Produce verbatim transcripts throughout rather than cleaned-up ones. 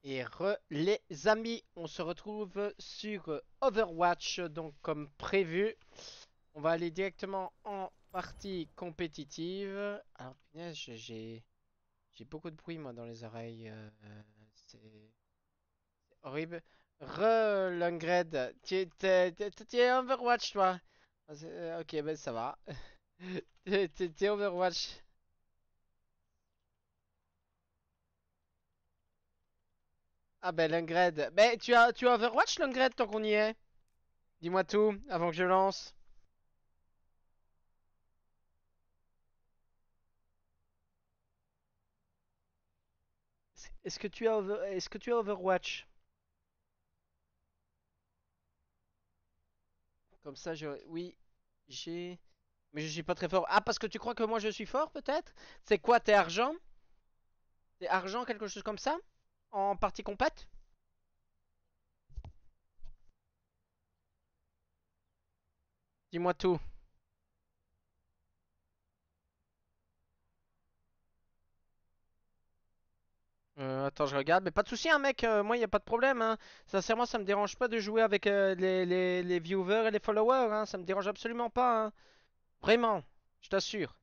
Et re les amis, on se retrouve sur euh, Overwatch, donc comme prévu. On va aller directement en partie compétitive. Alors punaise, j'ai j'ai beaucoup de bruit moi dans les oreilles. euh, c'est c'est horrible. Re Lungred, tu es t'es- t'es- tu es Overwatch toi. Ah, c'est- euh, Ok, ben ça va. Tu tu- tu es Overwatch. Ah ben Lungred. Ben tu as tu as Overwatch Lungred tant qu'on y est. Dis-moi tout avant que je lance. Est-ce que tu as Over- est-ce que tu as Overwatch? Comme ça, je... Oui, j'ai... Mais je suis pas très fort. Ah, parce que tu crois que moi je suis fort, peut-être? C'est quoi, t'es argent? T'es argent, quelque chose comme ça? En partie complète? Dis-moi tout. Euh, attends, je regarde. Mais pas de souci, hein, mec. euh, moi, y a pas de problème. Hein. Sincèrement, ça me dérange pas de jouer avec euh, les, les, les viewers et les followers. Hein. Ça me dérange absolument pas. Hein. Vraiment, je t'assure.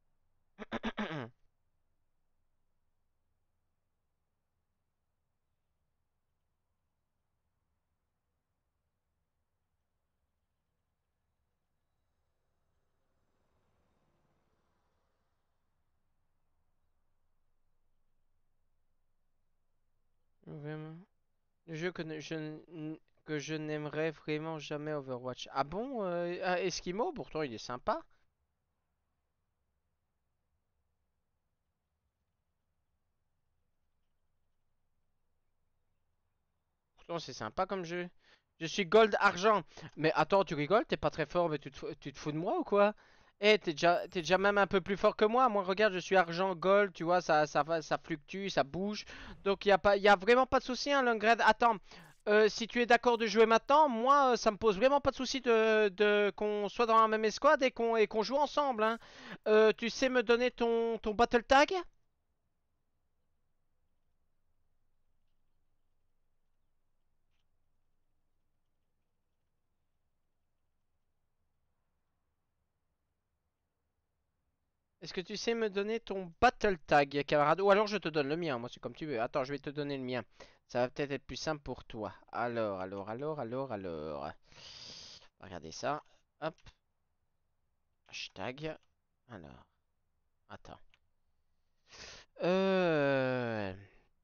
Vraiment. Le jeu que ne- je, n- que je n'aimerais vraiment jamais Overwatch. Ah bon, euh, ah, Eskimo, pourtant il est sympa. Pourtant c'est sympa comme jeu. Je suis gold argent. Mais attends, tu rigoles, t'es pas très fort, mais tu te, fous- tu te fous de moi ou quoi? Eh, t'es déjà, t'es déjà même un peu plus fort que moi. Moi, regarde, je suis argent, gold, tu vois, ça, ça, va- ça fluctue, ça bouge. Donc, il y a pas, y a vraiment pas de souci, hein, Lundgren. Attends, euh, si tu es d'accord de jouer maintenant, moi, euh, ça me pose vraiment pas de souci de, de qu'on soit dans la même escouade et qu'on et qu'on joue ensemble. Hein. Euh, tu sais me donner ton, ton battle tag? Est-ce que tu sais me donner ton battle tag, camarade? Ou alors je te donne le mien, moi c'est comme tu veux. Attends, je vais te donner le mien. Ça va peut-être être plus simple pour toi. Alors, alors, alors, alors, alors. Regardez ça. Hop, hashtag. Alors, attends. Euh...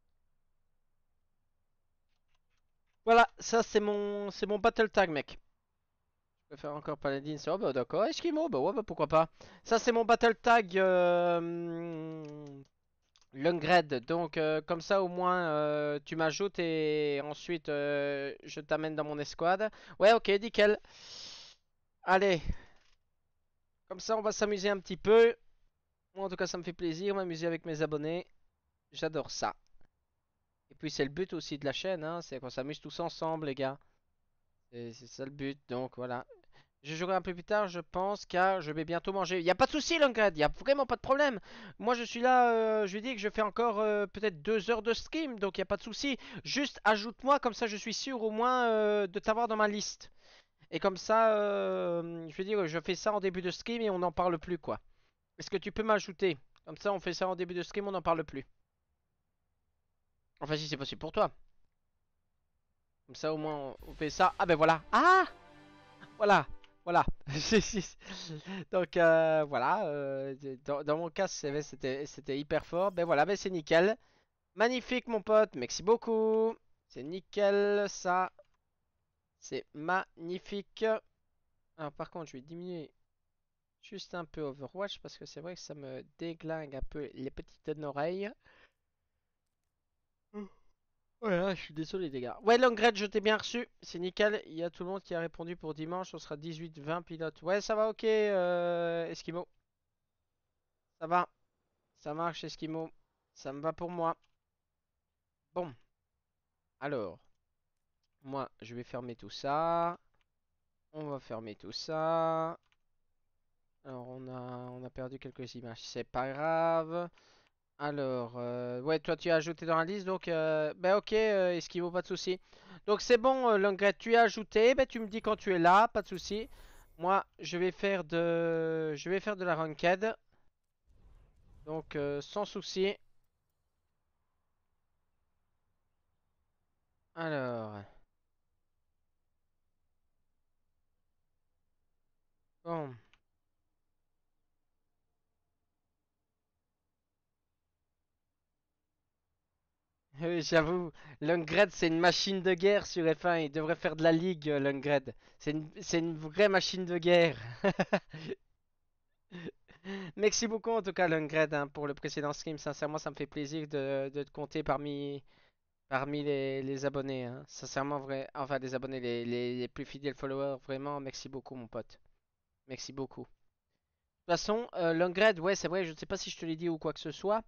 Voilà, ça c'est mon c'est mon battle tag, mec. Je peux faire encore Paladin, ça, oh, bah d'accord. Eskimo, bah ouais, bah pourquoi pas. Ça c'est mon battle tag euh... Lungred, donc euh, comme ça au moins euh, tu m'ajoutes et ensuite euh, je t'amène dans mon escouade. Ouais, ok, nickel. Allez, comme ça on va s'amuser un petit peu. Moi en tout cas ça me fait plaisir, m'amuser avec mes abonnés. J'adore ça. Et puis c'est le but aussi de la chaîne, hein, c'est qu'on s'amuse tous ensemble les gars. C'est c'est ça le but, donc voilà. Je jouerai un peu plus tard, je pense, car je vais bientôt manger. Il n'y a pas de souci, Longred, il n'y a vraiment pas de problème. Moi, je suis là, euh, je lui dis que je fais encore euh, peut-être deux heures de stream, donc il n'y a pas de souci. Juste ajoute-moi, comme ça je suis sûr au moins euh, de t'avoir dans ma liste. Et comme ça, euh, je veux dire, je fais ça en début de stream et on n'en parle plus, quoi. Est-ce que tu peux m'ajouter? Comme ça, on fait ça en début de stream, on n'en parle plus. Enfin, si c'est possible pour toi. Comme ça, au moins, on on fait ça. Ah ben voilà. Ah! Voilà, voilà. Donc euh, voilà, euh, dans, dans mon cas c'était c'était hyper fort. Ben voilà, ben c'est nickel. Magnifique mon pote, merci beaucoup. C'est nickel ça, c'est magnifique. Alors par contre je vais diminuer juste un peu Overwatch parce que c'est vrai que ça me déglingue un peu les petites oreilles. Voilà, je suis désolé les gars. Ouais, Longred, je t'ai bien reçu. C'est nickel. Il y a tout le monde qui a répondu pour dimanche. On sera dix-huit vingt pilotes. Ouais, ça va, ok, euh, Eskimo. Ça va. Ça marche, Eskimo. Ça me va pour moi. Bon, alors, moi, je vais fermer tout ça. On va fermer tout ça. Alors, on a, on a perdu quelques images. C'est pas grave. Alors, euh, ouais, toi tu as ajouté dans la liste, donc, euh, ben ok, euh, esquivo, pas de souci. Donc c'est bon, euh, Lungret, tu as ajouté, ben tu me dis quand tu es là, pas de souci. Moi, je vais faire de, je vais faire de la ranked, donc euh, sans souci. Alors, bon, Euh, j'avoue, Lungred c'est une machine de guerre sur F un, il devrait faire de la ligue, euh, Lungred. C'est une, c'est une vraie machine de guerre. Merci beaucoup en tout cas Lungred hein, pour le précédent stream, sincèrement ça me fait plaisir de, de te compter parmi, parmi les, les abonnés. Hein. Sincèrement, vrai, enfin les abonnés, les, les, les plus fidèles followers, vraiment merci beaucoup mon pote. Merci beaucoup. De toute façon, euh, Lungred, ouais c'est vrai, je ne sais pas si je te l'ai dit ou quoi que ce soit.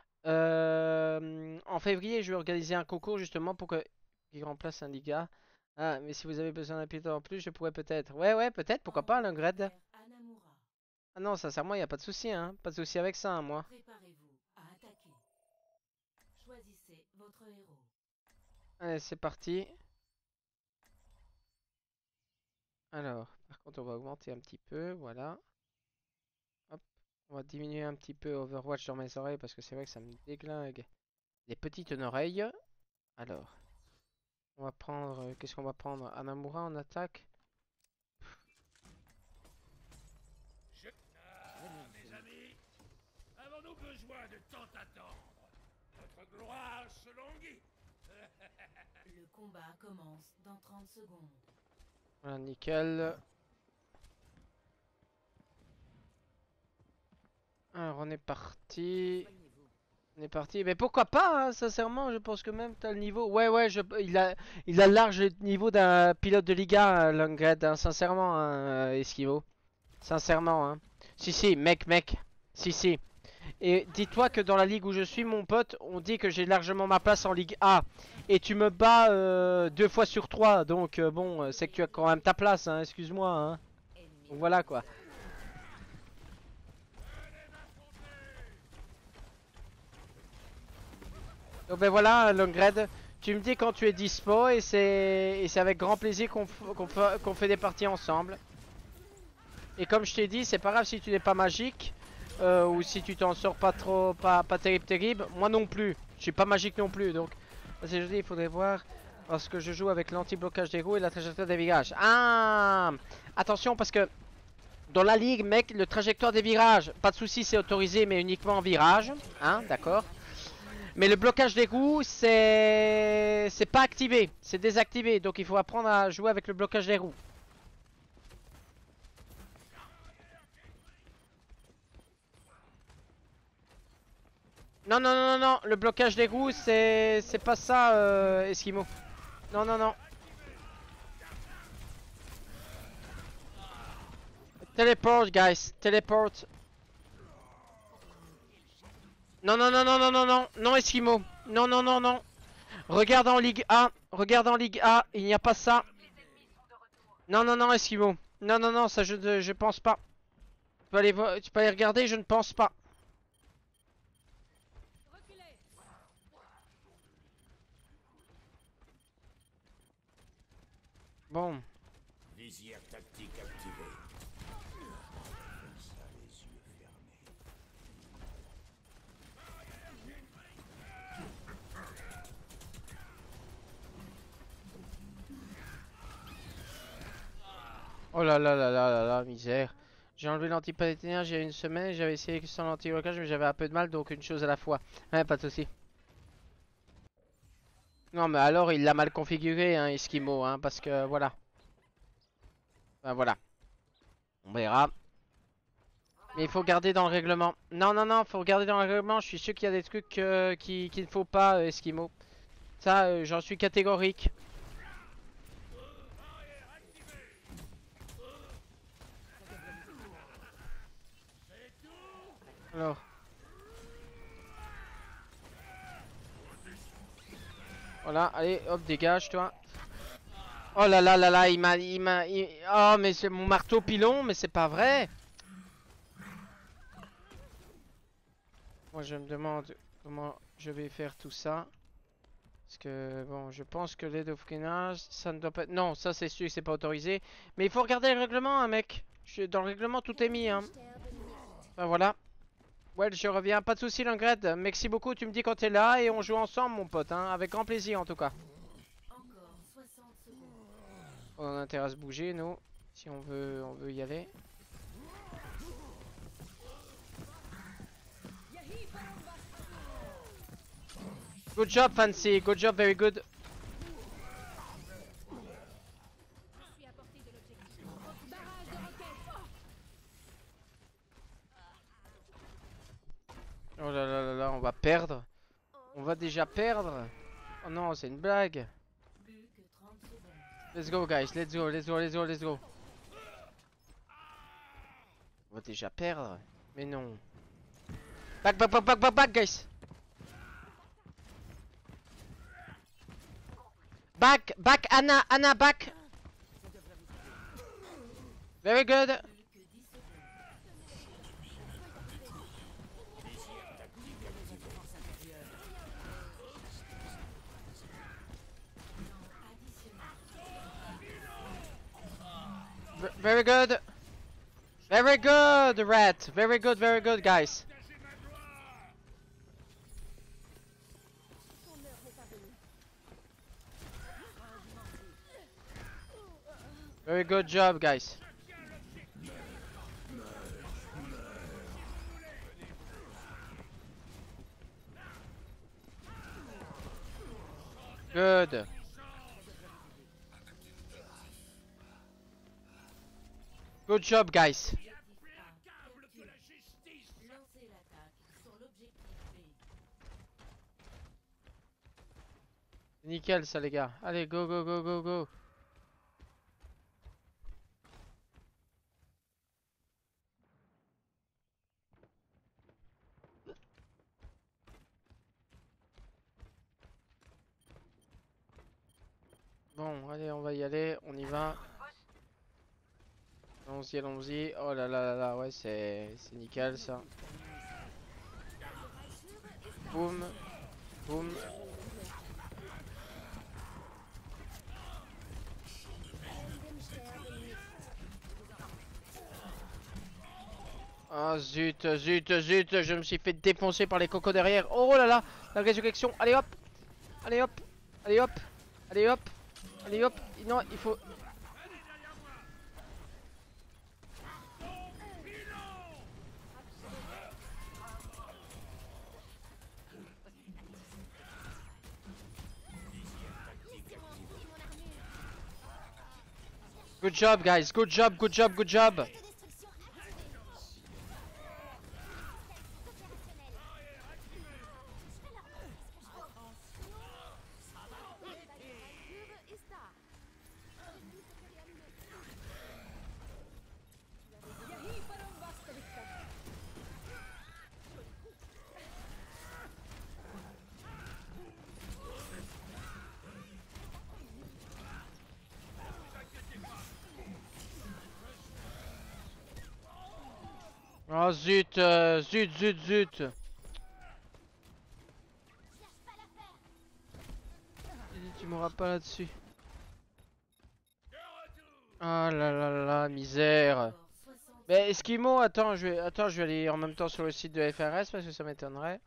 Euh, en février, je vais organiser un concours justement pour que qu'il remplace un Liga. Ah, mais si vous avez besoin d'un pilote en plus, je pourrais peut-être. Ouais, ouais, peut-être, pourquoi pas, Lungred. Ah non, sincèrement, il n'y a pas de souci, hein. Pas de souci avec ça, hein, moi. Allez, c'est parti. Alors, par contre, on va augmenter un petit peu, voilà. Hop, on va diminuer un petit peu Overwatch dans mes oreilles parce que c'est vrai que ça me déglingue les petites oreilles. Alors, on va prendre. euh, Qu'est-ce qu'on va prendre? Anamura en attaque. Ah, mes amis, avons-nous besoin de tant attendre? Notre gloire se languit. Le combat commence dans trente secondes. Voilà, nickel. Alors, on est parti. On est parti. Mais pourquoi pas, hein, sincèrement, je pense que même t'as le niveau. Ouais, ouais, je... il a, il a large le niveau d'un pilote de Liga, hein, Lungred, hein, sincèrement, hein, euh, Esquivo. Sincèrement, hein. Si, si, mec, mec. Si, si. Et dis-toi que dans la ligue où je suis, mon pote, on dit que j'ai largement ma place en Ligue A. Et tu me bats euh, deux fois sur trois. Donc, euh, bon, euh, c'est que tu as quand même ta place, hein, excuse-moi. Hein. Donc voilà quoi. Donc ben voilà, Longred. Tu me dis quand tu es dispo et c'est c'est avec grand plaisir qu'on qu'on fait, qu'on fait des parties ensemble. Et comme je t'ai dit, c'est pas grave si tu n'es pas magique. Euh, ou si tu t'en sors pas trop, pas, pas terrible terrible. Moi non plus, je suis pas magique non plus. Donc, c'est je dis, il faudrait voir. Parce que je joue avec l'anti-blocage des roues et la trajectoire des virages. Ah, attention parce que dans la ligue, mec, le trajectoire des virages, pas de souci, c'est autorisé, mais uniquement en virage. Hein, d'accord. Mais le blocage des roues, c'est c'est pas activé, c'est désactivé. Donc il faut apprendre à jouer avec le blocage des roues. Non, non, non, non, non, le blocage des roues, c'est c'est pas ça, euh, Esquimau. Non, non, non. Teleport, guys, teleport. Non, non, non, non, non, non, non, non, Esquimau. Non, non, non, non. Regarde en Ligue A, regarde en Ligue A, il n'y a pas ça. Non, non, non, Esquimau. Non, non, non, ça je, je pense pas. Tu peux aller, vo- tu peux aller regarder, je ne pense pas. Bon. Visière tactique activée. Ça, les yeux fermés. Oh là là là là là là, misère. J'ai enlevé l'antipalétinien il y a une semaine, j'avais essayé sans l'anti-blocage mais j'avais un peu de mal donc une chose à la fois. Ouais, pas de soucis. Non mais alors il l'a mal configuré hein, Eskimo hein, parce que voilà. Ben voilà. On verra. Mais il faut garder dans le règlement. Non non non, faut regarder dans le règlement, je suis sûr qu'il y a des trucs euh, qui- qu'il ne faut pas euh, Eskimo. Ça euh, j'en suis catégorique. Alors. Voilà, allez, hop, dégage toi. Oh là là là là, il m'a... Il m'a il- Oh mais c'est mon marteau pilon, mais c'est pas vrai. Moi je me demande comment je vais faire tout ça. Parce que bon, je pense que l'aide au freinage, ça ne doit pas être... Non, ça c'est sûr que c'est pas autorisé. Mais il faut regarder le règlement, hein, mec. Je... Dans le règlement, tout est mis, hein. Enfin voilà. Ouais, je reviens. Pas de soucis, Langred. Merci beaucoup, tu me dis quand t'es là et on joue ensemble, mon pote, hein. Avec grand plaisir, en tout cas. Encore soixante secondes. On a intérêt à se bouger, nous. Si on veut, on veut y aller. Good job, Fancy. Good job, very good. Je suis à portée de l'objectif. Barrage de roquettes. Oh là là là là, on va perdre. On va déjà perdre. Oh non, c'est une blague. Plus que trente secondes. Let's go, guys. Let's go, let's go, let's go, let's go. On va déjà perdre. Mais non. Back, back, back, back, back, back, guys. Back, back, Anna, Anna, back. Very good. Plus que dix secondes. V- Very good. Very good, Rat. Very good, very good, guys. Ton heure n'est pas venue. Very good job, guys. Good. Good job, guys. Lancez l'attaque sur l'objectif B. Nickel, ça, les gars. Allez, go, go, go, go, go. Bon, allez, on va y aller. On y va. Allons-y, allons-y. Oh là là là là, ouais, c'est c'est nickel, ça. Boum. Boum. Ah zut, zut, zut, je me suis fait défoncer par les cocos derrière. Oh là là, la résurrection. Allez hop, allez hop, allez hop, allez hop, allez hop. Non, il faut... Good job, guys. Good job, good job, good job. Oh zut, euh, zut, zut, zut. Tu m'auras pas là-dessus. Ah là là là là, misère. Encore soixante. Mais Eskimo, attends, je vais, attends, je vais aller en même temps sur le site de F R S parce que ça m'étonnerait.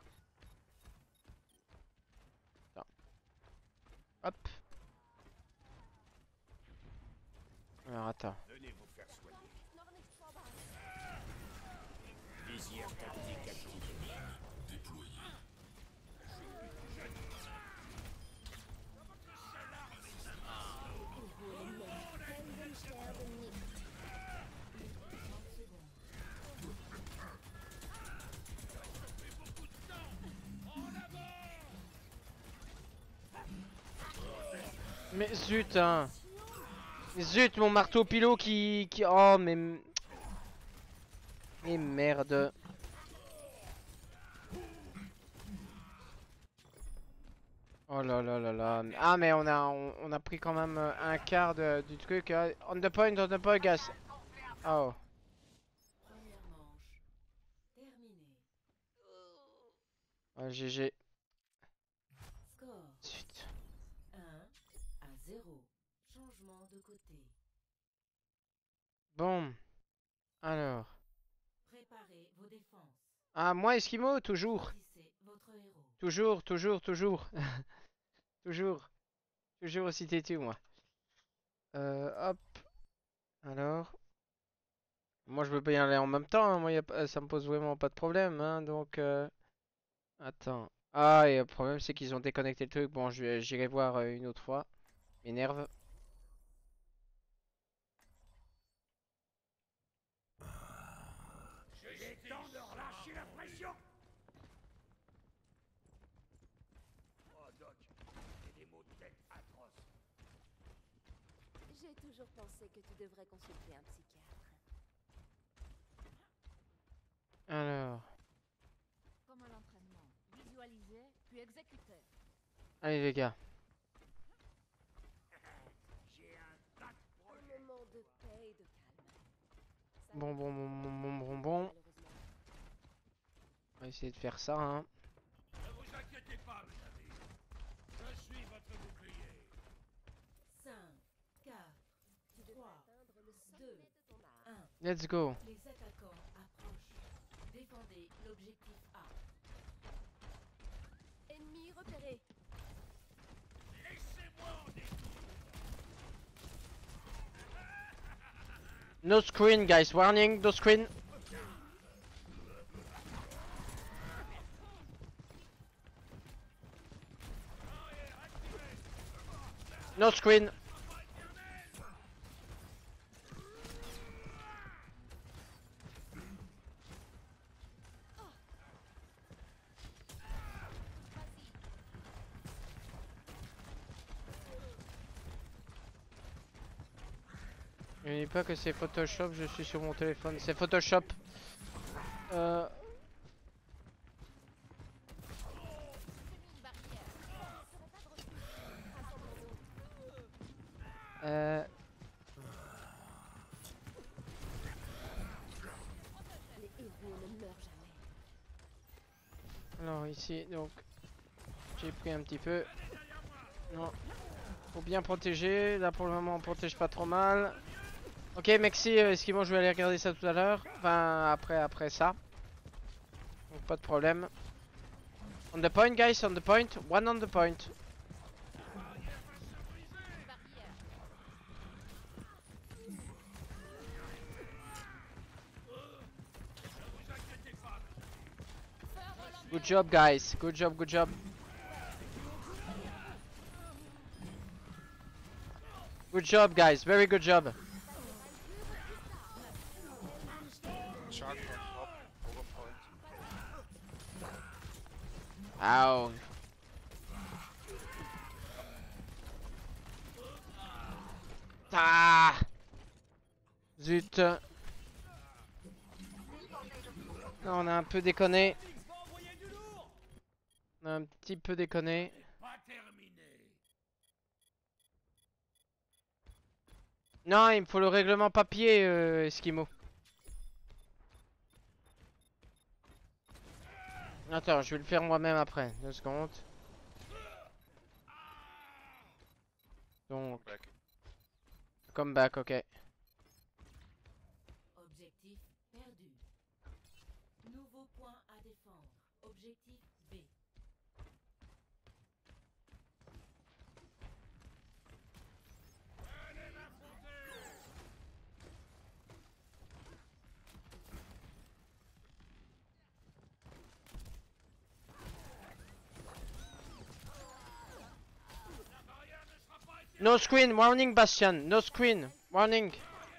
Attends. Hop. Alors attends. Venez vous faire soigner. Visière tactique activée. Mais zut, hein. Zut, mon marteau pilot qui, qui... Oh, mais... Mais merde. Oh là là là là. Ah, mais on a, on, on a pris quand même euh, un quart de- du truc. euh. On the point, on the point, guys. Oh. Première manche. Terminée. Ouais, G G. Score Zut. un à zéro. Changement de côté. Bon, alors. Préparez vos défenses. Ah, moi, Esquimau, toujours. Choisissez votre héros. Toujours, toujours, toujours. Toujours. Toujours aussi têtu, moi. Euh, hop. Alors. Moi, je veux bien y aller en même temps. Hein. Moi, y a pas- ça me pose vraiment pas de problème. Hein. Donc, euh... attends. Ah, et le problème, c'est qu'ils ont déconnecté le truc. Bon, je vais- j'irai voir euh, une autre fois. M'énerve. Il est temps de relâcher la pression. Oh, Doc, j'ai des maux de tête atroces. J'ai toujours pensé que tu devrais consulter un psychiatre. Alors. Comme à l'entraînement. Visualiser, puis exécuter. Allez, les gars. J'ai un tas de Un projets. moment de paix et de calme. Ça Bon, ne bon, te bon, fait bon, pas bon, mal, bon, bon. malheureusement. On va essayer de faire ça, hein. Ne vous inquiétez pas, mes amis. Je suis votre bouclier. cinq, quatre, Tu devrais trois, atteindre le deux, sommet de ton art. un. Let's go. Les attaquants approchent. Défendez l'objectif A. Ennemi repéré. Laissez-moi en découdre. No screen, guys. Warning, no screen. No screen. Ne dis pas que c'est Photoshop, je suis sur mon téléphone. C'est Photoshop. Euh... Euh... Les héros ne meurent jamais. Alors ici, donc... J'ai pris un petit peu. Non. Faut bien protéger. Là pour le moment on protège pas trop mal. Ok Mexi, euh, Esquimau, je vais aller regarder ça tout à l'heure. Enfin après, après ça. Donc pas de problème. On the point guys, on the point. One on the point. Good job guys, good job, good job. Good job guys, very good job. Shark on top, over point. Ow. Ah. Zut. Non, on a un peu déconné. On a un petit peu déconné. Pas terminé. Non, il me faut le règlement papier, euh, Esquimau. Attends, je vais le faire moi-même après. Deux secondes. Donc, Back. comeback, ok. Objectif perdu. Nouveau point à défendre. Objectif B. No screen, warning Bastion. No screen, warning.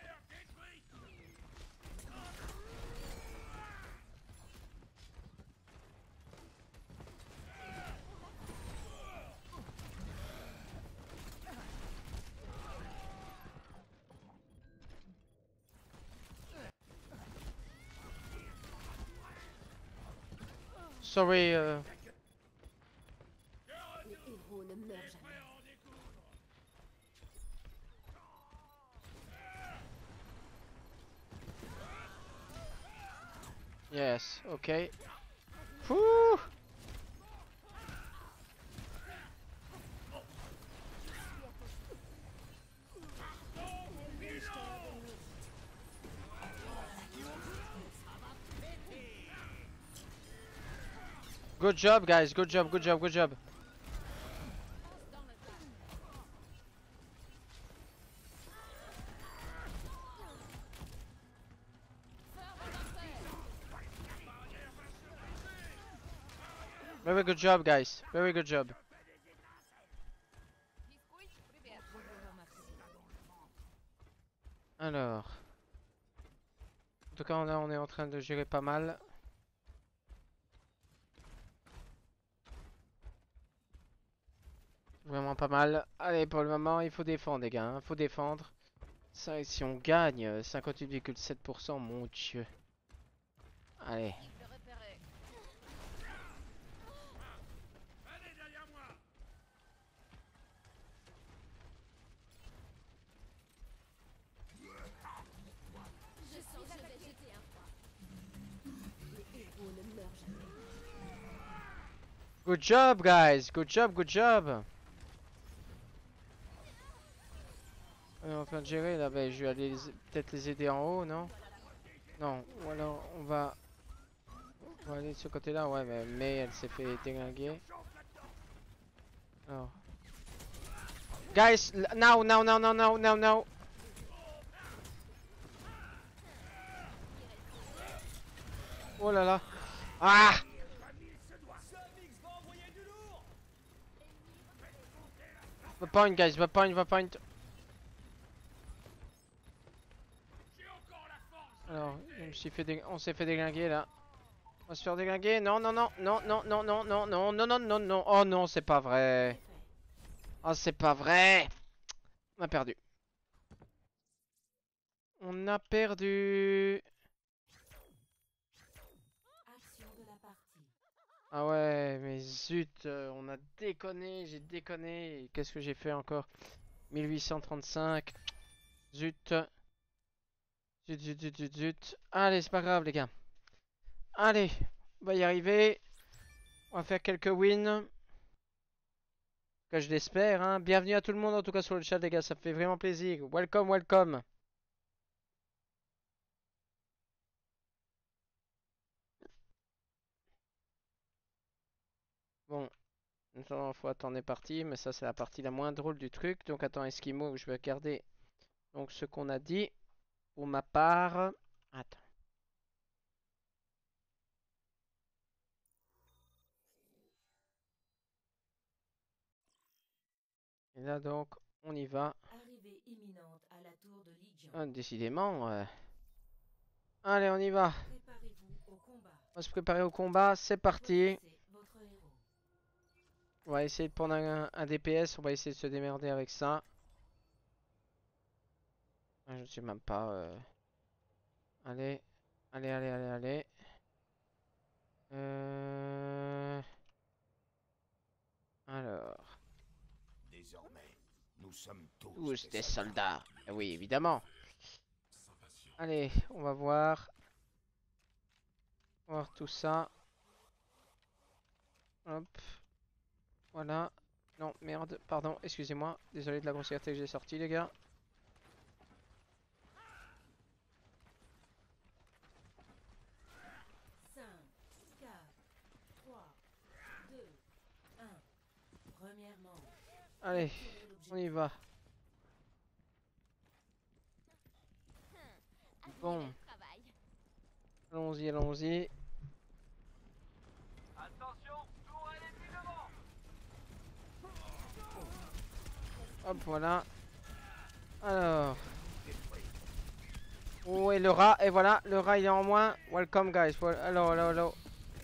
Sorry. Uh... Les héros ne meurent jamais. Yes, ok. Ouh. Good job, guys. Good job, good job, good job. Very good job, guys. Very good job. Alors. En tout cas, là, on est en train de gérer pas mal. Vraiment pas mal. Allez, pour le moment, il faut défendre, les gars. Il faut défendre. Ça, si on gagne, cinquante-huit virgule sept pour cent, mon dieu. Allez. Allez derrière moi. Je sens que je vais jeter un froid. Les héros ne meurent jamais. Good job, guys. Good job, good job. On est en train de gérer là. Ben, je vais aller les- peut-être les aider en haut, non? Non. Ou alors, on va... On va aller de ce côté-là. Ouais, mais, mais elle s'est fait déglinguer. Alors. Guys, l- now, now, now, now, now, now, now. Oh là là. Ah! The point, guys, the point, the point. Alors, je me suis fait dé- on s'est fait déglinguer là. On va se faire déglinguer. Non, non, non, non, non, non, non, non, non, non, non, non, non. Oh non, c'est pas vrai. Oh, c'est pas vrai. On a perdu. On a perdu. Action de la partie. Ah ouais, mais zut, euh, on a déconné, j'ai déconné. Qu'est-ce que j'ai fait encore? mille huit cent trente-cinq. Zut. Zut, zut, zut, zut, zut. Allez, c'est pas grave, les gars. Allez, on va y arriver. On va faire quelques wins. Que je l'espère, hein. Bienvenue à tout le monde, en tout cas, sur le chat, les gars. Ça fait vraiment plaisir. Welcome, welcome. Bon, maintenant, faut attendre les parties, mais ça, c'est la partie la moins drôle du truc. Donc, attends, Eskimo, je vais regarder donc ce qu'on a dit. Pour ma part, attends. Et là, donc, on y va. Arrivée imminente à la tour de Legion. Ah, décidément. euh. Allez, on y va. Préparez-vous au combat. On va se préparer au combat. C'est parti. Choisissez votre héros. On va essayer de prendre un, un D P S. On va essayer de se démerder avec ça. Ah, je sais même pas. euh. Allez. Allez, allez, allez, allez. Euh... Alors. Désormais, nous sommes tous, Tous des soldats. Eh oui, évidemment. Allez, on va voir. On va voir tout ça. Hop. Voilà. Non, merde. Pardon, excusez-moi. Désolé de la grossièreté que j'ai sortie, les gars. cinq, quatre, trois, deux, un. Première manche. Allez, on y va. Bon. Allons-y, allons-y. Hop, voilà. Alors. Oh, et le rat, et voilà, le rat il est en moins. Welcome, guys. Voilà. Hello, hello, hello.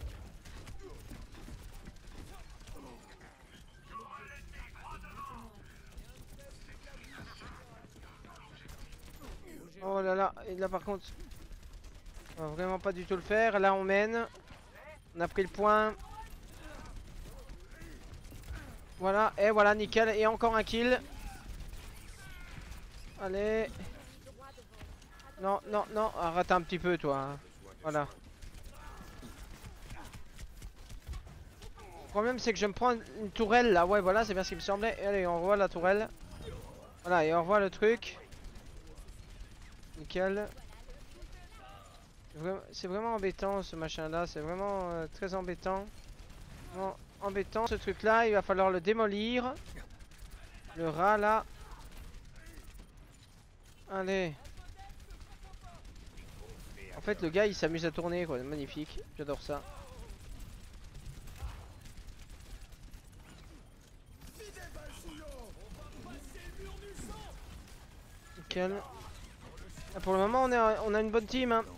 Oh là là, et là par contre, on va vraiment pas du tout le faire. Là on mène. On a pris le point. Voilà, et voilà, nickel. Et encore un kill. Allez. Non, non, non, arrête un petit peu toi. Hein. Voilà. Le problème c'est que je me prends une tourelle là. Ouais, voilà, c'est bien ce qui me semblait. Et allez, on revoit la tourelle. Voilà, et on revoit le truc. Nickel. C'est vraiment embêtant ce machin là. C'est vraiment euh, très embêtant. Bon, embêtant ce truc là, il va falloir le démolir. Le rat là. Allez. En fait le gars il s'amuse à tourner quoi, magnifique, j'adore ça. Nickel. Ah, pour le moment on, est, on a une bonne team hein.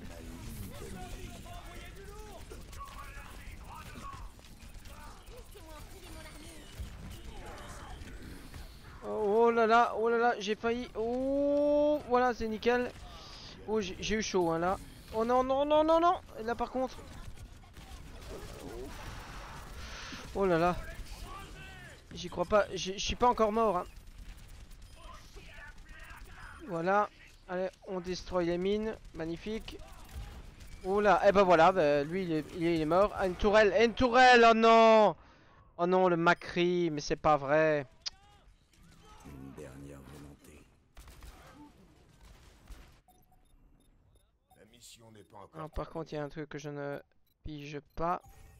Oh là là, oh là là, j'ai failli. Oh, voilà, c'est nickel. Oh, j'ai eu chaud hein, là. Oh non, non, non, non, non. Et là par contre. Oh là là. J'y crois pas, je suis pas encore mort. Hein. Voilà. Allez, on destroy les mines. Magnifique. Oh là, et eh ben voilà, bah, lui il est, il est, il est mort. Ah, une tourelle, une tourelle, oh non. Oh non, le Macri, mais c'est pas vrai. Une dernière volonté. La mission n'est pas encore. Alors, par contre, il y a un truc que je ne pige pas.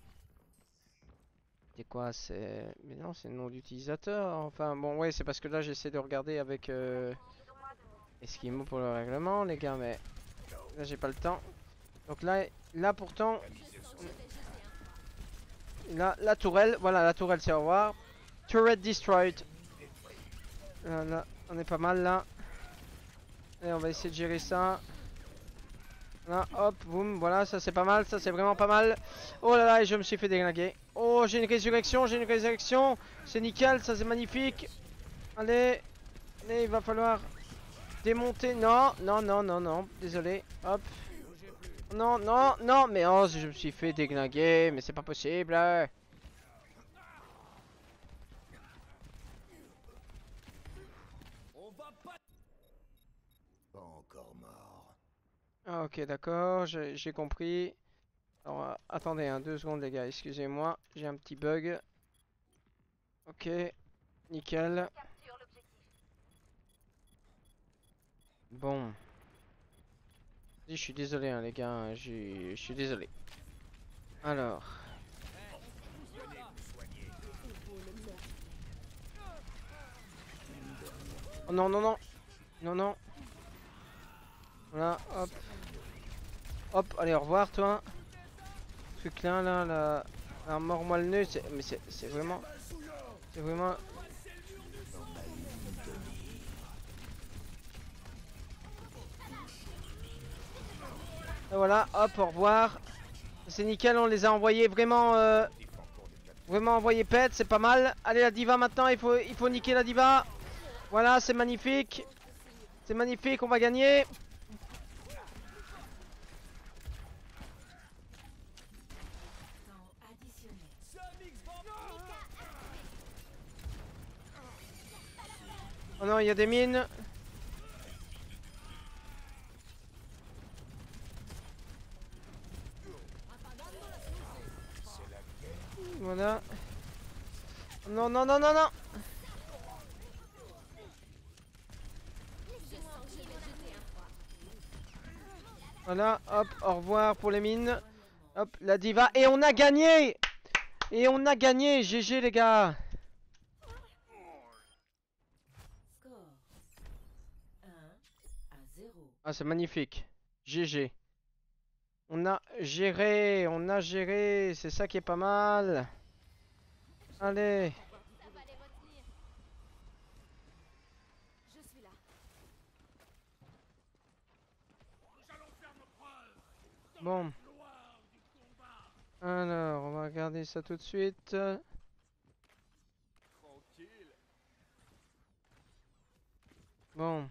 C'est quoi? C'est. Mais non, c'est le nom d'utilisateur. Enfin, bon, ouais, c'est parce que là j'essaie de regarder avec euh... Eskimo pour le règlement, les gars, mais là j'ai pas le temps. Donc là, là pourtant. Là, la tourelle, voilà, la tourelle, c'est au revoir. Turret destroyed. Là, là, on est pas mal là. Et on va essayer de gérer ça. Là, hop, boum, voilà, ça c'est pas mal, ça c'est vraiment pas mal. Oh là là, et je me suis fait déglinguer. Oh, j'ai une résurrection, j'ai une résurrection. C'est nickel, ça c'est magnifique. Allez, allez, il va falloir démonter. Non, non, non, non, non, désolé. Hop. Non, non, non, mais oh, je me suis fait déglinguer, mais c'est pas possible. Pas encore mort. Ah, ok, d'accord, j'ai compris. Alors, euh, attendez, hein, deux secondes, les gars, excusez-moi, j'ai un petit bug. Ok, nickel. Bon. Je suis désolé, hein, les gars, je suis désolé. Alors. Oh non, non, non. Non, non. Voilà, hop. Hop, allez, au revoir, toi. Truc là, là, là. Alors, mord-moi le nœud, mais c'est vraiment. C'est vraiment. Et voilà, hop, au revoir. C'est nickel, on les a envoyés vraiment. Euh, vraiment envoyés pète, c'est pas mal. Allez, la diva maintenant, il faut, il faut niquer la diva. Voilà, c'est magnifique. C'est magnifique, on va gagner. Oh non, il y a des mines. Voilà. Non, non, non, non, non. Voilà, hop, au revoir pour les mines. Hop, la diva. Et on a gagné. Et on a gagné. G G, les gars. Ah, c'est magnifique. G G. On a géré, on a géré. C'est ça qui est pas mal. Allez. Ça va les retenir. Je suis là. Nous allons faire nos preuves. Bon. Gloire du combat. Alors, on va regarder ça tout de suite. Tranquille. Bon.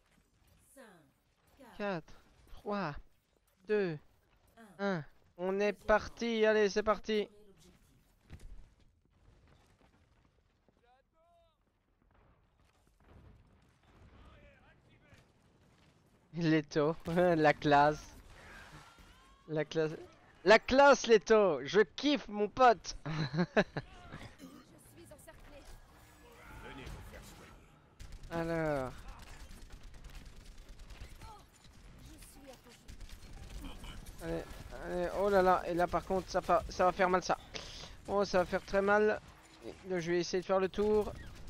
quatre, trois, deux, un. On est parti. Allez, c'est parti. Leto, la classe. La classe. La classe, Leto. Je kiffe, mon pote. Je suis encerclée. Venez vous faire soigner. Alors. Je suis attachée. Allez, allez, oh là là, et là par contre ça va, ça va faire mal ça. Oh, ça va faire très mal. Donc, je vais essayer de faire le tour.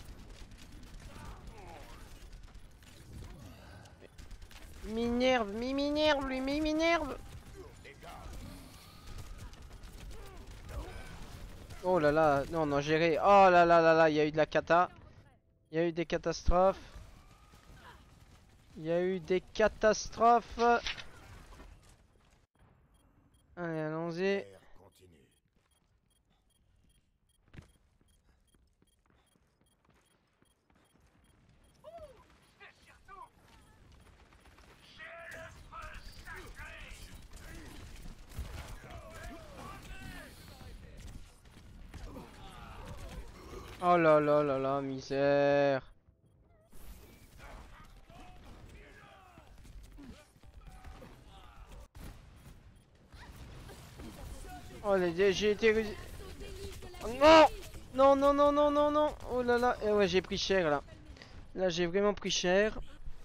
M'énerve, mi m'énerve, lui, mi m'énerve. Oh là là, non, non, géré. Oh là là là là, il y a eu de la cata. Il y a eu des catastrophes. Il y a eu des catastrophes. Allez, allons-y. Oh là là là là, misère. Oh les j'ai été... Oh, non. Non non non non non non. Oh là là. Et ouais, j'ai pris cher là. Là j'ai vraiment pris cher.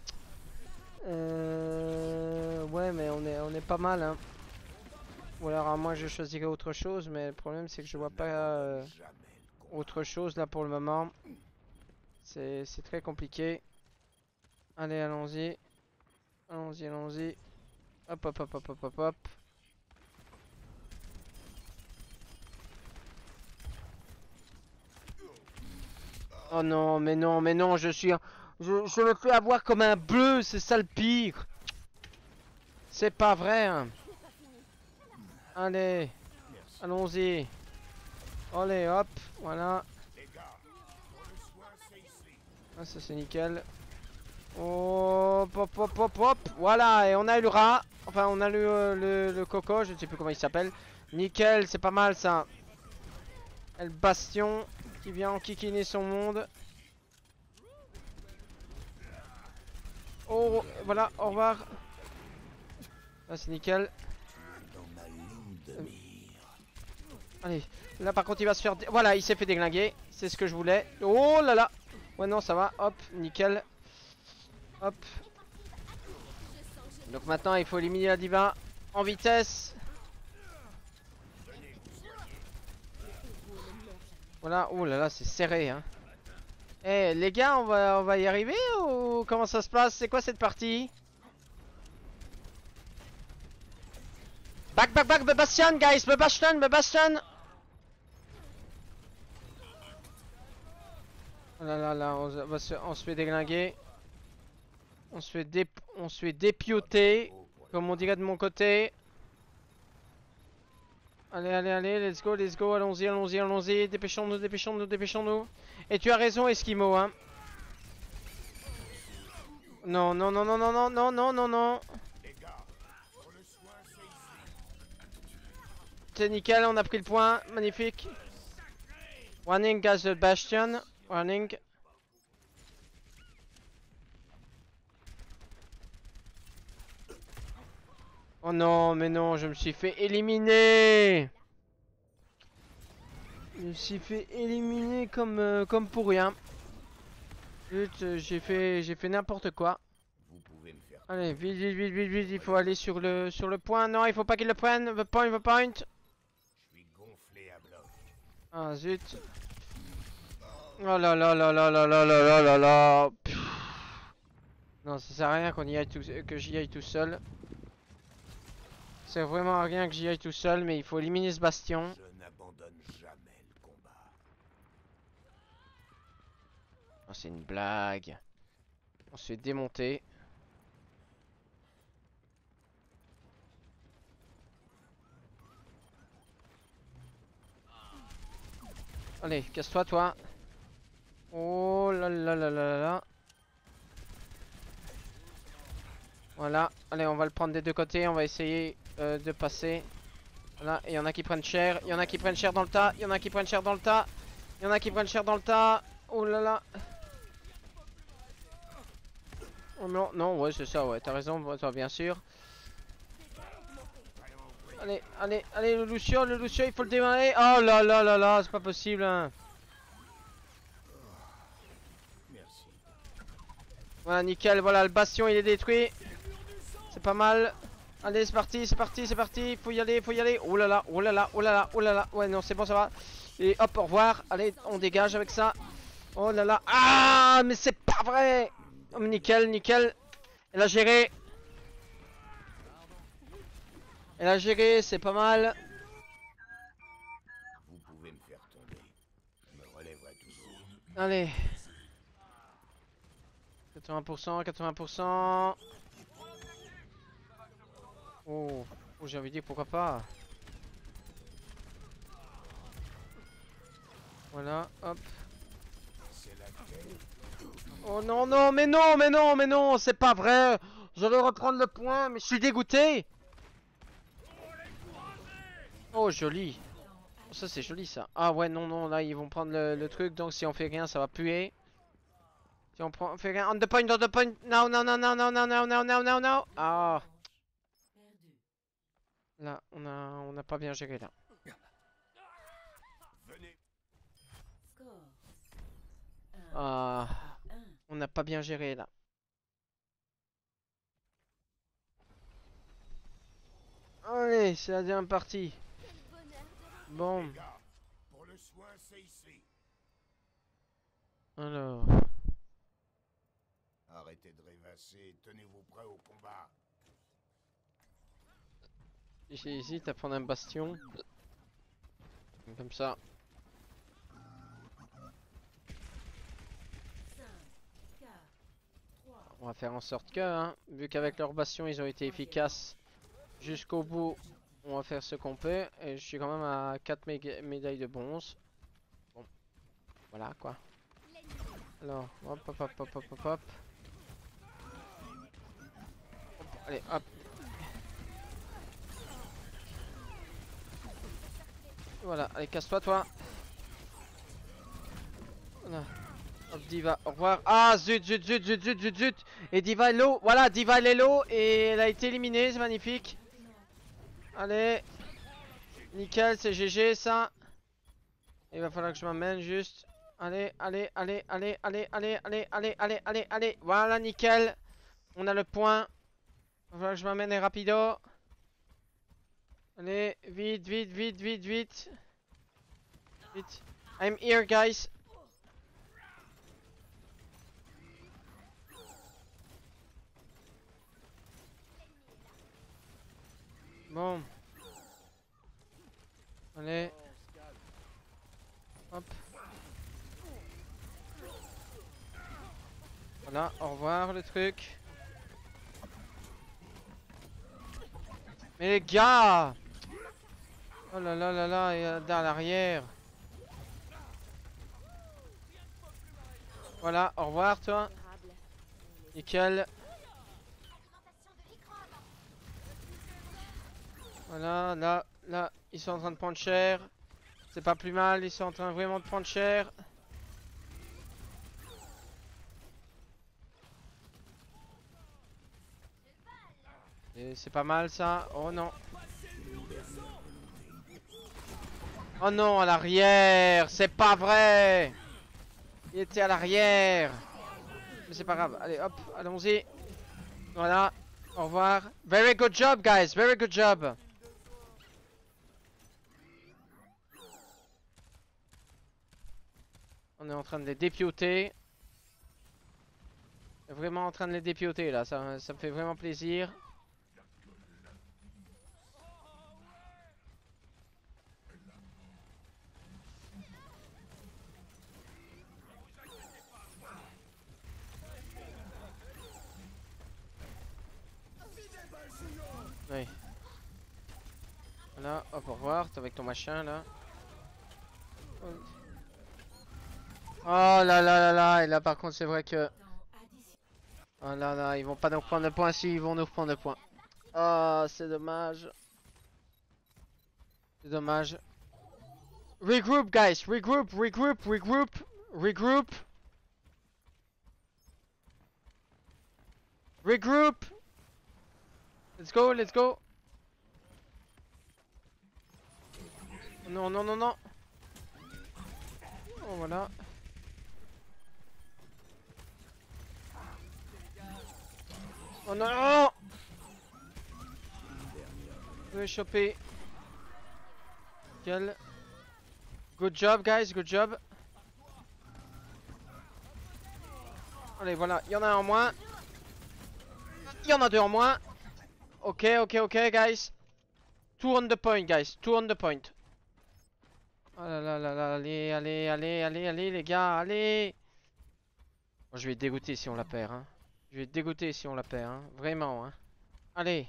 Euh... Ouais, mais on est on est pas mal hein. Ou alors à moi je choisirais autre chose, mais le problème c'est que je vois pas euh, autre chose là pour le moment. C'est très compliqué. Allez, allons-y. Allons-y, allons-y. Hop, hop, hop, hop, hop, hop, hop. Oh non, mais non, mais non, je suis... Je, je me fais avoir comme un bleu, c'est ça le pire. C'est pas vrai, hein. Allez. Allons-y. Allez, hop, voilà. Ah, ça c'est nickel. Hop, hop, hop, hop, hop. Voilà, et on a eu le rat. Enfin, on a le, euh, le, le coco, je ne sais plus comment il s'appelle. Nickel, c'est pas mal ça. Et le bastion qui vient enquiquiner son monde. Oh, voilà, au revoir. Là, c'est nickel. Euh, Allez, là par contre, il va se faire... dé- Voilà, il s'est fait déglinguer. C'est ce que je voulais. Oh là là. Ouais, non, ça va. Hop, nickel. Hop. Donc maintenant il faut éliminer la diva en vitesse. Voilà, oh là là c'est serré hein. Eh les gars on va, on va y arriver ou comment ça se passe? C'est quoi cette partie? Back back back Bastion guys, Bastion, Bastion. Oh là là là, on, va se, on se fait déglinguer. On se fait dé, on se fait dépioter, comme on dirait de mon côté. Allez, allez, allez, let's go, let's go, allons-y, allons-y, allons-y, dépêchons-nous, dépêchons-nous, dépêchons-nous. Et tu as raison, Eskimo, hein. Non, non, non, non, non, non, non, non, non, non. C'est nickel, on a pris le point, magnifique. Warning, guys, the Bastion, warning. Oh non, mais non, je me suis fait éliminer. Je me suis fait éliminer comme, euh, comme pour rien. J'ai fait, j'ai fait n'importe quoi. Allez, vite, vite, vite, vite, vite, il faut aller sur le, sur le point. Non, il faut pas qu'il le prenne. The point, the point. Ah zut. Oh là là là là là là là là là là. Non, ça sert à rien qu'on y aille tout, que j'y aille tout seul. Ça sert vraiment à rien que j'y aille tout seul, mais il faut éliminer ce bastion. Je n'abandonne jamais le combat. Oh, c'est une blague. On se fait démonter. Allez, casse-toi, toi. Oh là là là là là là. Voilà. Allez, on va le prendre des deux côtés. On va essayer euh, de passer. Voilà. Il y en a qui prennent cher. Il y en a qui prennent cher dans le tas. Il y en a qui prennent cher dans le tas. Il y en a qui prennent cher dans le tas. Oh là là. Oh non, non, ouais, c'est ça, ouais. T'as raison, bien sûr. Allez, allez, allez, le Lucio, le Lucio, il faut le démarrer. Oh là là là là, c'est pas possible, hein. Voilà, nickel, voilà, le bastion, il est détruit. C'est pas mal. Allez, c'est parti, c'est parti, c'est parti. Faut y aller, faut y aller. Oh là là, oh là là, oh là là, oh là là. Ouais, non, c'est bon, ça va. Et hop, au revoir. Allez, on dégage avec ça. Oh là là. Ah, mais c'est pas vrai. Oh, nickel, nickel. Elle a géré. Elle a géré, c'est pas mal. Vous pouvez me faire tomber. Je me relèverai toujours. Allez. quatre-vingts pour cent, quatre-vingts pour cent. Oh, oh j'ai envie de dire pourquoi pas. Voilà, hop. Oh non, non, mais non, mais non, mais non, c'est pas vrai. J'allais reprendre le point, mais je suis dégoûté. Oh, joli. Ça, c'est joli, ça. Ah ouais, non, non, là, ils vont prendre le, le truc, donc si on fait rien, ça va puer. Si on prend, on fait rien, on the point, on the point. Non, non, non, non, non, non, non, non, non, non, non. Ah. Là, on a, on a pas bien géré, là. Venez. Score. Ah. un. On n'a pas bien géré, là. Allez, c'est la deuxième partie. Quel bonheur de Bon, Les gars, pour le soin, c'est ici. alors. Arrêtez de rêvasser, tenez-vous prêts au combat. J'hésite à prendre un bastion. Comme ça. cinq, quatre, trois, On va faire en sorte que, hein, vu qu'avec leur bastion ils ont été efficaces jusqu'au bout, on va faire ce qu'on peut. Et je suis quand même à quatre mé médailles de bronze. Bon, voilà quoi. l'ennemi. Alors, hop hop hop hop hop hop hop. Hop, allez, hop. Voilà, allez, casse-toi, toi. Voilà. Hop, Diva, au revoir. Ah, zut, zut, zut, zut, zut, zut, zut. Et Diva est low. Voilà, Diva elle est low. Et elle a été éliminée, c'est magnifique. Allez. Nickel, c'est G G, ça. Il va falloir que je m'amène juste. Allez, allez, allez, allez, allez, allez, allez, allez, allez, allez, allez. Voilà, nickel. On a le point. Il va falloir que je m'amène rapido. Allez, vite, vite, vite, vite, vite. Vite. I'm here, guys. Bon. Allez. Hop. Voilà, au revoir le truc. Mais les gars! Oh là là là là, il y a dans l'arrière. Voilà, au revoir toi. Adorable. Nickel. Voilà, là, là, ils sont en train de prendre cher. C'est pas plus mal, ils sont en train vraiment de prendre cher. Et c'est pas mal ça. Oh non. Oh non, à l'arrière. C'est pas vrai. Il était à l'arrière. Mais c'est pas grave. Allez, hop, allons-y. Voilà. Au revoir. Very good job, guys. Very good job. On est en train de les dépioter. Vraiment en train de les dépioter là. Ça, ça me fait vraiment plaisir. Oui. Voilà, hop, au revoir, t'es avec ton machin là. Oh là là là là, et là par contre c'est vrai que... Oh là là, ils vont pas nous prendre le point, si ils vont nous prendre le point. Oh, c'est dommage. C'est dommage. Regroup guys, regroup, regroup, regroup, regroup. Regroup. Let's go, let's go. Non, non, non, non. Oh, voilà. Oh non. Vous pouvez choper. Nickel. Good job, guys, good job. Allez, voilà, il y en a un en moins. Il y en a deux en moins. Ok, ok, ok, guys. Two on the point, guys. Two on the point. Oh là là là là, allez, allez, allez, allez, allez, les gars, allez. Bon, je vais être dégoûté si on la perd, hein. Je vais être dégoûté si on la perd, hein. Vraiment, hein. Allez.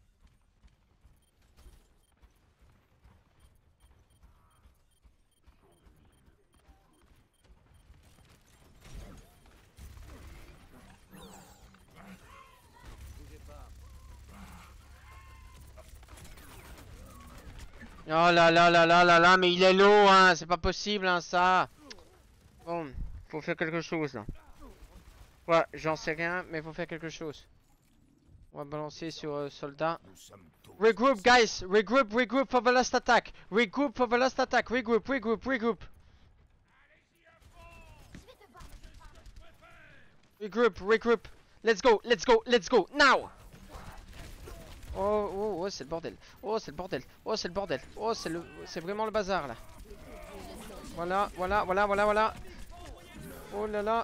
Oh là là là là là là, mais il est low, hein. C'est pas possible, hein, ça. Bon, faut faire quelque chose, là. Ouais, j'en sais rien, mais faut faire quelque chose. On va balancer sur euh, soldat. Regroup, guys. Regroup, regroup for the last attack. Regroup for the last attack. Regroup, regroup, regroup. Regroup, regroup. Let's go, let's go, let's go, now. Oh, oh, oh, c'est le bordel. Oh, c'est le bordel. Oh, c'est le bordel. Oh, c'est le, c'est vraiment le bazar, là. Voilà, voilà, voilà, voilà, voilà. Oh là là.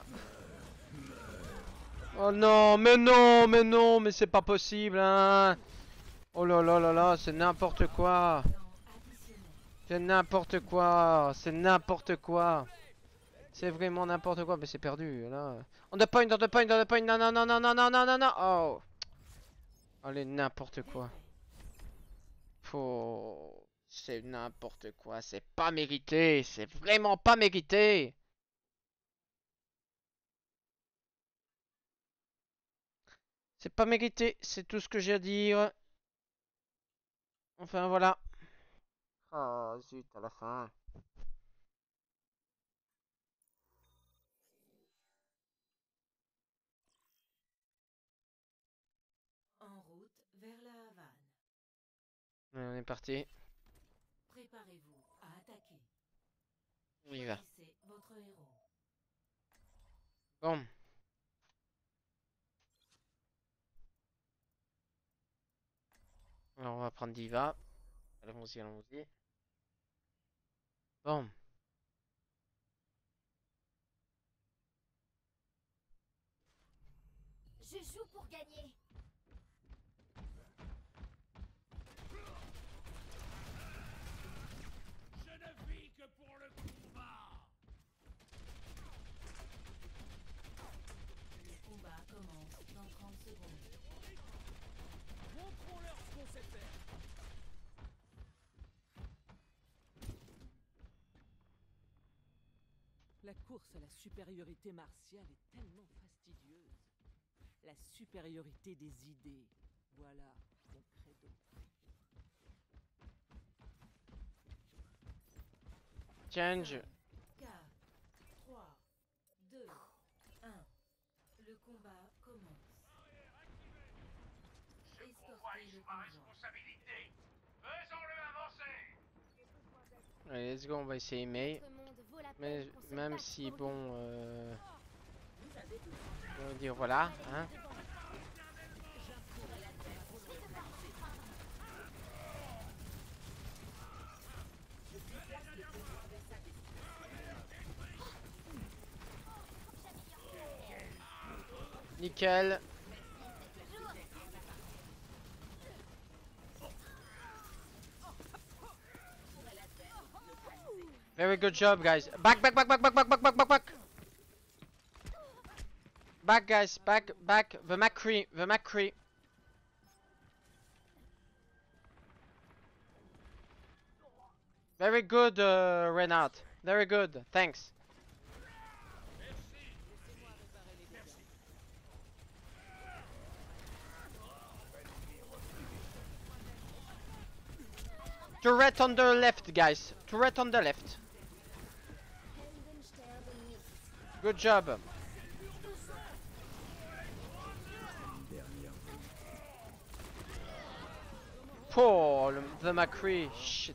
Oh non, mais non, mais non, mais c'est pas possible, hein. Oh là là là là, c'est n'importe quoi. C'est n'importe quoi. C'est n'importe quoi. C'est vraiment n'importe quoi. Mais c'est perdu, là. On the point, on the point, on the point. Non, non, non, non, non, non, non, non, non. Oh. Allez, n'importe quoi. Faut... C'est n'importe quoi. C'est pas mérité. C'est vraiment pas mérité. C'est pas mérité. C'est tout ce que j'ai à dire. Enfin, voilà. Ah, zut, à la fin. En route vers la Havane. On est parti. Préparez-vous à attaquer. On y va. Choisissez votre héros. Bon. Alors on va prendre Diva. Allons-y, allons-y. Bon. Je joue pour gagner. Je ne vis que pour le combat. Le combat commence dans trente secondes. Montrons-leur ce qu'on sait faire. La course à la supériorité martiale est tellement fastidieuse. La supériorité des idées, voilà mon credo. Change. quatre, trois, deux, un. Le combat commence. Escortez le convoi. Responsabilité. Faisons-le avancer. Allez, let's go, on va essayer May. Notre monde vaut la Mais peine qu'on se même batte si pour bon, lui. euh... on va dire voilà, hein. Nickel. Very good job, guys. Back, back, back, back, back, back, back, back, back, back. Back, guys. Back, back. The McCree, the McCree. Very good, uh, Renard. Very good. Thanks. Turret on the left, guys. Turret on the left. Helden sterben nicht. Good job. Oh, le, the McCree. Shit.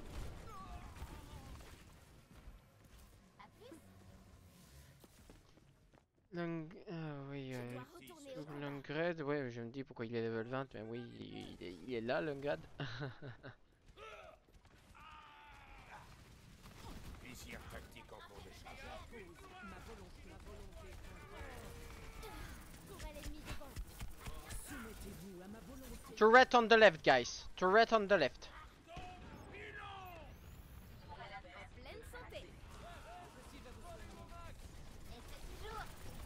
À plus. Long... Ah oui, Je euh, dois retourner au combat. long grade, ouais, je me dis dit pourquoi il est level vingt, mais oui, il, il est, il est là, le gars. Visir tactique en cours de charge. Ma volonté, ma volonté. Trouve l'ennemi devant. Soumettez-vous à ma volonté. Turret on the left, guys. Turret on the left. En pleine santé. Ceci va vous soigner. Et c'est toujours.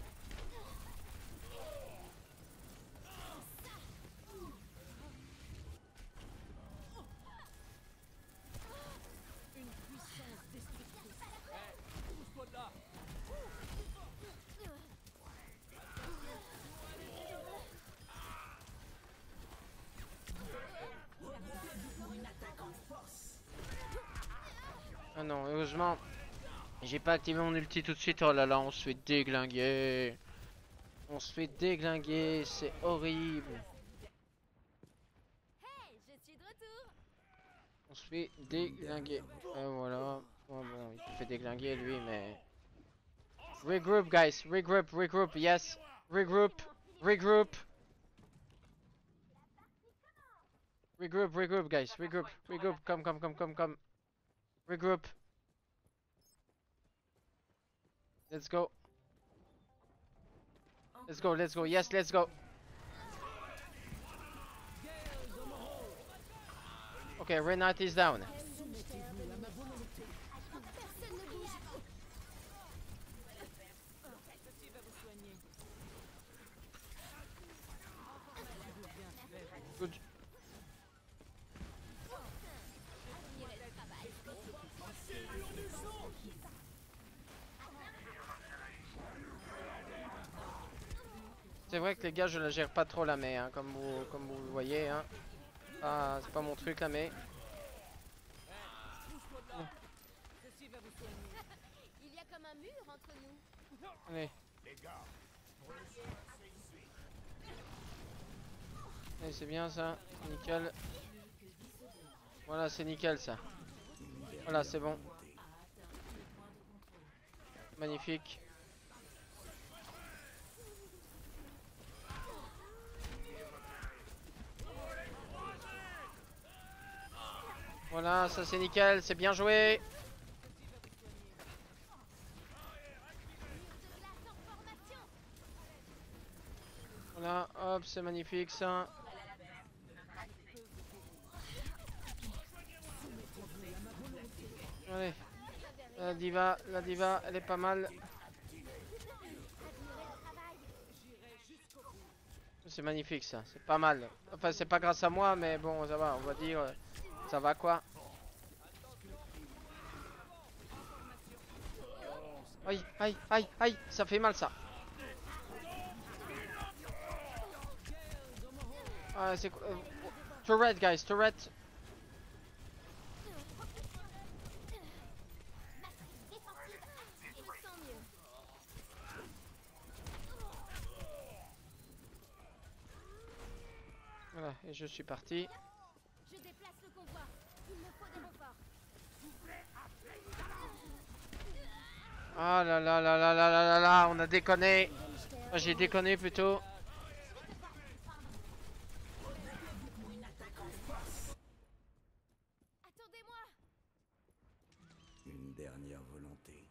Une puissance destructrice. Pousse-toi de là. Ah non, heureusement, j'ai pas activé mon ulti tout de suite. Oh là là, on se fait déglinguer. On se fait déglinguer, c'est horrible. Hey, je suis de retour. On se fait déglinguer. Et voilà. Oh bon, il se fait déglinguer lui, mais... Regroup, guys. Regroup, regroup, yes. Regroup, regroup. Regroup, regroup, guys. Regroup, regroup. Come, come, come, come, come. Regroup. Let's go. Let's go, let's go. Yes, let's go. Okay, Renate is down. Personne ne bouge. Ceci va vous soigner. Good. Admirez le travail. C'est vrai que les gars, je la gère pas trop la main, hein, comme vous, comme vous le voyez. Hein. Ah, c'est pas mon truc la main. Pousse-toi de là. Ceci va vous soigner. Il y a comme un mur entre nous. Allez, Les gars, allez, c'est bien ça. Nickel. Voilà, c'est nickel ça. Voilà, c'est bon. Magnifique. Voilà, ça c'est nickel, c'est bien joué. Voilà, hop, c'est magnifique ça. Allez, la diva, la diva, elle est pas mal. C'est magnifique ça, c'est pas mal. Enfin, c'est pas grâce à moi, mais bon, ça va, on va dire, euh, ça va quoi. Aïe, aïe, aïe, aïe, ça fait mal ça. Ah, c'est quoi euh, turret, guys, turret. Je me sens mieux. Voilà, et je suis parti. Je déplace le convoi. Il me faut des renforts. Ah là là là là là là là là, on a déconné. Ah, j'ai déconné plutôt. Attendez-moi. une dernière volonté.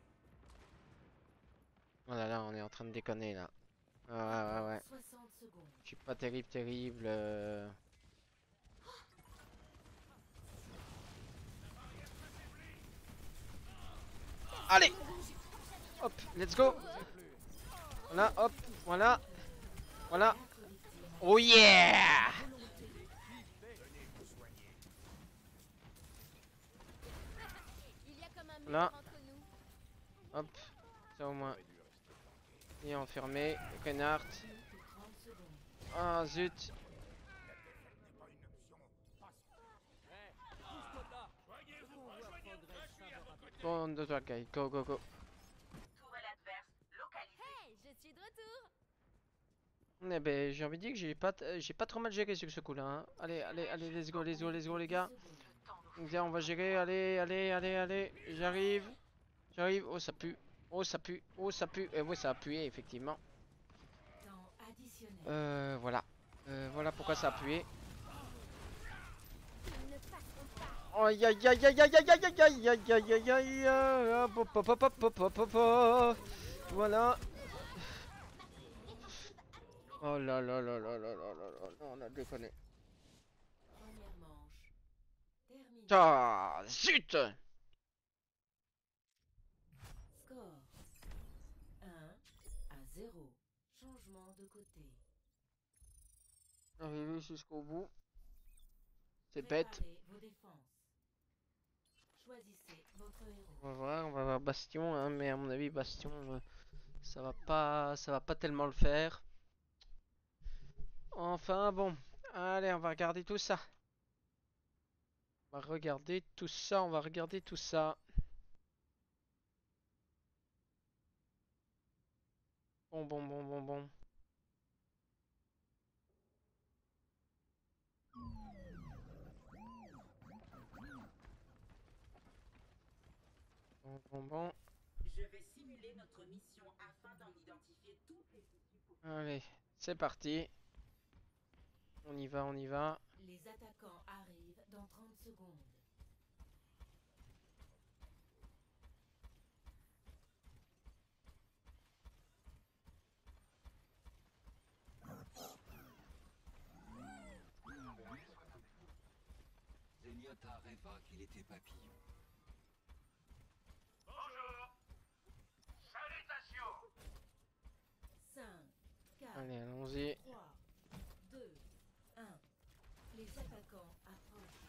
Oh là là, on est en train de déconner là. Ah, ouais, ouais, ouais. soixante secondes. Je suis pas terrible, terrible. euh. Allez! Hop, let's go! Voilà, hop, voilà. Voilà. Oh yeah! Il y a comme un mur Là. entre nous. Hop, ça au moins. Il est enfermé, Reinhardt. Ah zut! Bon, de toi, guy. Go, go, go. Hey, je suis de retour. Eh ben, j'ai envie de dire que j'ai pas, t- j'ai pas trop mal géré sur ce coup-là. Hein. Allez, allez, allez, let's go, let's go, let's go, les gars. Viens, on va gérer. Allez, allez, allez, allez. J'arrive. J'arrive. Oh, ça pue. Oh, ça pue. Oh, ça pue. Et ouais, ça a pué, effectivement. Temps additionnel. Euh, voilà. Euh, voilà pourquoi ça a appuyé. Ils ne passeront pas. Aïe aïe aïe aïe aïe aïe aïe aïe aïe aïe aïe aïe aïe. Hop, hop, hop, hop, hop, hop, hop, hop. Voilà. Oh là là là là là là là là. Non, on a déconné. Première manche. Terminé. Ah, zut. Score un à zéro. Changement de côté. Arrivé jusqu'au bout. C'est bête. Préparez vos défenses. Choisissez votre héros. On va voir, on va voir Bastion, hein, mais à mon avis Bastion, euh, ça va pas, ça va pas tellement le faire. Enfin bon, allez, on va regarder tout ça. On va regarder tout ça, on va regarder tout ça. Bon, bon, bon, bon, bon. Bon, bon, bon. Je vais simuler notre mission afin d'en identifier toutes les issues. Allez, c'est parti. On y va, on y va. Les attaquants arrivent dans trente secondes. Zenyatta rêva qu'il était papillon. Bonjour. Salutations. cinq, quatre, Allez, allons-y. trois, deux, un. Les attaquants approchent.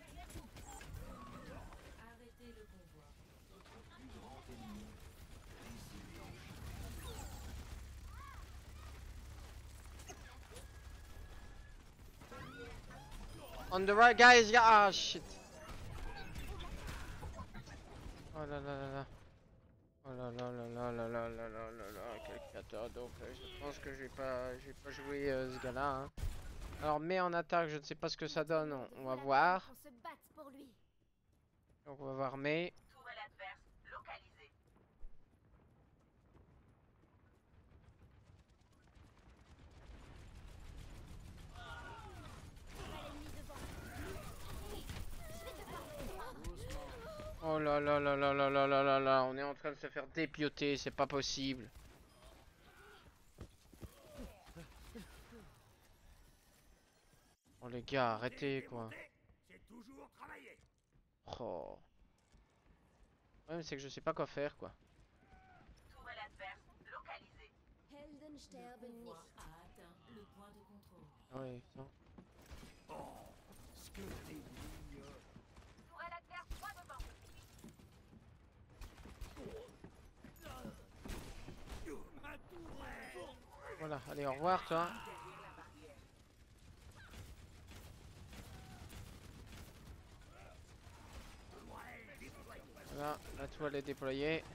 Arrêtez le convoi. Du grand ennemi, brisé blanche. On the right, guys. Yeah, ah, shit. Oh là là là là. Oh là là là là là là là là là là. Calculateur. Donc, euh, je pense que j'ai pas, j'ai pas joué euh, ce gars-là. Hein. Alors, mais en attaque, je ne sais pas ce que ça donne. On, on va voir. On se batte pour lui. Donc, on va voir mais. Tourelle adverse localisée. Pas l'ennemi devant. Je vais te voir. Oh là là là là là là là là là. On est en train de se faire dépioter. C'est pas possible. Oh les gars, arrêtez quoi. C'est toujours travaillé. Oh. Ouais, mais c'est que je sais pas quoi faire quoi. Tourelle adverse localisée. Le Heldensterben convoi nicht. a atteint le point de contrôle. Ouais, non. Ce que t'es mignon. Tourelle adverse droit devant. Ma tourelle. Voilà, allez, au revoir toi. Voilà, la toile est déployée.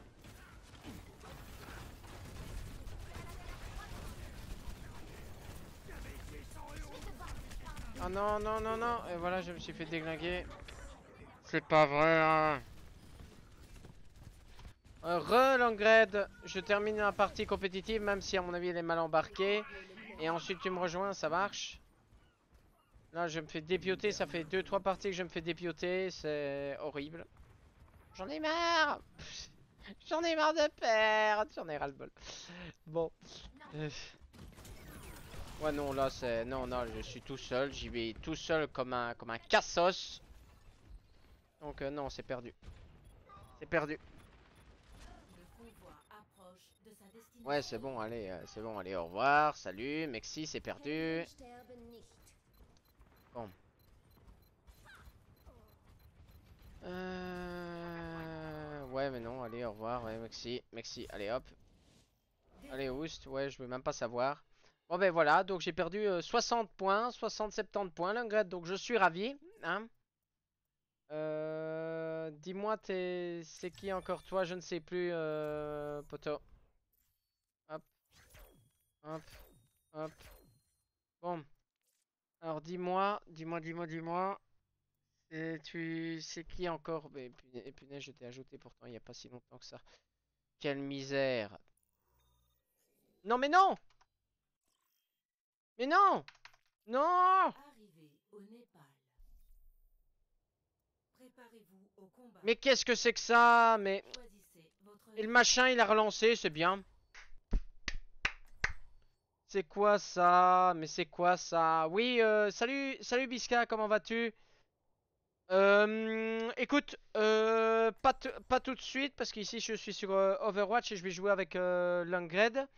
Ah non, non, non, non. Et voilà, je me suis fait déglinguer. C'est pas vrai, hein. Euh, Re Langred, je termine la partie compétitive, même si à mon avis elle est mal embarquée. Et ensuite tu me rejoins, ça marche. Là je me fais dépioter, ça fait deux trois parties que je me fais dépioter, c'est horrible. J'en ai marre. J'en ai marre de perdre, j'en ai ras le bol. Bon. Euh. Ouais non là c'est... Non non je suis tout seul, j'y vais tout seul comme un, comme un cassos. Donc euh, non c'est perdu. C'est perdu. Le convoi approche de sa destination. Ouais c'est bon, allez, euh, c'est bon, allez au revoir, salut, Mexi c'est perdu. Heldensterben nicht. Bon. Euh... Ouais mais non, allez au revoir, ouais Mexi, Mexi, allez hop. Allez Oust, ouais je veux même pas savoir. Bon ben voilà, donc j'ai perdu euh, soixante points, soixante soixante-dix points l'Ungred, donc je suis ravi. Hein. Euh... Dis-moi, t'es... c'est qui encore toi, je ne sais plus, euh... poto. Hop, hop, hop. Bon. Alors dis-moi, dis-moi, dis-moi, dis-moi. Et tu... C'est qui encore? Mais punaise, punaise, je t'ai ajouté pourtant il n'y a pas si longtemps que ça. Quelle misère. Non mais non! Mais non! Non! Arrivée au Népal. Préparez-vous au combat. Mais qu'est-ce que c'est que ça? Mais... Choisissez votre Et le machin, il a relancé, c'est bien. C'est quoi ça? Mais c'est quoi ça? Oui, euh, salut, salut Biska, comment vas-tu? Euh, écoute, euh, pas, t- pas tout de suite, parce qu'ici je suis sur euh, Overwatch et je vais jouer avec euh, Langred.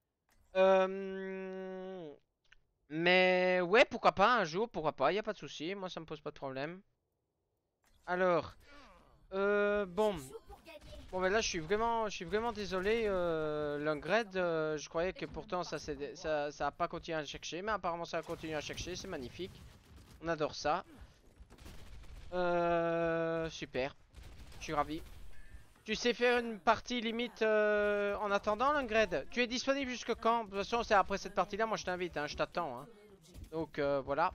Euh, mais ouais, pourquoi pas un jour, pourquoi pas, y a pas de souci, moi ça me pose pas de problème. Alors, euh, bon, bon ben là je suis vraiment, je suis vraiment désolé, euh, Langred, euh, je croyais que pourtant ça, c'est- ça, ça a pas continué à chercher, mais apparemment ça a continué à chercher, c'est magnifique, on adore ça. Euh, super, je suis ravi. Tu sais faire une partie limite euh, en attendant, Langred? Tu es disponible jusque quand? De toute façon, c'est après cette partie-là, moi je t'invite, hein, je t'attends. Hein. Donc euh, voilà.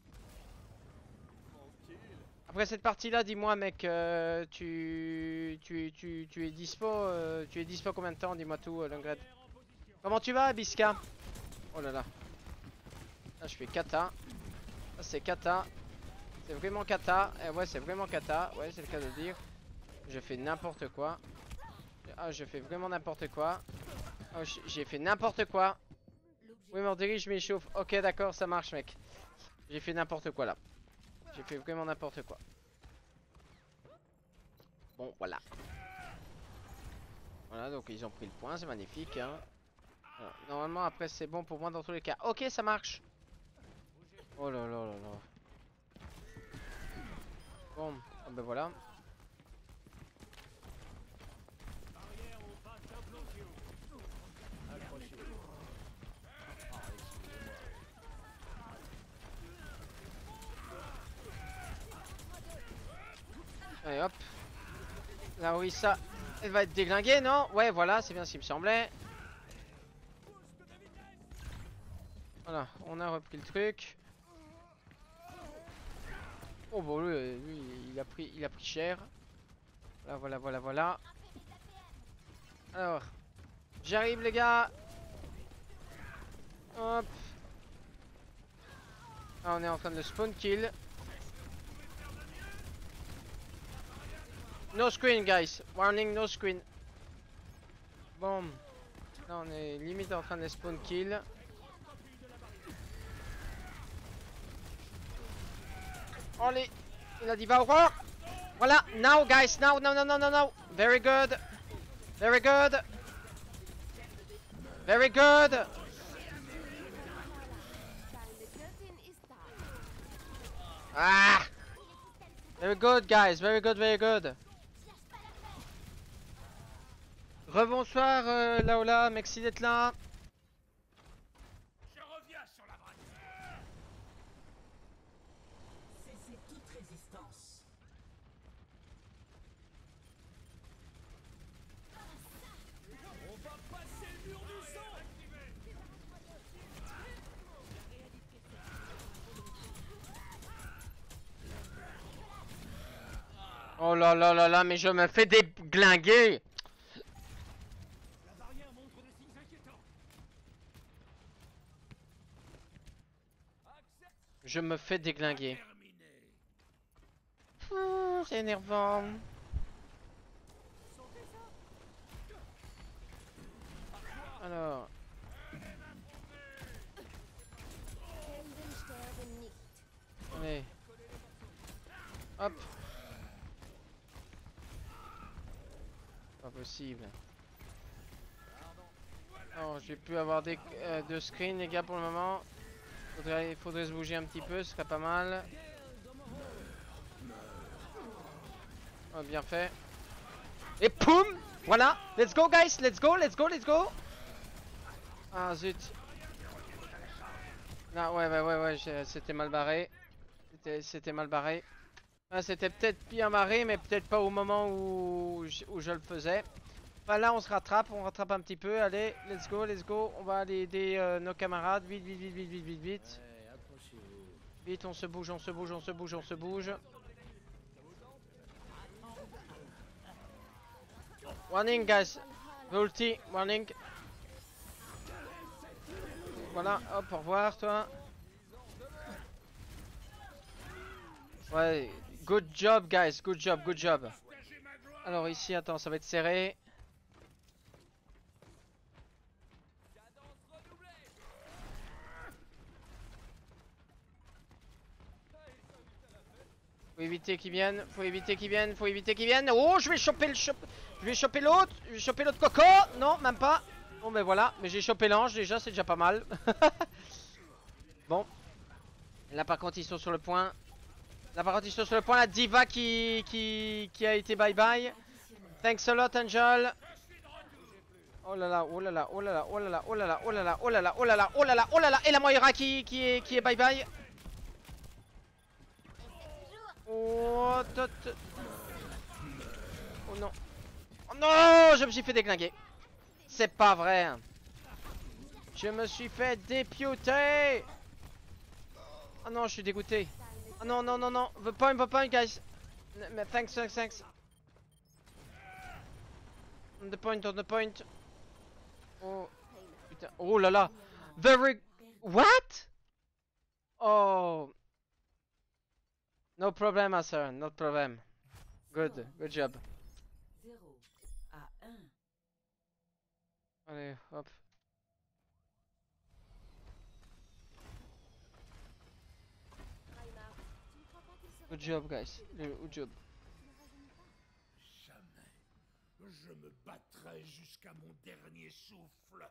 Après cette partie-là, dis-moi, mec, euh, tu, tu, tu, tu es dispo, euh, tu es dispo combien de temps? Dis-moi tout, euh, Langred. Comment tu vas, Biska? Oh là là. Là, je fais kata. Là, c'est kata. C'est vraiment kata. Eh ouais, c'est vraiment kata. Ouais, c'est le cas de le dire. Je fais n'importe quoi. Ah, je fais vraiment n'importe quoi. Oh, j'ai fait n'importe quoi. Oui, mon dirige m'échauffe. Ok, d'accord, ça marche, mec. J'ai fait n'importe quoi là. J'ai fait vraiment n'importe quoi. Bon, voilà. Voilà, donc ils ont pris le point, c'est magnifique. Hein. Alors, normalement, après, c'est bon pour moi dans tous les cas. Ok, ça marche. Oh là là là là. Bon, oh ben voilà. Allez hop. Là oui ça, elle va être déglinguée non? Ouais voilà, c'est bien ce qui me semblait. Voilà, on a repris le truc. Oh bon lui, lui il a pris il a pris cher. Voilà voilà voilà voilà. Alors, j'arrive les gars. Hop. Là on est en train de le spawn kill. No screen guys, warning no screen. Bon, là on est limite en train de spawn kill. Allez, il a dit va Aurore. Voilà, now guys, now, no, no, no, no, no. Very good, very good, very good. Ah, very good guys, very good, very good. Rebonsoir euh, Laola, merci d'être là. Je reviens sur la vraie. Cessez toute résistance. On va passer le mur du sang. Oh là là là là, mais je me fais déglinguer. La barrière montre des signes inquiétants. Je me fais déglinguer. Terminé. Ouh, c'est énervant. Alors. Allez. Hop. Pas possible. Non, je vais plus avoir des, euh, de screen les gars pour le moment. Faudrait, il faudrait se bouger un petit peu, ce serait pas mal. Oh, bien fait. Et poum! Voilà! Let's go guys! Let's go! Let's go! Let's go! Ah zut! Là, ouais, ouais, ouais, ouais, c'était mal barré. C'était mal barré. Ah, c'était peut-être bien barré, mais peut-être pas au moment où je, où je le faisais. Enfin, là, on se rattrape, on rattrape un petit peu. Allez, let's go, let's go. On va aller aider euh, nos camarades. Vite, vite, vite, vite, vite, vite, vite. Vite, on se bouge, on se bouge, on se bouge, on se bouge. Warning, guys. Ulti, warning. Voilà, hop, au revoir, toi. Ouais, good job guys, good job, good job. Alors ici, attends, ça va être serré. Faut éviter qu'ils viennent, faut éviter qu'ils viennent, faut éviter qu'ils viennent. Oh, je vais choper le chop... Je vais choper l'autre, je vais choper l'autre coco. Non, même pas. Bon ben voilà, mais j'ai chopé l'ange déjà, c'est déjà pas mal. Bon. Là par contre ils sont sur le point. Là par contre ils sont sur le point, la diva qui, qui, qui a été bye bye. Thanks a lot Angel. Oh là là, oh là là, oh là là, oh là là, oh là là, oh là là, oh là là, oh là là, oh là là, oh là là. Et la Moira qui, qui est, qui est bye bye. Oh, tot, tot. Oh non. Oh non, je me suis fait déglinguer. C'est pas vrai. Je me suis fait dépioter. Oh non, je suis dégoûté. Oh non, non, non, non. The point, the point, guys. Mais thanks, thanks, thanks. On the point, on the point. Oh, putain. Oh là là. Very... What? Oh. No problem, sir. No problem. Good. Good job. zéro à un. Allez, hop. Reinhard, tu ne crois pas qu'il serait Good job, guys. Good job. Tu ne rajeunis pas? Jamais. Je me battrai jusqu'à mon dernier souffle.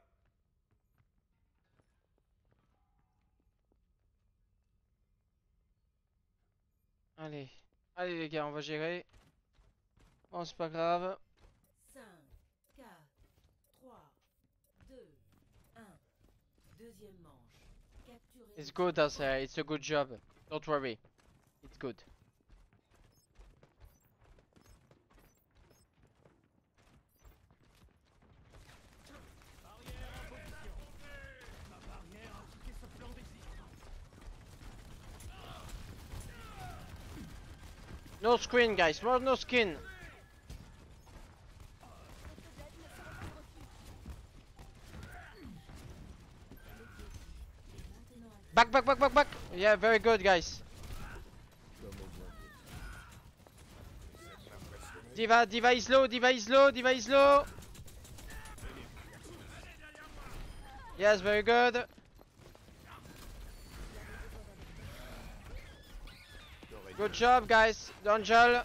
Allez. Allez les gars, on va gérer. Bon, c'est pas grave. cinq, quatre, trois, deux, un. Deuxième manche. Capturez. It's good, sir. It's a good job. Don't worry. It's good. No screen, guys. More no skin. Back, back, back, back, back. Yeah, very good, guys. Diva, Diva is low, Diva is low, Diva is low. Yes, very good. Good job, guys. Angel.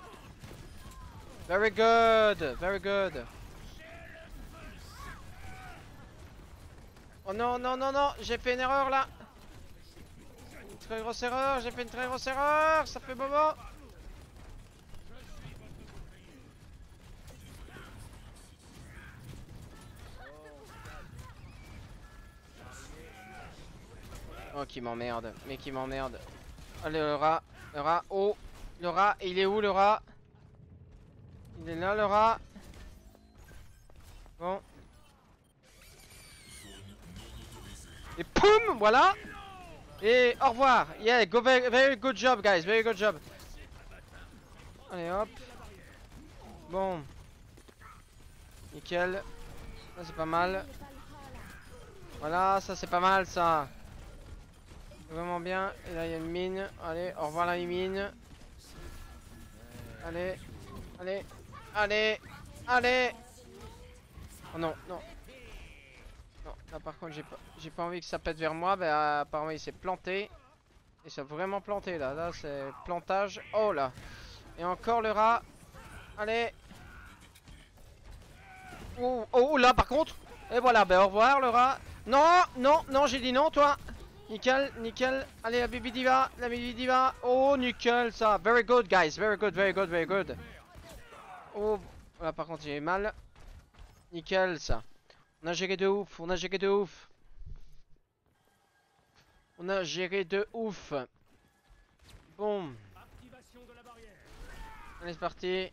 Very good, very good. Oh non, non, non, non, j'ai fait une erreur là. Une très grosse erreur, j'ai fait une très grosse erreur, ça fait bobo. Oh, qui m'emmerde, mais qui m'emmerde. Allez, le rat, le rat, oh, le rat, il est où le rat? Il est là le rat. Bon. Et poum, voilà. Et au revoir. Yeah, go very, very good job, guys. Very good job. Allez, hop. Bon. Nickel. Ça, c'est pas mal. Voilà, ça, c'est pas mal, ça. Vraiment bien. Et là, il y a une mine. Allez, au revoir, la mine. Allez. Allez. Allez. Allez. Oh non, non. Non, là par contre j'ai pas, j'ai pas envie que ça pète vers moi, bah euh, apparemment il s'est planté. Il s'est vraiment planté là, là c'est plantage. Oh là. Et encore le rat. Allez. Oh, oh là par contre. Et voilà, bah au revoir le rat. Non, non, non, j'ai dit non toi. Nickel, nickel. Allez la Bibi Diva, la Bibi Diva. Oh nickel ça. Very good guys, very good, very good, very good. Oh, là par contre j'ai mal. Nickel ça. On a géré de ouf, on a géré de ouf. On a géré de ouf. Bon. Allez, c'est parti.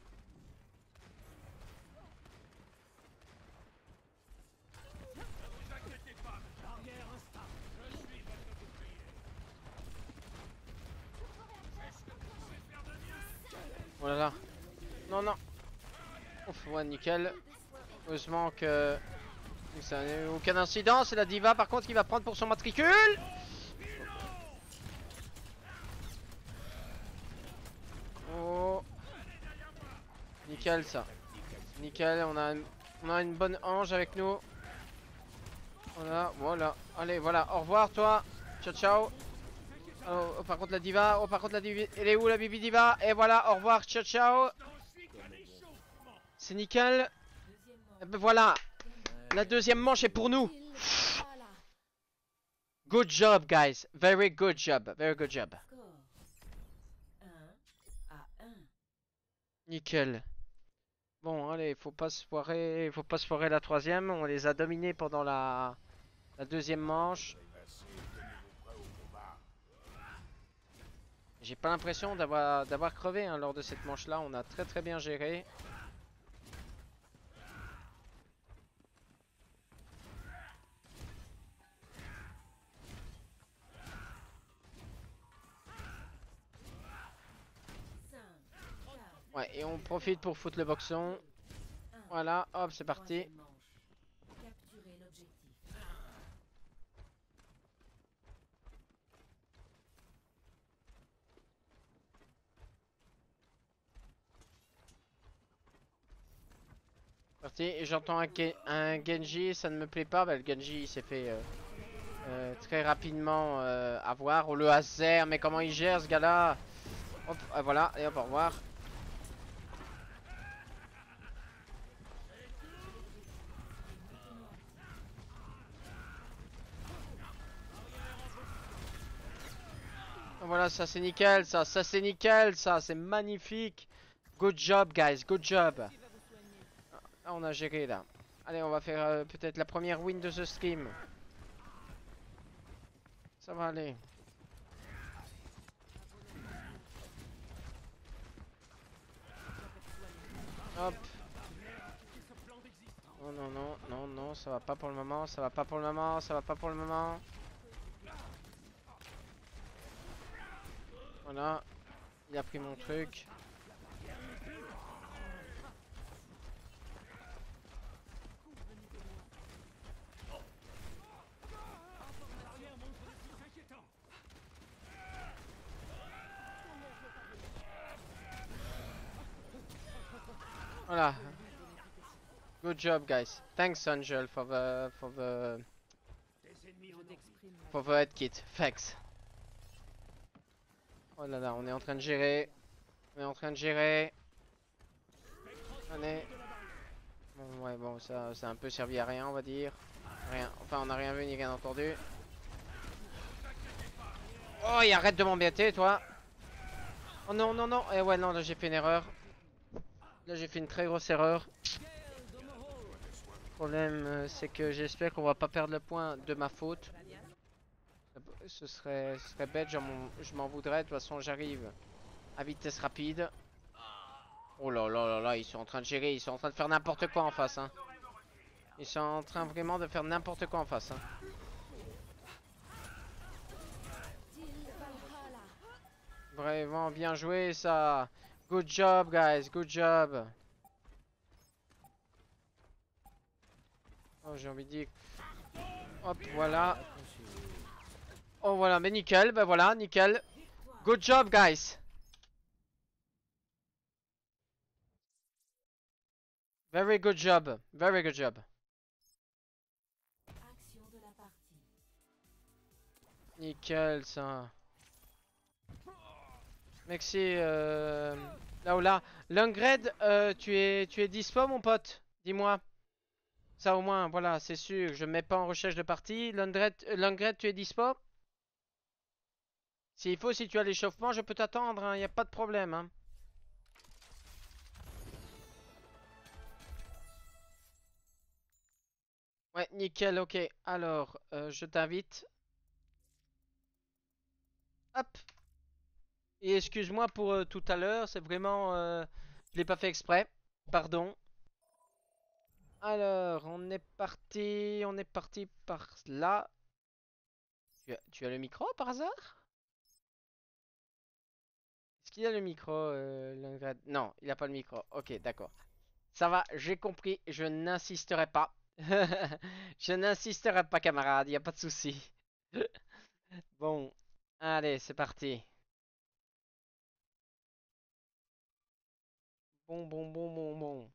Oh là là. Non, non. Ouf, ouais, nickel. Heureusement que ça n'a eu aucun incident. C'est la Diva par contre qui va prendre pour son matricule. nickel ça. Nickel, on a, on a une bonne ange avec nous. Voilà, voilà. Allez, voilà. Au revoir toi. Ciao, ciao. Oh, oh, par contre la diva. Oh, par contre la diva. Elle est où la bibi diva? Et voilà, au revoir. Ciao, ciao. C'est nickel. Et ben voilà. La deuxième manche est pour nous. Valhalla. Good job, guys. Very good job. Very good job. Score un à un. Nickel. Bon, allez, faut pas se foirer, faut pas se foirer la troisième. On les a dominés pendant la, la deuxième manche. J'ai pas l'impression d'avoir d'avoir crevé hein, lors de cette manche-là. On a très très bien géré. cinq, quatre, Ouais, et on profite pour foutre le boxon. un. Voilà, hop, c'est parti. Troisième manche. Capturer l'objectif. Parti. Et j'entends un, Ge- un Genji, ça ne me plaît pas. Bah, le Genji il s'est fait euh, euh, très rapidement euh, avoir. Oh le Hazer, mais comment il gère ce gars-là? Hop, ah, voilà, et hop, au revoir. Voilà, ça c'est nickel, ça, ça c'est nickel, ça, c'est magnifique. Good job, guys, good job. Ah, on a géré là. Allez, on va faire euh, peut-être la première win de ce stream. Ça va aller. Hop. Oh non, non, non, non, ça va pas pour le moment, ça va pas pour le moment, ça va pas pour le moment. Voilà. Il a pris mon truc. Voilà. Good job, guys. Thanks, Angel, for the for the for the head kit. Thanks. Oh là là, on est en train de gérer. On est en train de gérer. Allez. Bon, ouais, bon, ça, ça a un peu servi à rien, on va dire. Rien. Enfin, on n'a rien vu ni rien entendu. Oh, et arrête de m'embêter, toi. Oh non, non, non. Eh ouais, non, là j'ai fait une erreur. Là j'ai fait une très grosse erreur. Le problème, euh, c'est que j'espère qu'on va pas perdre le point de ma faute. Ce serait, ce serait bête, je m'en- je m'en voudrais. De toute façon, j'arrive à vitesse rapide. Oh là là là là, ils sont en train de gérer, ils sont en train de faire n'importe quoi en face. Hein. Ils sont en train vraiment de faire n'importe quoi en face. Hein. Till Valhalla. Vraiment bien joué ça. Good job guys, good job. Oh j'ai envie de dire. Hop voilà. Oh voilà, mais nickel, ben voilà, nickel. Good job guys. Very good job, very good job. Action de la partie. Nickel ça. Merci euh... là ou là. Lungred, euh, tu es tu es dispo mon pote? Dis-moi. Ça au moins, voilà, c'est sûr. Je me mets pas en recherche de partie. Lungred, euh, Lungred, tu es dispo? S'il faut, si tu as l'échauffement, je peux t'attendre, il n'y a pas de problème. Hein. Ouais, nickel, ok. Alors, euh, je t'invite. Hop. Et excuse-moi pour euh, tout à l'heure, c'est vraiment... Euh, je l'ai pas fait exprès. Pardon. Alors, on est parti, on est parti par là. Tu as, tu as le micro par hasard? Est-ce qu'il a le micro, euh, Lungred? Non, il n'a pas le micro. Ok, d'accord. Ça va, j'ai compris, je n'insisterai pas. Je n'insisterai pas, camarade, y a pas de souci. Bon, allez, c'est parti. Bon, bon, bon, bon, bon.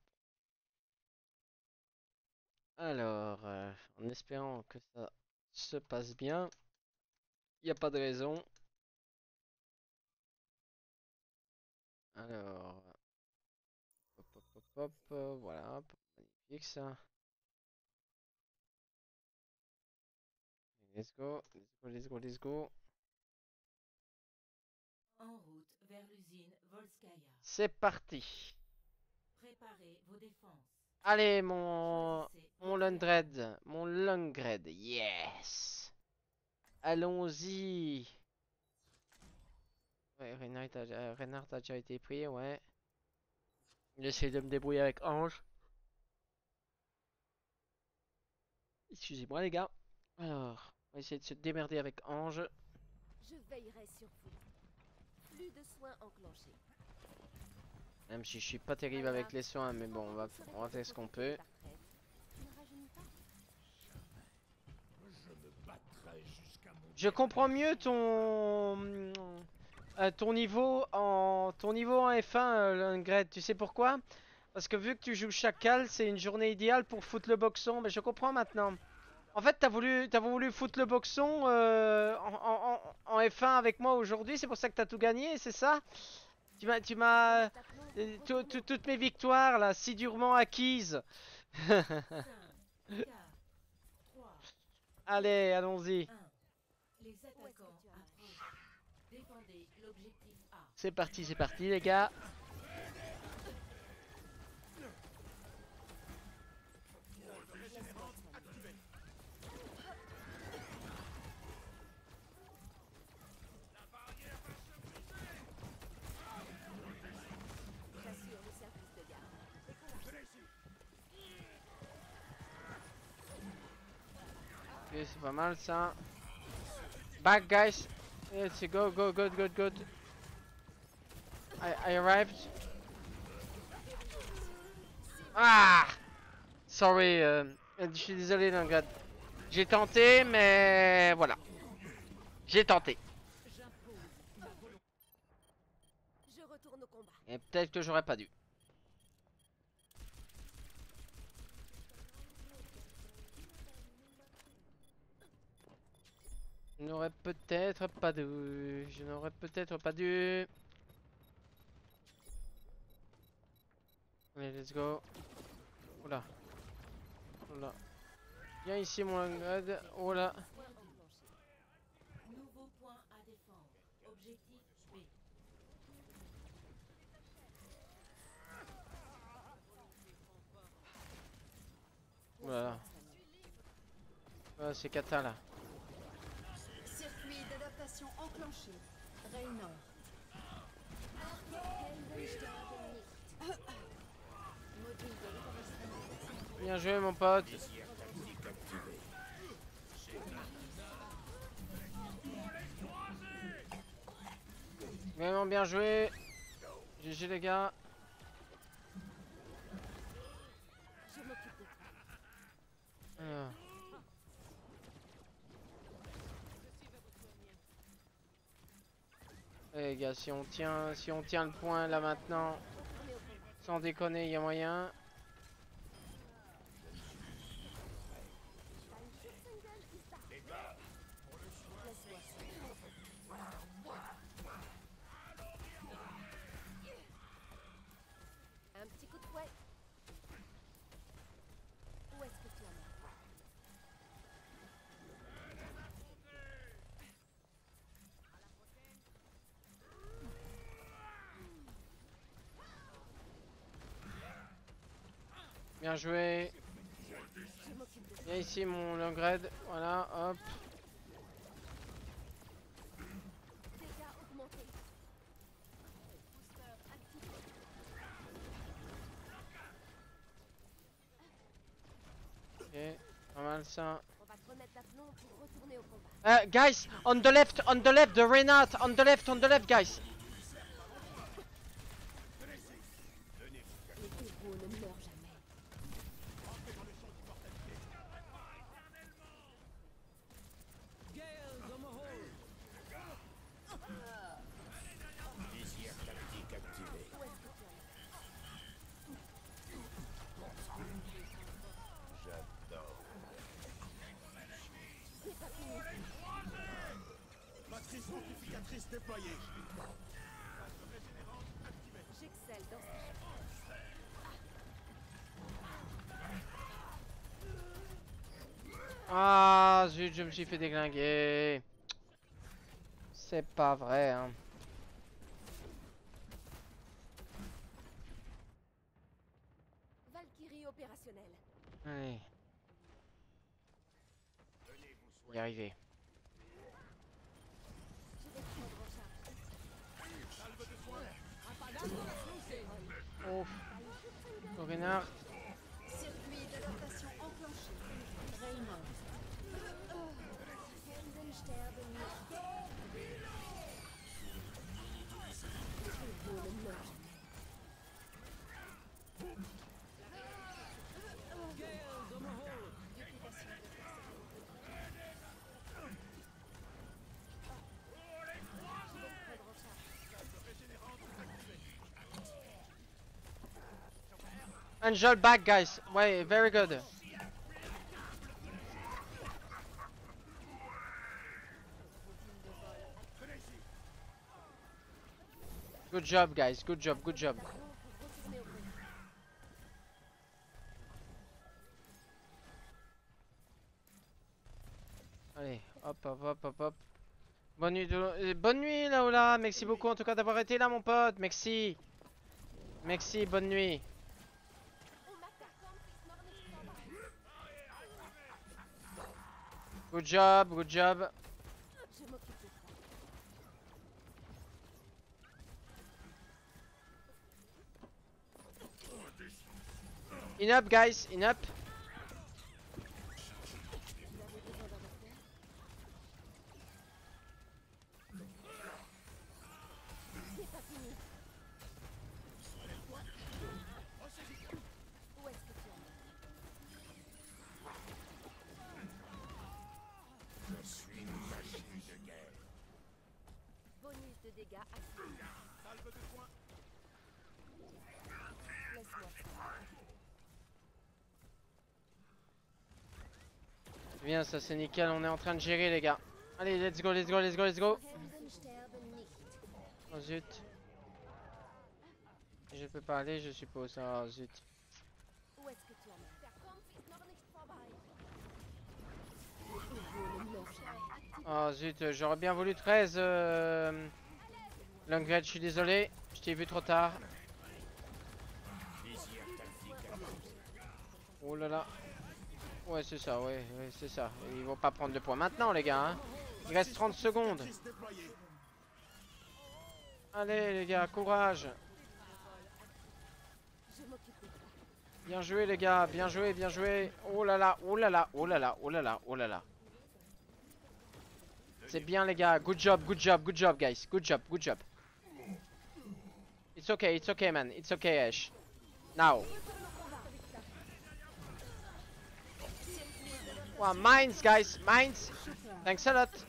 Alors, euh, en espérant que ça se passe bien, il n'y a pas de raison. Alors, hop, hop, hop, hop, euh, voilà, magnifique ça. Let's go, let's go, let's go, let's go. En route vers l'usine Volskaya. C'est parti. Préparez vos défenses. Allez, mon, Choisissez mon votre Lundred, mon Lundred, yes. Allons-y. Ouais, Reinhardt a, euh, Reinhardt a déjà été pris, ouais. J'essaie de me débrouiller avec Ange. Excusez-moi les gars. Alors, on va essayer de se démerder avec Ange. Je veillerai sur vous. Plus de soins enclenchés. Même si je suis pas terrible avec les soins, mais bon, on va, on va faire ce qu'on peut. Tu ne rajeunis pas. Je me battrai jusqu'à mon... Je comprends mieux ton euh, ton niveau en ton niveau en F un, euh, Lundgren. Tu sais pourquoi? Parce que vu que tu joues Chacal, c'est une journée idéale pour foutre le boxon. Mais je comprends maintenant. En fait, t'as voulu t'as voulu foutre le boxon euh, en, en, en- en F un avec moi aujourd'hui. C'est pour ça que t'as tout gagné, c'est ça? Tu m'as tu m'as euh, tout- tout- toutes mes victoires là, si durement acquises. cinq, quatre, trois, Allez, allons-y. un. Les attaquants approchent. Défendez l'objectif A. C'est parti, c'est parti les gars. J'assure le service de garde. Ok, c'est pas mal ça. Back guys. Let's go, go, good, good, good. I, I arrived. Ah! Sorry, euh, je suis désolé Lundgren. J'ai tenté, mais voilà. J'ai tenté. Je retourne au combat. Et peut-être que j'aurais pas dû. Je n'aurais peut-être pas dû. Je n'aurais peut-être pas dû. Allez, let's go. Oula. Oula. Viens ici, mon Lundgren. Oula. Soins enclenchés. Nouveau point à défendre. Objectif B. Oula. Ah, c'est Kata là. Circuit d'adaptation enclenché. Reynor. Module de rétablissement. Bien joué, mon pote. Vraiment bien joué. G G les gars. Je m'occupe de toi. Alors. Eh, les gars, si on tient, si on tient le point là maintenant, Retournez au combat. sans déconner, il y a moyen. Laisse-moi ça. Un petit coup de fouet. Où est-ce que tu en es? Bien joué. Je m'occupe de ça. Viens ici, mon Lundgren. Voilà, hop. Dégâts augmentés. Booster activé. Ok, pas mal ça. On va te remettre d'aplomb pour retourner au combat. Uh, guys, on the left, on the left, the Renat, on the left, on the left, guys. Les héros ne meurent jamais. Gale dans mon hall. Désir tactique activé. Où est-ce que tu en es? déployée. J'excelle dans ce Ah zut, je me suis fait déglinguer. C'est pas vrai hein. Valkyrie opérationnelle. Allez. Y arriver. Je vais prendre en charge. Ouf. Renard. Circuit d'adaptation enclenché. Raymond. Helden sterben nicht. Wir holen Löwen. Angel back guys. Ouais, very good. Good job guys, good job, good job. Allez, hop, hop, hop, hop, hop. Bonne nuit, de... euh, bonne nuit Laola. Merci beaucoup en tout cas d'avoir été là mon pote. Merci. Merci, bonne nuit. Good job, good job. Je m'occupe de ça. In up guys, in up. C'est pas fini. Où est-ce que tu es? Je suis une machine de guerre. Bonus de dégâts actifs. Salve de soins. Laisse-moi faire. Bien, ça c'est nickel, on est en train de gérer les gars. Allez, let's go, let's go, let's go, let's go. Helden sterben nicht. Oh zut. Je peux pas aller, je suppose. Oh zut. Où est-ce que tu en es? Der Kampf ist noch nicht vorbei. Wir holen Löwen. Oh zut, j'aurais bien voulu treize. Euh... Lungred, je suis désolé, je t'ai vu trop tard. Oh là là. Ouais, c'est ça, ouais, ouais c'est ça. Ils vont pas prendre de points maintenant, les gars. Hein. Il reste trente secondes. Allez, les gars, courage. Je m'occupe de ça. Bien joué, les gars, bien joué, bien joué. Oh là là, oh là là, oh là là, oh là là, oh là là. C'est bien, les gars. Good job, good job, good job, guys. Good job, good job. It's okay, it's okay, man. It's okay, Ash. Now. Wow, mines, guys, mines. Thanks a lot.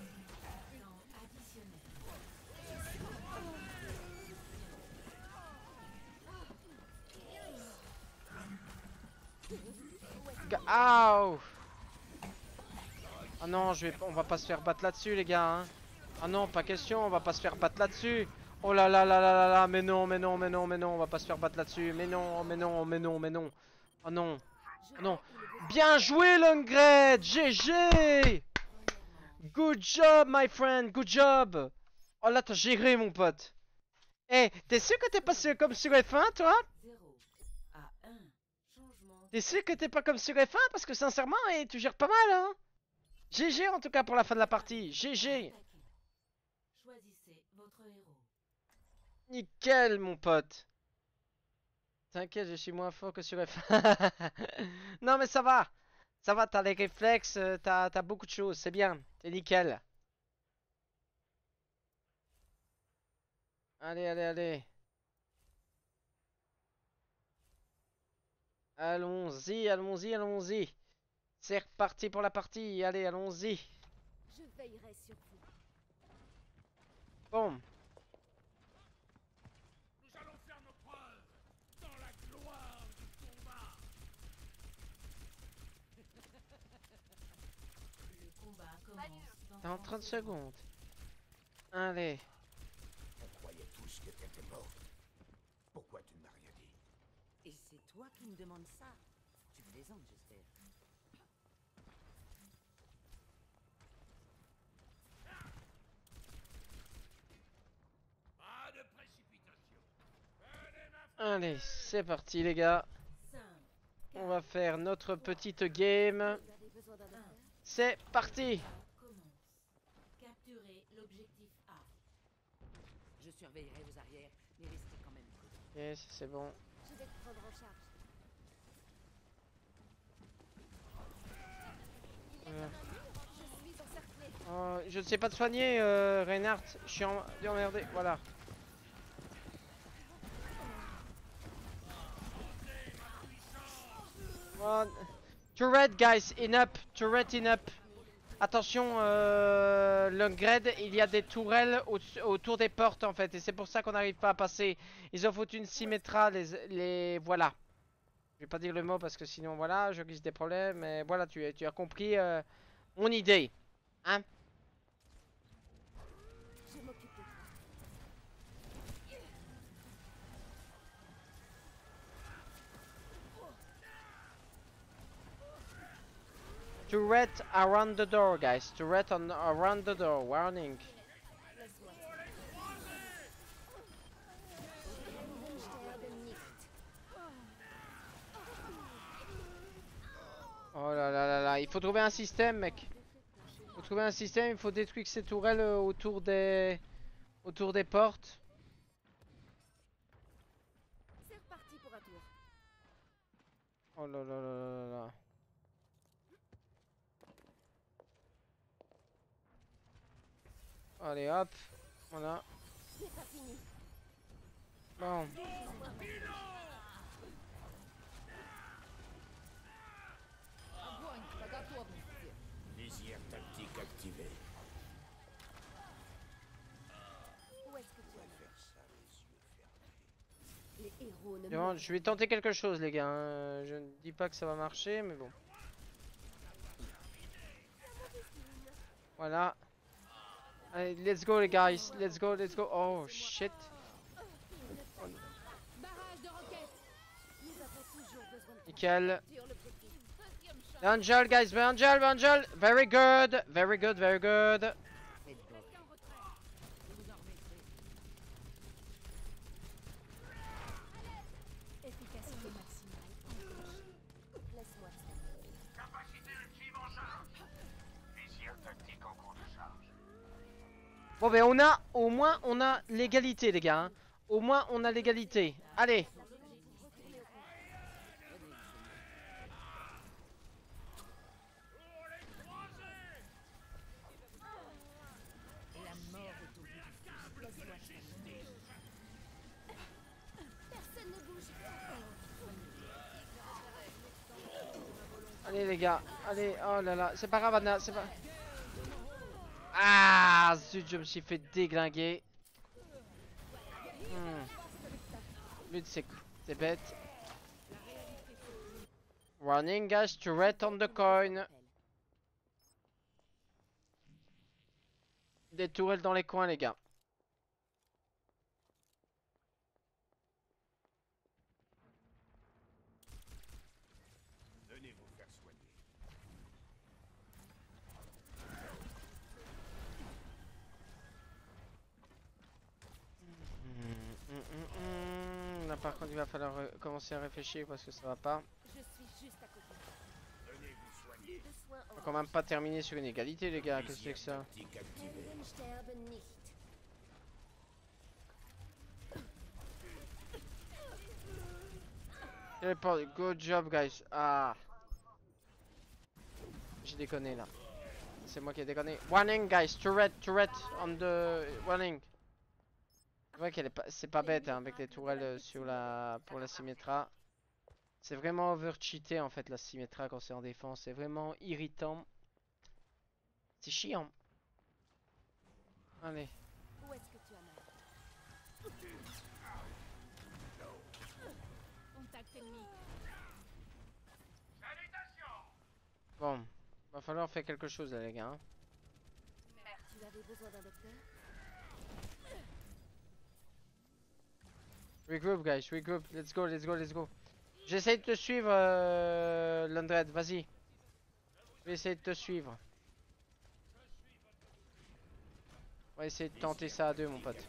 Ow. Ah non, je vais, on va pas se faire battre là-dessus, les gars. Hein. Ah non, pas question, on va pas se faire battre là-dessus. Oh là là là là là là, mais non, mais non, mais non, mais non, on va pas se faire battre là-dessus. Mais non, mais non, mais non, mais non. Oh non, oh non. Bien joué, Lungred, G G. Good job, my friend, good job. Oh là, t'as géré, mon pote. Eh, hey, t'es sûr que t'es pas sur, comme sur F un, toi? zéro à un. Changement. T'es sûr que t'es pas comme sur F un? Parce que sincèrement, eh, tu gères pas mal, hein. G G en tout cas pour la fin de la partie. G G. Choisissez votre héros. Nickel, mon pote. T'inquiète, je suis moins fort que sur F un. Non, mais ça va. Ça va, t'as les réflexes, euh, t'as t'as beaucoup de choses. C'est bien. C'est nickel. Allez, allez, allez. Allons-y, allons-y, allons-y. C'est reparti pour la partie. Allez, allons-y. Je veillerai sur vous. Bon. Nous allons faire nos preuves dans la gloire du combat. Le combat commence dans Dans trente secondes. Allez. puisque t'étais morte, pourquoi tu ne m'as rien dit? Et c'est toi qui me demandes ça? Tu plaisantes, j'espère. Pas de précipitation. Venez m'affronter. Allez, c'est parti les gars. cinq, On va faire notre petite game. Vous avez besoin d'un docteur? C'est parti. commence. Capturez l'objectif A. Je surveillerai vos arrières, mais restez quand même prudents. Yes, c'est bon. Je vais te prendre en charge. Il y a Euh. comme un mur. Je suis encerclée. Oh, je ne sais pas te soigner, euh, Reinhardt. Je suis en... emmerdé. Voilà. Oh, turret, guys, in up. Turret in up. Attention, euh, le grade, il y a des tourelles au autour des portes en fait. Et c'est pour ça qu'on n'arrive pas à passer. Ils ont foutu une symétra, les, les... Voilà. Je vais pas dire le mot parce que sinon, voilà, je risque des problèmes. Mais voilà, tu, tu as compris euh, mon idée. Hein? Je vais m'occuper. Turret around the door, guys. Turret on around the door. Warning. Laisse-moi. Sterben nicht. Oh là là là là. Il faut trouver un système, mec. Il faut trouver un système. Il faut détruire ces tourelles euh, autour des autour des portes. C'est reparti pour un tour. Oh là là là là là là. Allez hop. Voilà. C'est pas fini. Bon. Lisière tactique activée. Où est-ce que tu On va es? faire ça les yeux fermés. Les héros ne Bon, meurent je vais tenter quelque chose, les gars. hein. Je ne dis pas que ça va marcher, mais bon. Voilà. Allez, let's go, les guys. Let's go, let's go. Oh shit. Barrage de roquettes. Nous avons toujours besoin de Nickel. sur l'objectif. Deuxième chance. Angel, guys. Angel, Angel. Very good. Very good, very good. Faites bon. Restez en retrait. Vous vous en remettrez. Efficacité maximale enclenchée. Laisse-moi te Capacité ultime en charge. Lisière tactique en cours de charge. Bon, ben, on a, au moins, on a l'égalité, les gars. hein. Au moins, on a l'égalité. Allez. La mort est au bout du fil. Laisse-moi te Personne ne bouge. Allez, les gars. Allez. Oh là là. C'est pas grave, Anna. C'est pas... Ah, zut, je me suis fait déglinguer. Hmm. But c'est c'est bête. Running, guys. Turret on the coin. Des tourelles dans les coins, les gars. Venez vous faire soigner. Hmm, hmm, hmm, hmm. Là, par contre, il va falloir euh, commencer à réfléchir parce que ça va pas. Je suis juste à côté. Venez vous soigner. Plus de soins On va quand même pas terminer sur une égalité, les gars. Qu'est-ce que c'est que ça? Tactique activée. Helden sterben nicht. Teleport. Good job, guys. Ah. J'ai déconné là. C'est moi qui ai déconné. Warning, guys. Turret, turret on the warning. C'est vrai qu'elle est pas, c'est pas bête hein, avec les tourelles euh, sur la, pour la Symmetra. C'est vraiment over-cheaté en fait la Symmetra quand c'est en défense. C'est vraiment irritant. C'est chiant. Allez. Où est-ce que tu as mal? Contact ennemi. Bon. Va falloir faire quelque chose là les gars. hein. Tu avais besoin d'un docteur? Regroup, guys, regroup. Let's go, let's go, let's go. J'essaie de te suivre, euh, Landred, vas-y. Je vais essayer de te suivre. On va essayer de tenter ça à deux, mon pote.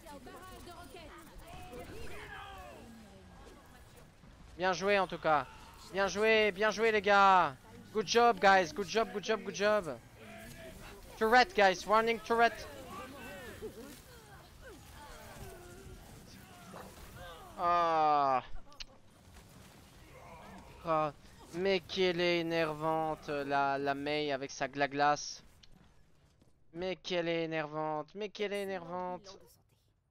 Bien joué, en tout cas. Bien joué, bien joué, les gars. Good job, guys. Good job, good job, good job. Turret, guys. Warning, turret. Ah. Ah. Mais qu'elle est énervante, la, la Mei avec sa glaglace. Mais qu'elle est énervante, mais qu'elle est énervante. Bilan de santé.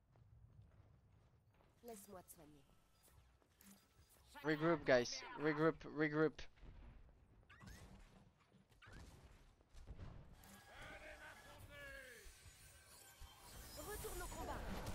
Laisse-moi te soigner. Regroup, guys. Regroup, regroup. Retourne au combat.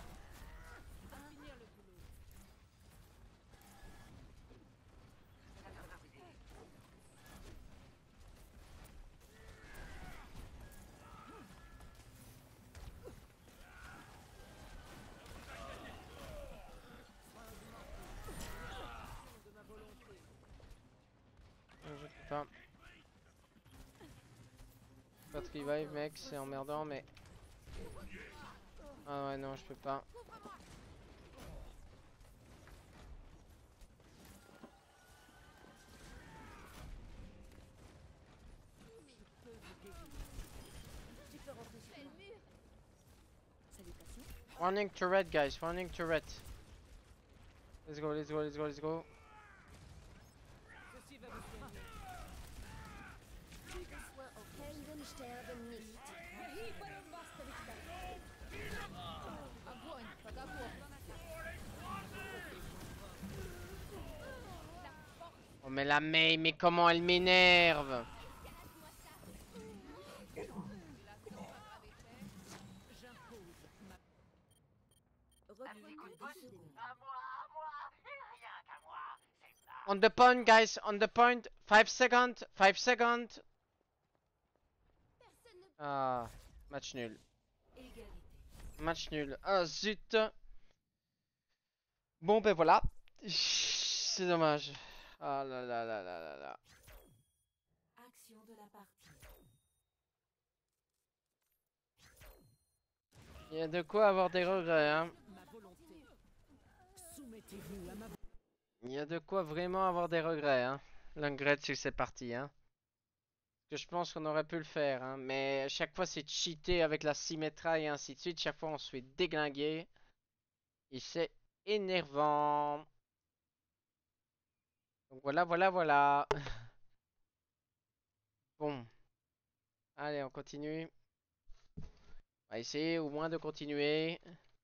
Je peux pas. Pas de revive, mec, c'est emmerdant, mais. Ah ouais, non, je peux pas. Tu peux rentrer sur le mur. Salutations. Warning turret, guys. Warning turret. Let's go, let's go, let's go, let's go. Ceci va vous soigner. Viele Soins auf Helden sterben nicht. Огонь, под огонь. Oh, mais la Mei, mais comment elle m'énerve! On the point, guys, on the point. Five seconds, five seconds. Ah, match nul. Égalité. Match nul. Ah, zut. Bon, ben voilà. C'est dommage. Ah là là là là là là. Action de la partie. Il y a de quoi avoir des regrets, hein. Ma volonté. Soumettez-vous à ma Il y a de quoi vraiment avoir des regrets, hein. L'ingret sur cette partie, hein. Parce que je pense qu'on aurait pu le faire, hein. Mais à chaque fois, c'est cheaté avec la Symmetra et ainsi de suite. Chaque fois, on se fait déglinguer. Et c'est énervant. Donc voilà, voilà, voilà. Bon. Allez, on continue. On va essayer au moins de continuer.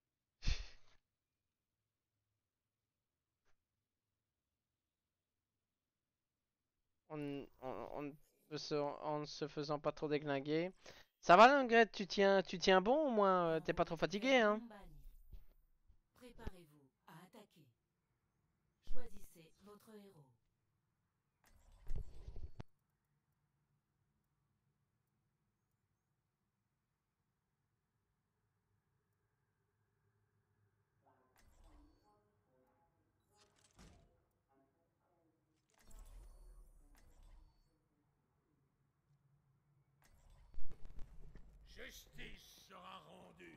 En, en, en, se, en se faisant pas trop déglinguer. Ça va, l'Ingrid, tu tiens, tu tiens bon au moins, euh, t'es pas trop fatigué, hein? Compagnie. Préparez-vous à attaquer. Choisissez votre héros. Justice sera rendue.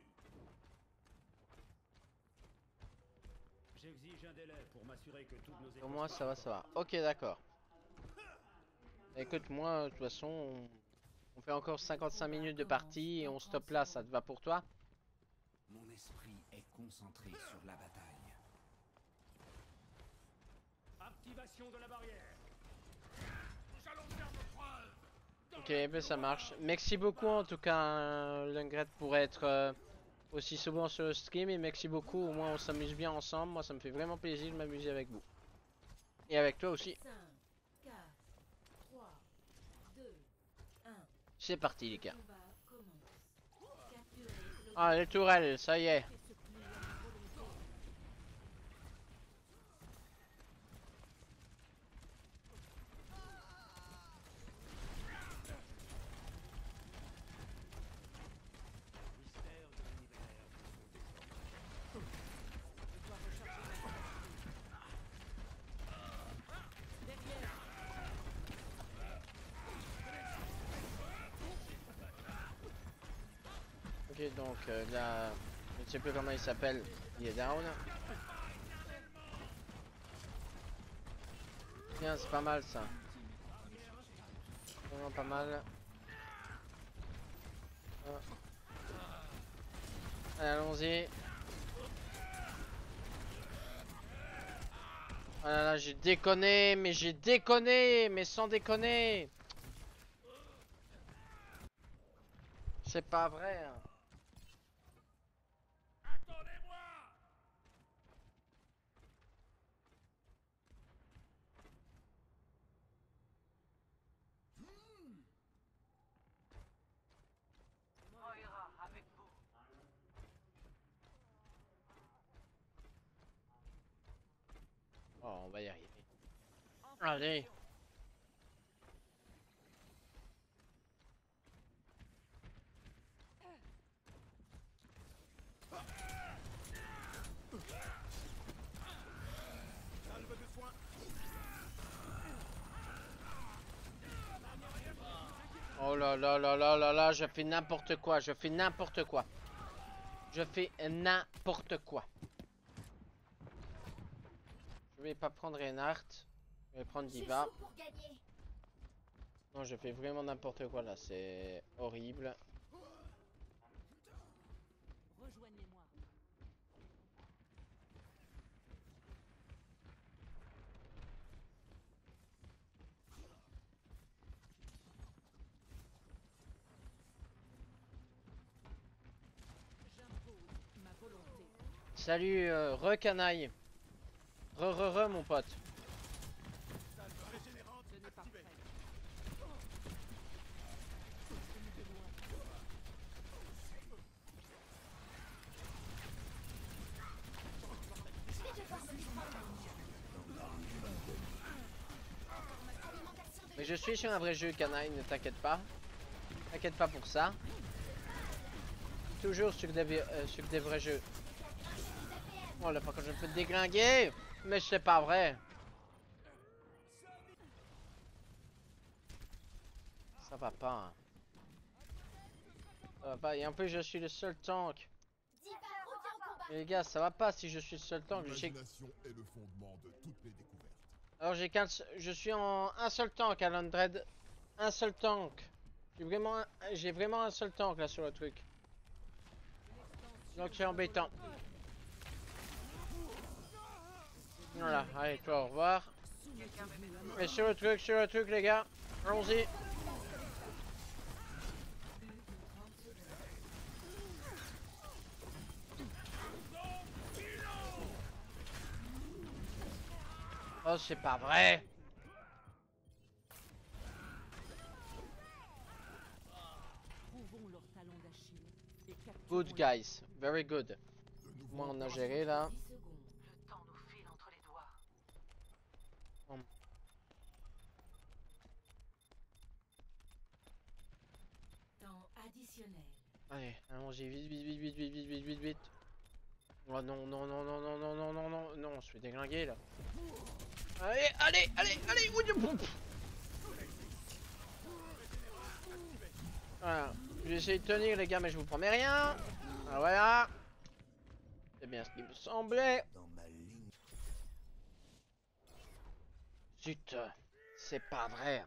J'exige un délai pour m'assurer que toutes nos Au moins, ça va, ça va. Ok, d'accord. Écoute, moi, de toute façon, on, on fait encore cinquante-cinq minutes de partie et on stoppe là, ça te va pour toi? Mon esprit est concentré sur la bataille. Activation de la barrière. Nous allons faire nos preuves. Ok, ben ça marche. Merci beaucoup en tout cas, hein, Lungret, pour être euh, aussi souvent sur le stream. Et merci beaucoup, au moins on s'amuse bien ensemble. Moi, ça me fait vraiment plaisir de m'amuser avec vous. Et avec toi aussi. cinq, quatre, trois, deux, un. C'est parti, les gars. Combat commence. Capturez le Ah, les tourelles, ça y est. Mystère de l'univers. Ok, donc euh, là, je ne sais plus comment il s'appelle, il est down. Bien, c'est pas mal ça. Vraiment pas mal. Ah. Allez, allons-y. Ah là là, j'ai déconné, mais j'ai déconné, mais sans déconner. C'est pas vrai. Hein. Attendez-moi! Oh, on va y arriver. Allez. Oh là là là là là là, je fais n'importe quoi, je fais n'importe quoi. Je fais n'importe quoi. Je vais pas prendre Reinhardt, je vais prendre Diva. Non, je fais vraiment n'importe quoi là, c'est horrible. Rejoignez-moi. J'impose ma volonté. Salut, euh, recanaille. Re re re mon pote. Ce n'est pas prêt. Mais je suis sur un vrai jeu, canaille, ne t'inquiète pas. T'inquiète pas pour ça. Toujours sur des, euh, sur des vrais jeux. Oh là, par contre, je peux te déglinguer. Mais c'est pas vrai. Ça va pas. Hein. Ça va pas. Et en plus, je suis le seul tank. Mais les gars, ça va pas si je suis le seul tank. Je sais... est le fondement de toutes les découvertes. Alors, j'ai qu'un... je suis en un seul tank à l'Undred. Un seul tank. J'ai vraiment... Un... j'ai vraiment un seul tank là sur le truc. Donc c'est embêtant. Voilà, allez, toi, au revoir. Et sur le truc, sur le truc, les gars. Allons-y. Oh, c'est pas vrai. Trouvons leur talon d'Achille et capturons. Good guys, very good. Moi on a géré là. Le temps nous file entre les doigts. Bon. Temps additionnel. Allez, allons-y, vite, vite, vite, vite, vite, vite, vite, vite, vite. Oh non, non, non, non, non, non, non, non, non, non, on se fait déglinguer là. Allez, allez, allez, allez, oui, voilà. Je vais essayer de tenir les gars, mais je vous promets rien. Ah, voilà. C'est bien ce qui me semblait. Dans ma ligne. Zut, c'est pas vrai.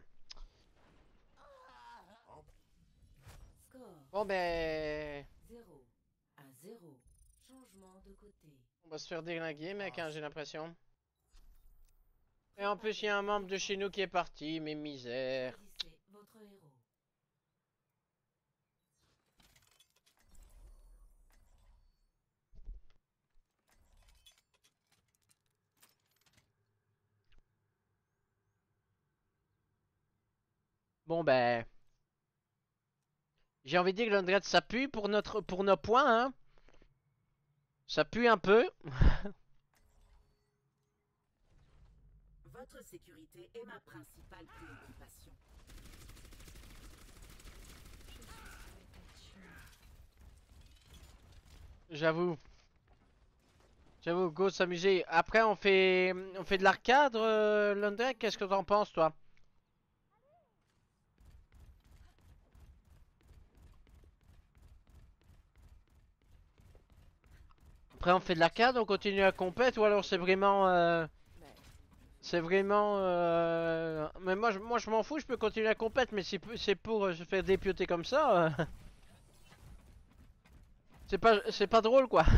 Score Bon ben... zéro à zéro. Changement de côté. On va se faire déglinguer mec, hein, j'ai l'impression. Et en plus il y a un membre de chez nous qui est parti, mes misères. Choisissez votre héros. Bon ben... J'ai envie de dire que l'Undred ça pue pour, notre, pour nos points, hein. Ça pue un peu. Votre sécurité est ma principale préoccupation. J'avoue. J'avoue, go s'amuser. Après on fait on fait de l'arcade, euh, l'Undred, qu'est-ce que t'en penses toi? Après on fait de l'arcade, on continue à compète ou alors c'est vraiment... Euh... C'est vraiment... Euh... Mais moi je, moi, je m'en fous, je peux continuer à compète, mais si c'est pour euh, se faire dépioter comme ça... Euh... C'est pas, c'est pas drôle quoi.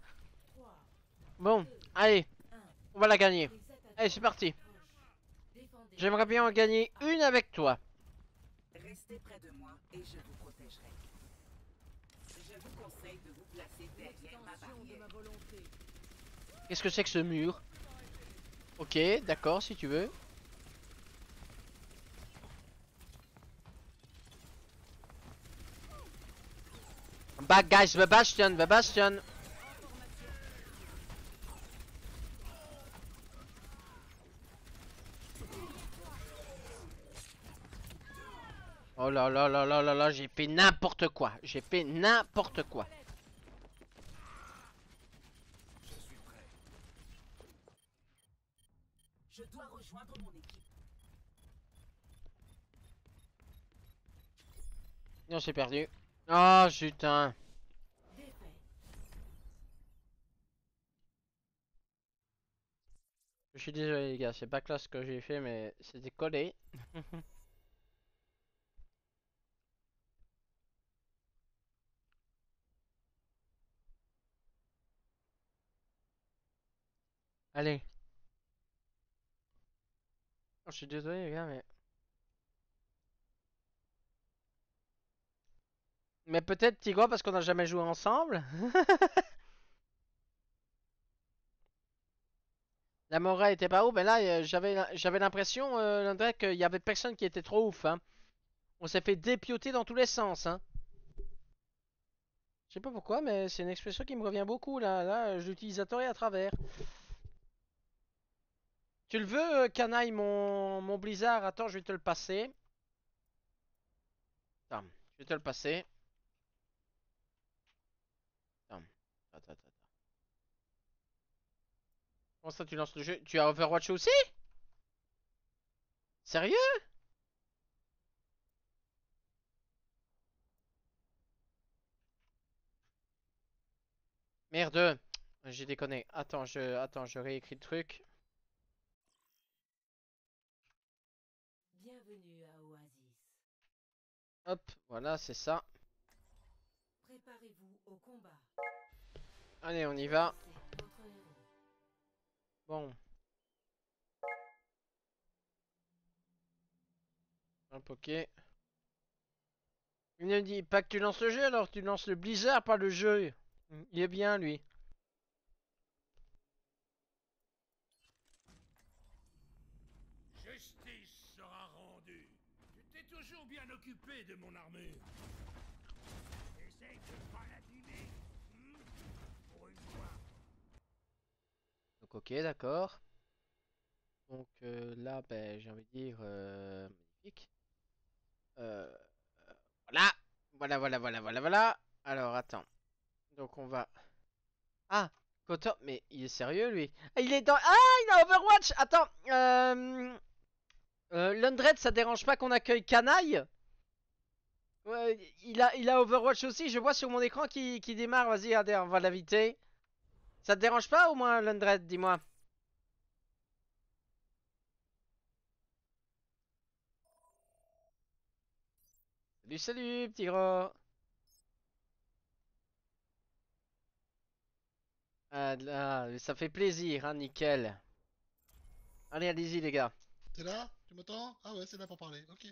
Bon, allez, on va la gagner. Allez, c'est parti. J'aimerais bien en gagner une avec toi. Restez près de moi et je vous protégerai. Je vous conseille de vous placer derrière ma barrière. Qu'est-ce que c'est que ce mur? Ok, d'accord, si tu veux. Back guys, the bastion, the bastion. Oh là là là là là là, j'ai fait n'importe quoi. J'ai fait n'importe quoi. Je suis prêt. Je dois rejoindre mon équipe. Non, j'ai perdu. Oh putain. Je suis désolé les gars, c'est pas classe ce que j'ai fait mais c'était collé. Allez. Oh, je suis désolé les gars mais... Mais peut-être Tigre parce qu'on n'a jamais joué ensemble. La morale était pas ouf, mais là euh, j'avais j'avais l'impression euh, Landré, qu'il y avait personne qui était trop ouf. Hein. On s'est fait dépioter dans tous les sens. Hein. Je sais pas pourquoi, mais c'est une expression qui me revient beaucoup là. Là, je l'utilise à tort et à travers. Tu le veux, euh, canaille, mon, mon blizzard? Attends, je vais te le passer. Attends, je vais te le passer. Attends, attends, attends. Comment ça, tu lances le jeu? Tu as Overwatch aussi? Sérieux? Merde, j'ai déconné. Attends, je, attends, je réécris le truc. Bienvenue à Oasis. Hop, voilà, c'est ça. Préparez-vous au combat. Allez, on y va. C'est votre héros. Bon. Hop, ok. Il me dit pas que tu lances le jeu, alors tu lances le Blizzard, pas le jeu. Il est bien, lui. Justice sera rendue. Tu t'es toujours bien occupé de mon armure. Essaye de pas l'abîmer. Hmm? Pour une fois. Donc, ok, d'accord. Donc euh, là, ben, j'ai envie de dire euh, magnifique. Euh, voilà. Voilà, voilà, voilà, voilà, voilà. Alors, attends. Donc, on va... Ah, Kotor, mais il est sérieux, lui. Ah, il est dans... Ah, il a Overwatch. Attends. Euh... Euh, L'Undred, ça dérange pas qu'on accueille Canaille? Ouais, il a, il a Overwatch aussi. Je vois sur mon écran qui, qui démarre. Vas-y, regardez, on va l'inviter. Ça te dérange pas au moins, L'Undred, dis-moi. Salut, salut, petit gros. Ah, là, ça fait plaisir, hein, nickel. Allez, allez-y, les gars. T'es là? Tu m'entends? Ah ouais, c'est là pour parler, ok.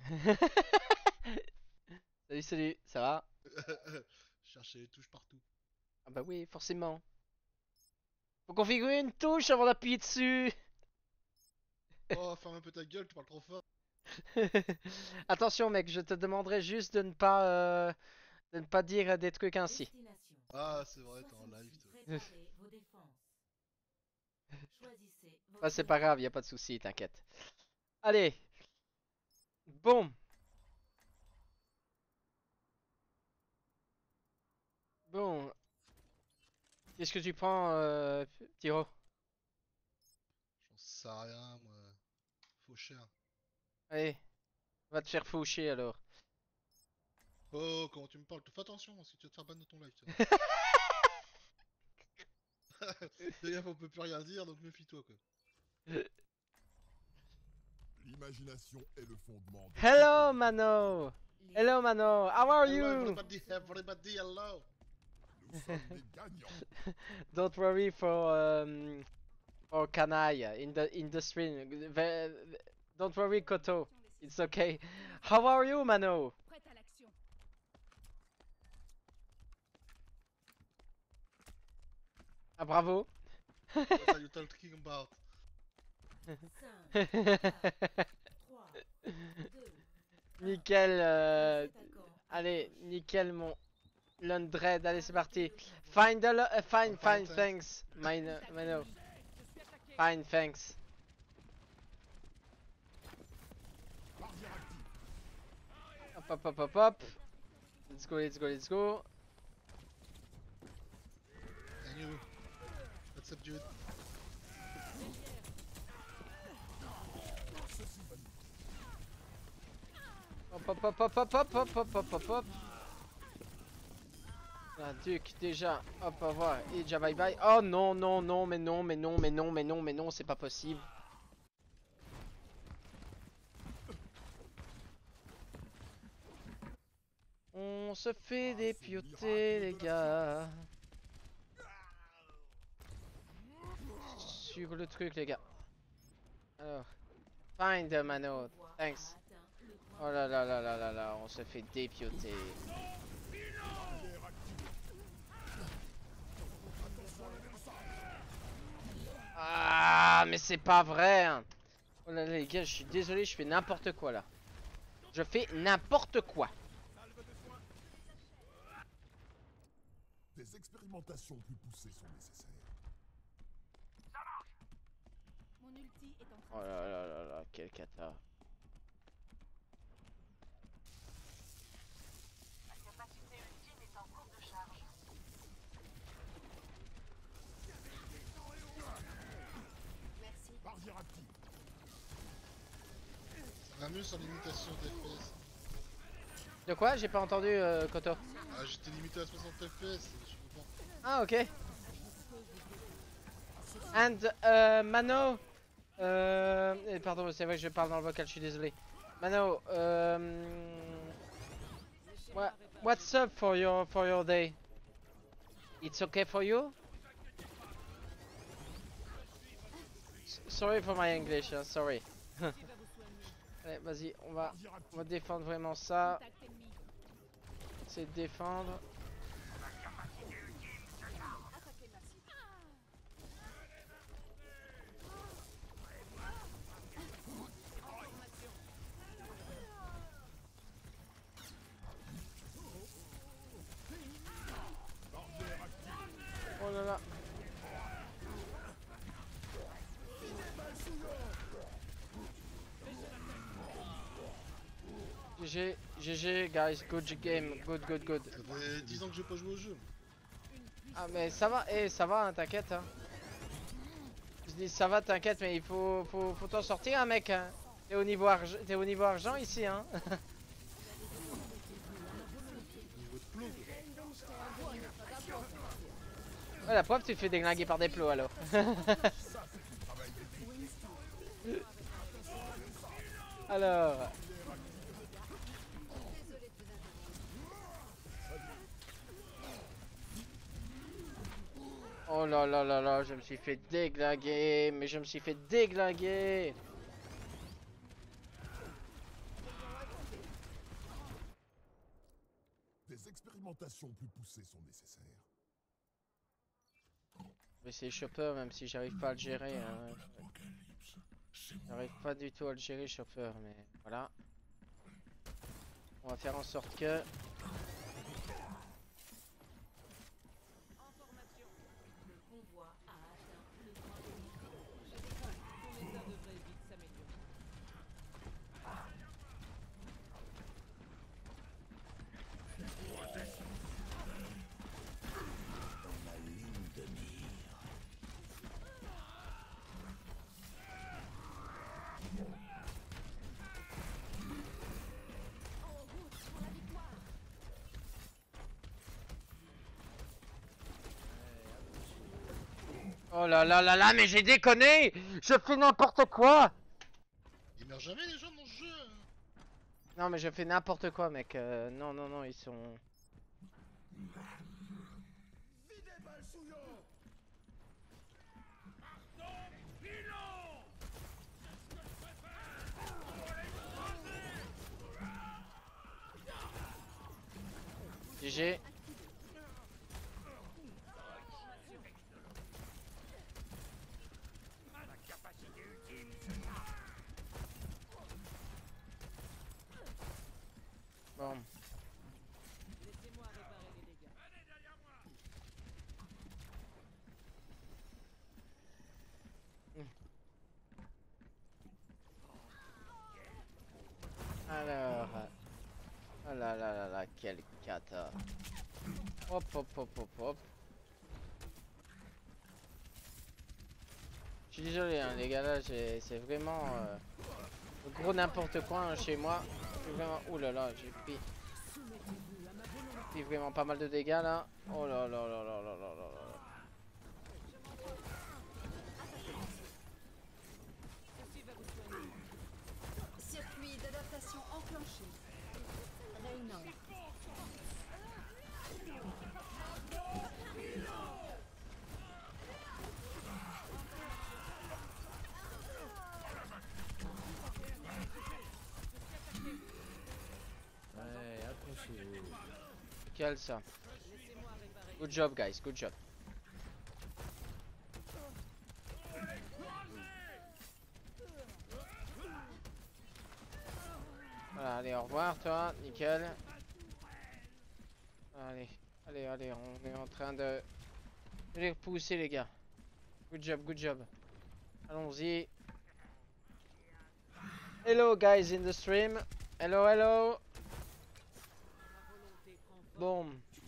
Salut, salut, ça va? Chercher les touches partout. Ah bah oui, forcément. Faut configurer une touche avant d'appuyer dessus. Oh, ferme un peu ta gueule, tu parles trop fort. Attention, mec, je te demanderai juste de ne pas, euh, de ne pas dire des trucs ainsi. Destination. Ah, c'est vrai, t'es en live, toi. Préparez vos défenses. Choisissez votre Ah, c'est pas grave, y a pas de souci, t'inquiète. Allez. Bon. Bon. Qu'est-ce que tu prends, euh, Tiro? J'en sais rien, moi. Faux cher. Allez. Va te faire faucher alors. Oh, comment tu me parles? Fais attention, parce que tu vas te faire ban de ton live, toi. Fais gaffe, on peut plus rien dire, donc méfie-toi quoi. L'imagination est le fondement de... Hello, Mano! Hello, Mano! How are Hello you? everybody, everybody, hello! Nous sommes des gagnants. Don't worry for um, for Kanai in the in the stream. Ve- Don't worry, Koto. It's okay. How are you, Mano? Prête à l'action. Ah, bravo. What are you talking about? Nickel. euh, Allez, nickel mon Lundred. Allez, c'est parti. Find the lo- uh, fine, fine, thanks. Mine, Mano. Fine, thanks. Hop, hop, hop, hop, hop. Let's go, let's go, let's go. And you. What's up, dude? Hop, hop, hop, hop, hop, hop, hop, hop, hop, hop, hop. Ah, Duc, déjà. Hop, au revoir. Et déjà, bye bye. Oh non, non, non, mais non, mais non, mais non, mais non, mais non, c'est pas possible. On se fait des piotés, les gars. Sur le truc, les gars. Alors. Find the Mano. Thanks. Oh là là là là là là, on se fait dépioter. Ah, mais c'est pas vrai. Hein. Oh là là, les gars, je suis désolé, je fais n'importe quoi là. Je fais n'importe quoi. Des expérimentations plus poussées sont nécessaires. Mon ulti est en train Oh là là là là, quel cata. La capacité ultime est en cours de charge. Merci. Barrière active. Ramus en limitation d'F P S. De quoi? J'ai pas entendu, euh, Koto. Ah, j'étais limité à soixante F P S, je suis content. Ah, ok. And, euh, Mano. Euh, eh, pardon, c'est vrai que je parle dans le vocal, je suis désolé. Mano, euh, what, what's up for your for your day? It's okay for you? S- Sorry for my English, hein, sorry. Allez, vas-y, on va, on va défendre vraiment ça. contact ennemi. C'est de défendre. Attaquez ma cible. Oh là là. G G, G G, guys, good game, good, good, good. Ça fait dix ans que j'ai pas joué au jeu. Ah mais ça va, eh ça va, hein, t'inquiète. Hein. Je dis ça va, t'inquiète, mais il faut, faut, faut t'en sortir, hein, mec. Hein. T'es au niveau argent, t'es au niveau argent ici, hein. Ouais, la preuve, tu te fais déglinguer par des plots alors. Alors. Oh là là là là, je me suis fait déglinguer, mais je me suis fait déglinguer. Des expérimentations plus poussées sont nécessaires. Je vais essayer Chopper, même si j'arrive pas à le gérer. Hein. J'arrive pas du tout à le gérer, Chopper, mais voilà. On va faire en sorte que... Le convoi a atteint le point de niveau. Ton état devrait vite s'améliorer. Oh là là là là, mais j'ai déconné! Je fais n'importe quoi! Ils meurent jamais les gens dans ce jeu. Non mais je fais n'importe quoi mec, euh, non non non ils sont... G G. Bon. Laissez-moi réparer les dégâts. Alors... Oh là là là là, quelle cata. Hop hop hop hop hop. Je suis désolé hein, les gars là, c'est vraiment... Euh, le gros n'importe quoi hein, chez moi. Vraiment... Ouh là là, j'ai pris... J'ai vraiment pas mal de dégâts là. Oh là là là là là là là là. Circuit d'adaptation enclenché. Réunion. Ouais, accrochez-vous. Quel ça. Good job guys, good job. Voilà, allez, au revoir toi, nickel. Allez, allez, allez, on est en train de de les repousser les gars. Good job, good job. Allons-y. Hello guys in the stream. Hello, hello. Bon.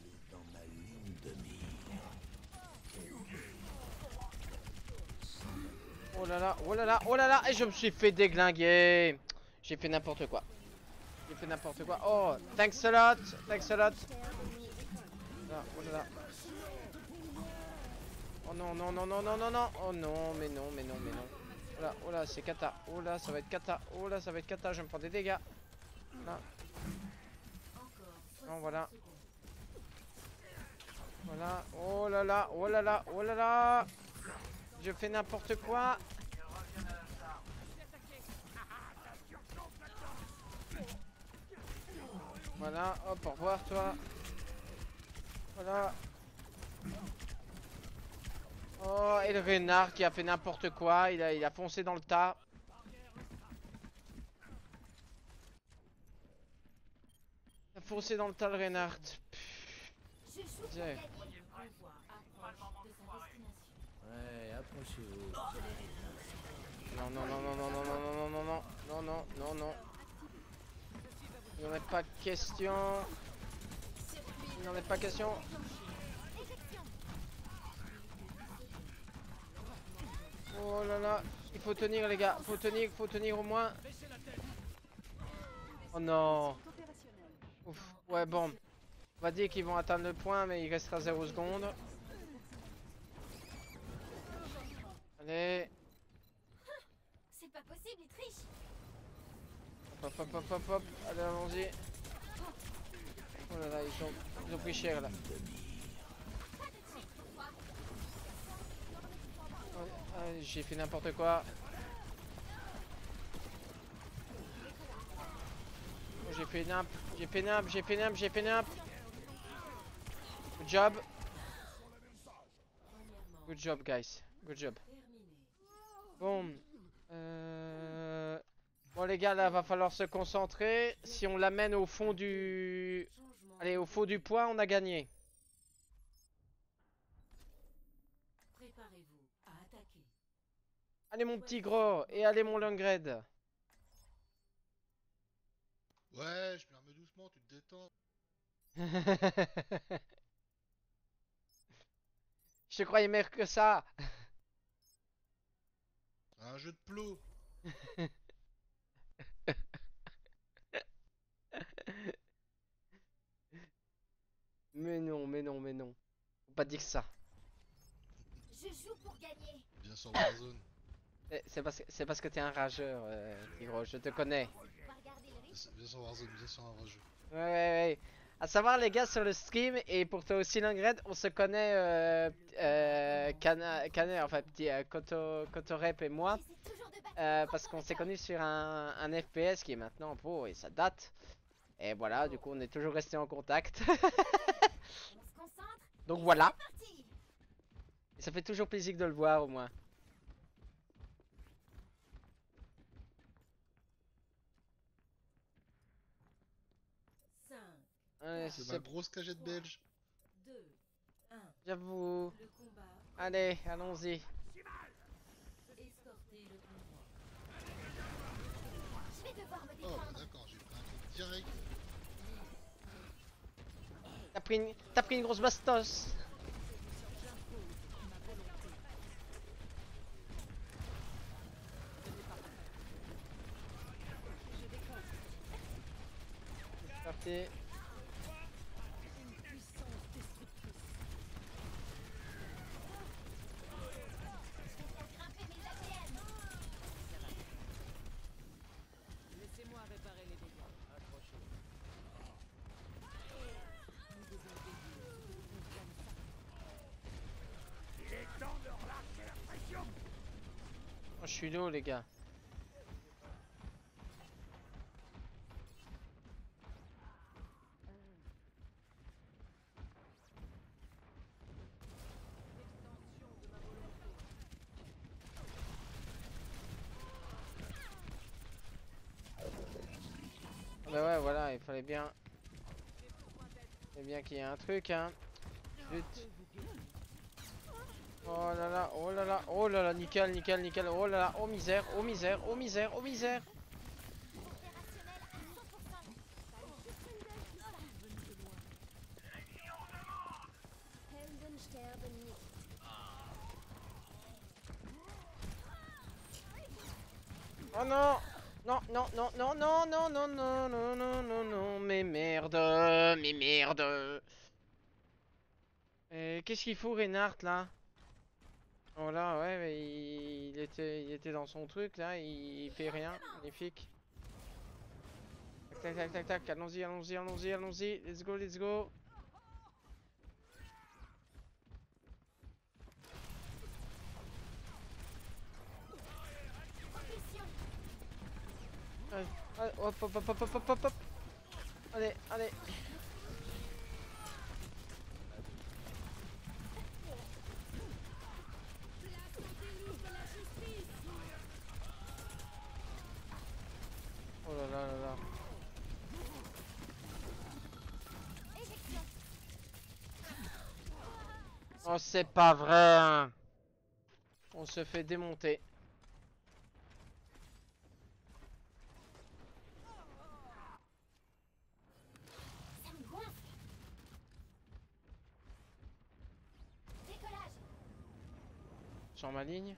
Oh là là, oh là là, oh là là, et je me suis fait déglinguer. J'ai fait n'importe quoi. J'ai fait n'importe quoi. Oh, thanks a lot, thanks a lot. Ah, oh là là. Oh non, non, non, non, non, non, non. Oh non, mais non, mais non, mais non. Oh là, oh là, c'est cata. Oh là, ça va être cata. Oh là, ça va être cata. Je vais me prendre des dégâts. Là. Non, voilà. Voilà. Oh là là, oh là là, oh là là. Je fais n'importe quoi. Voilà, hop, au revoir toi. Voilà. Oh, et le renard qui a fait n'importe quoi. Il a, il a foncé dans le tas. Il a foncé dans le tas le renard. Ouais, accrochez-vous. Non, non, non, non, non, non, non, non, non, non, non, non, non, non. Il n'en est pas question. Il n'en est pas question. Oh là là, il faut tenir les gars, faut tenir, faut tenir au moins. Oh non. Ouf. Ouais bon, on va dire qu'ils vont atteindre le point mais il restera zéro seconde. Allez. C'est pas possible, il triche. Hop hop hop hop hop, allez allons-y. Oh là là, ils ont, ils ont pris cher là. J'ai fait n'importe quoi. Oh, j'ai fait nimp, j'ai fait nimp, j'ai fait nimp, j'ai fait nimp. Good job. Good job guys, good job. Bon. Euh... Bon les gars là va falloir se concentrer. Si on l'amène au fond du... Allez au fond du point on a gagné. Préparez-vous à attaquer. Allez mon petit gros et allez mon Lungred. Ouais, je me remets doucement, tu te détends. Je te croyais meilleur que ça. Un jeu de plot. Mais non, mais non, mais non. Faut pas dire ça. Je joue pour gagner. Viens sur Warzone. C'est- C'est parce, que- c'est parce que t'es un rageur, euh, Tigro, je te connais. On va regarder le rythme. Viens sur Warzone, viens sur un vrai jeu. Ouais, ouais, ouais. À savoir, les gars, sur le stream, et pour toi aussi, Langred, on se connaît, euh, euh, Cana, Cana, enfin, petit, euh, Koto, Kotorep et moi, J'essaie toujours de battre euh, mon parce propre qu'on s'est record. connus sur un, un F P S qui est maintenant beau et ça date. Et voilà, du coup, on est toujours resté en contact. On se concentre. Donc et voilà. c'est parti. Et ça fait toujours plaisir de le voir, au moins. cinq, Ouais, C'est c'est ma grosse cagette belge. deux, un. J'avoue. Le combat. Allez, allons-y. Escortez le convoi. Je vais devoir me Oh, défendre. bah d'accord, j'ai pris un truc direct. T'as pris, une... t'as pris une grosse bastos. C'est parti. Grimper mes A T M. Laissez-moi réparer les dégâts. Accrochez. Nous devons veiller à ce que le convoi ne s'arrête Il est temps de relâcher la pression. Oh, je suis lourd, les gars. Bah ouais, voilà, il fallait bien. Il fallait bien qu'il y ait un truc, hein. Zut. Oh là là, oh là là, oh là là, nickel, nickel, nickel. Oh là là, oh misère, oh misère, oh misère, oh misère. Helden sterben nicht. Oh non. Non, non, non, non, non, non, non, non, non, non, non, non, mais merde, mais merde. Et qu'est-ce qu'il fout, Reinhardt, là? Oh là, ouais, mais il... il était, il était dans son truc, là, il fait rien, magnifique. Tac, tac, tac, tac, tac, allons-y, allons-y, allons-y, allons-y, let's go, let's go. Allez, allez, hop, hop, hop, hop, hop, hop, hop, hop. Allez, allez. Oh là là là là. Oh, c'est pas vrai. On se fait démonter. Ça me gonfle. Décollage. Sens ma ligne.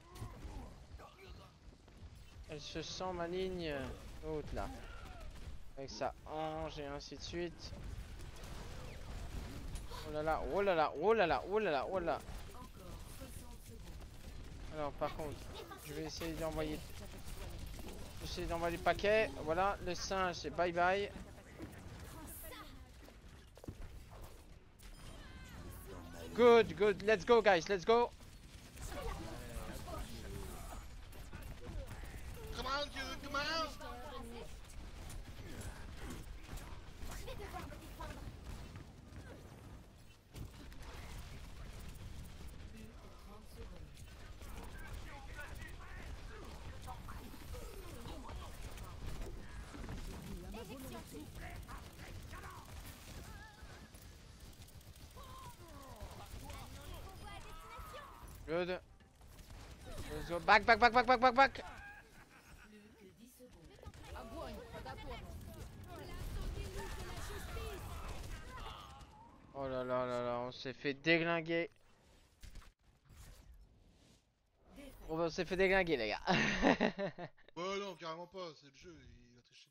Elle se sent ma ligne. L'autre là. Avec sa hanche et ainsi de suite. Oh là là, oh là là, oh là là, oh là là, oh là là. Alors par contre, je vais essayer d'envoyer. Je vais essayer d'envoyer le paquet. Voilà, le singe c'est bye bye. Good, good, let's go guys, let's go. Come on, dude, come on! Je vais devoir me défendre. Good. Let's go. Back, back, back, back, back, back, back. Oh là là là là, on s'est fait déglinguer. On s'est fait déglinguer les gars. Oh non, carrément pas, c'est le jeu, il a triché.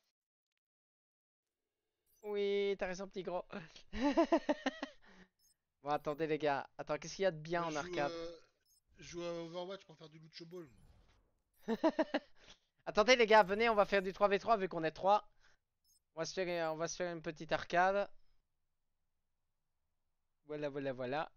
Oui, t'as raison petit gros. Bon attendez les gars, attends, qu'est-ce qu'il y a de bien Je en joue, arcade? euh, je joue à Overwatch pour faire du Lucho Ball. Attendez les gars, venez, on va faire du trois v trois vu qu'on est trois. On va se faire, on va se faire une petite arcade. Voilà, voilà, voilà.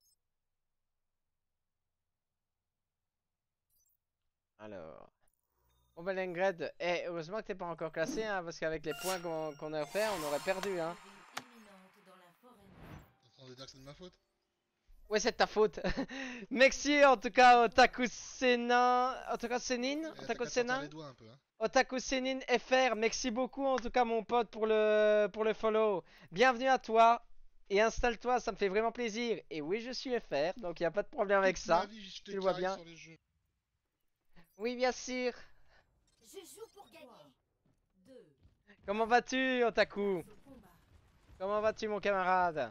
Alors. Bon bah Lengred, eh, heureusement que t'es pas encore classé, hein, parce qu'avec les points qu'on qu'on a fait, on aurait perdu, hein. T'es en train de dire que c'est de ma faute? Ouais, c'est de ta faute. Merci en tout cas, Otaku Senin. Otaku Senin Eh, Otaku t'as qu'à sortir Senin les doigts un peu, hein. Otaku Senin F R, merci beaucoup en tout cas, mon pote, pour le, pour le follow. Bienvenue à toi. Et installe-toi, ça me fait vraiment plaisir. Et oui, je suis F R, donc il n'y a pas de problème avec Toute ça. ma vie, je t'ai Tu le vois carré bien. sur les jeux. Oui, bien sûr. Je joue pour gagner. Deux. Comment vas-tu, Otaku? Comment vas-tu, mon camarade?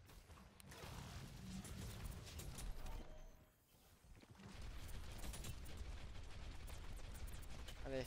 Allez.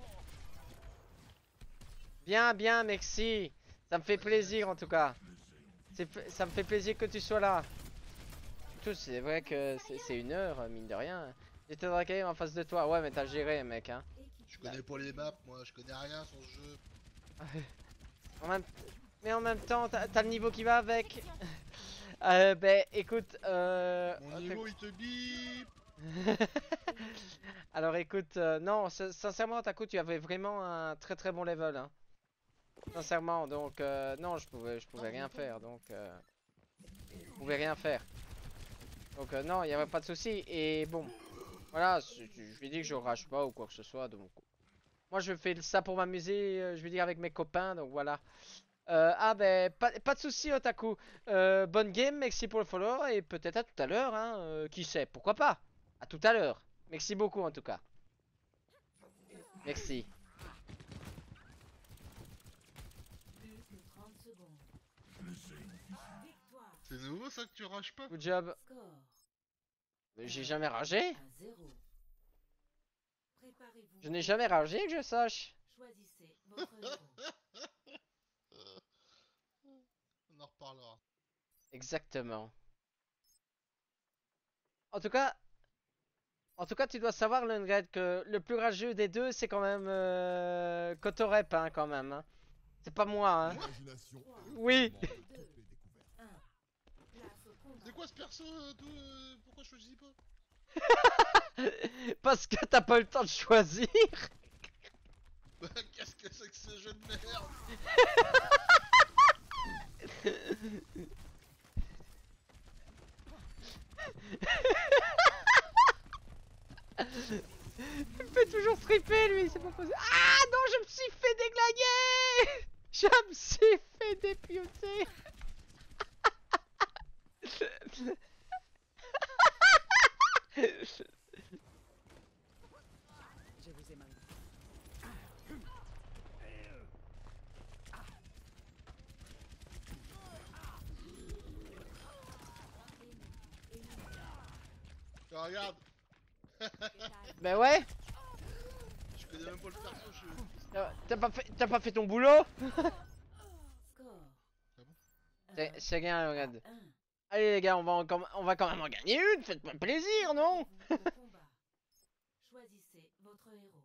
Bien, bien, merci. Ça me fait plaisir en tout cas. C'est- Ça me fait plaisir que tu sois là. Tout, c'est vrai que c'est c'est une heure, mine de rien. J'étais dragué en face de toi. Ouais, mais t'as géré, mec. Hein. Je connais pas les maps, moi, je connais rien sur ce jeu. En même... Mais en même temps, t'as t'as le niveau qui va avec. euh, ben, écoute. Euh... Mon niveau, il te bip. Alors écoute, euh, non, sin- sincèrement, Taku, tu avais vraiment un très très bon level. Hein. Sincèrement, donc euh, non, je pouvais, je pouvais rien faire, donc euh, je pouvais rien faire. Donc euh, non, il n'y avait pas de souci. Et bon, voilà, c'est- je lui dis que je rage pas ou quoi que ce soit. Donc moi, je fais ça pour m'amuser. euh, Je vais dire avec mes copains, donc voilà. Euh, ah ben, pas, pas de souci, Otaku. Euh, bonne game, merci pour le follow et peut-être à tout à l'heure. Hein, euh, qui sait, pourquoi pas? À tout à l'heure. Merci beaucoup en tout cas. Merci. C'est nouveau ça que tu rages pas? Good job. J'ai jamais ragé. Je n'ai jamais ragé que je sache. Choisissez votre héros. On en reparlera. Exactement. En tout cas, en tout cas, tu dois savoir, Lundgren, que le plus rageux des deux, c'est quand même euh, Kotorep, hein, quand même. Hein. C'est pas moi, hein. Oui. C'est quoi ce perso euh, d'où, euh, pourquoi je choisis pas? Parce que t'as pas eu le temps de choisir. Bah qu'est-ce que c'est que ce jeu de merde? Il me fait toujours stripper lui, c'est pas possible. Ah non, je me suis fait déglinguer. Je me suis fait dépioter. Je vous ai mal. Bah, regarde. Ben ouais. Je connais même pas le perso, je... T'as t'as pas fait, t'as pas fait ton boulot. Score. C'est c'est rien, regarde. Allez les gars, on va, encore- on va quand même en gagner une. Faites-moi plaisir, non? Au combat. Choisissez votre héros.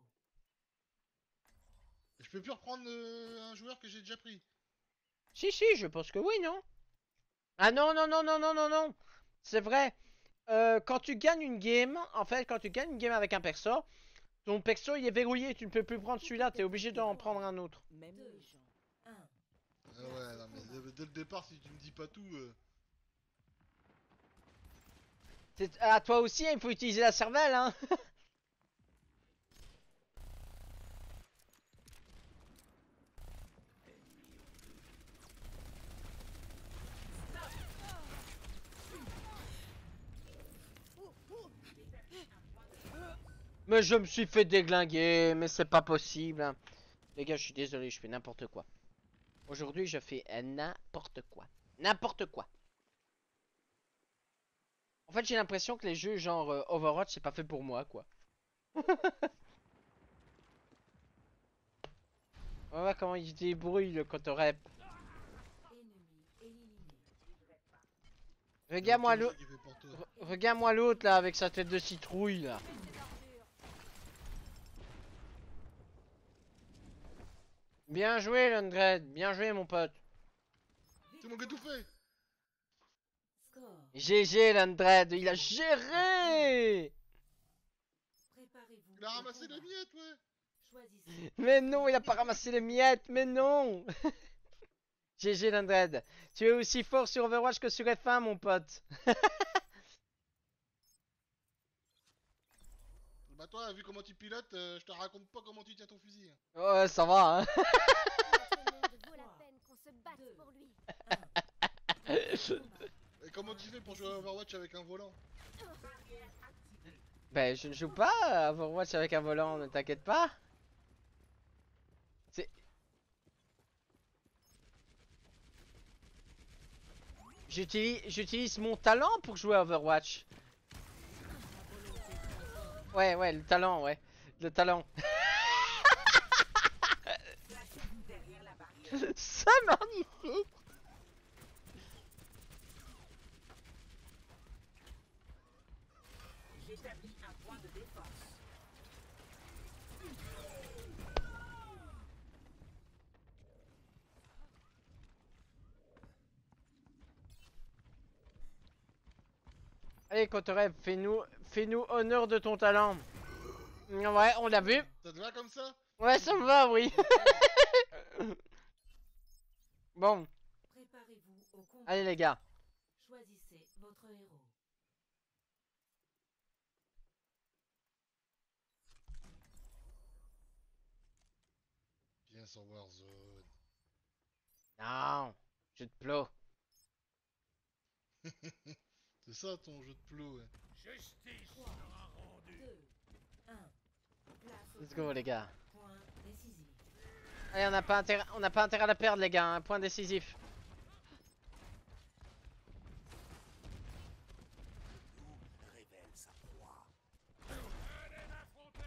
Je peux plus reprendre euh, un joueur que j'ai déjà pris. Si si, je pense que oui, non? Ah non non non non non non non. C'est vrai. Euh, quand tu gagnes une game, en fait, quand tu gagnes une game avec un perso, ton perso il est verrouillé, tu ne peux plus prendre celui-là, t'es obligé d'en prendre un autre. Même les gens. Ah ouais, non mais dès, dès le départ, si tu me dis pas tout... Euh... C'est à toi aussi, hein, il faut utiliser la cervelle, hein. Mais je me suis fait déglinguer, mais c'est pas possible. Hein. Les gars, je suis désolé, je fais n'importe quoi. Aujourd'hui, je fais n'importe quoi. N'importe quoi. En fait, j'ai l'impression que les jeux genre euh, Overwatch, c'est pas fait pour moi, quoi. On va voir comment il se débrouille le Kotorep. Regarde-moi C'est l'autre. qui fait pour toi. Re- Regarde-moi l'autre là avec sa tête de citrouille là. Bien joué Lundred, bien joué mon pote. C'est mon gars tout fait. Score. G G Lundred, il a géré. Préparez-vous. Il a au ramassé combat. les miettes, ouais. Choisissez. Mais non, il a pas ramassé les miettes, mais non. G G Lundred, tu es aussi fort sur Overwatch que sur F un mon pote. Bah toi, vu comment tu pilotes, euh, je te raconte pas comment tu tiens ton fusil. hein. Ouais, ça va hein. Notre monde vaut la peine qu'on se batte pour lui. Et comment tu fais pour jouer à Overwatch avec un volant? Ben je ne joue pas à Overwatch avec un volant, ne t'inquiète pas. C'est... J'utilise, j'utilise mon talent pour jouer à Overwatch. Ouais, ouais, le talent, ouais. Le talent. Placez-vous derrière la barrière. C'est magnifique. J'établis un point de défense. Allez, Kotoreb, fais-nous, fais-nous honneur de ton talent. Ouais, on l'a vu. Ça te va comme ça? Ouais, ça me va, oui. Bon, Préparez-vous au combat. allez les gars. Choisissez votre héros. Viens sur Warzone. Non, je te plos. C'est ça ton jeu de plo, ouais. Justice sera rendue. deux, un. Place au Let's go combat. les gars. Point décisif. Allez, on n'a pas intérêt, on n'a pas intérêt à la perdre les gars. Un point décisif. Révèle sa proie. Allez l'affronter.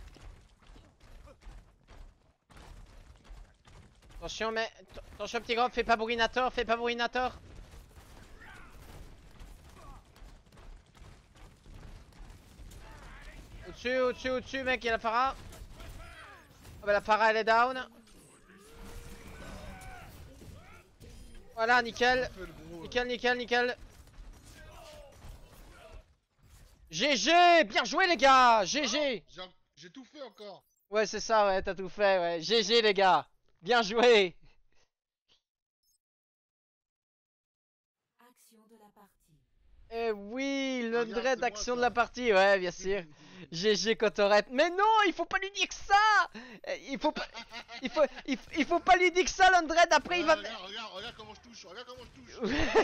Attention, mais attention petit gros, fais pas bourrinator, fais pas bourrinator. Au-dessus, au-dessus, au-dessus, mec, il y a la Pharah. Ah bah la Pharah elle est down. Voilà, nickel. Fais le gros, là. Nickel, nickel, nickel. G G, bien joué les gars, G G. J'ai- J'ai tout fait encore. Ouais, c'est ça, ouais, t'as tout fait, ouais. G G les gars, bien joué. Action de la partie. Eh oui, le Regarde, dread c'est moi, action de ça. la partie, ouais, bien sûr. G G Cotorette. Mais non, il faut pas lui dire ça. Eh, Il faut pas, il faut, il, f- il faut pas lui dire ça, l'Undred. Après, il va. Regarde, regarde, regarde comment je touche, regarde comment je touche.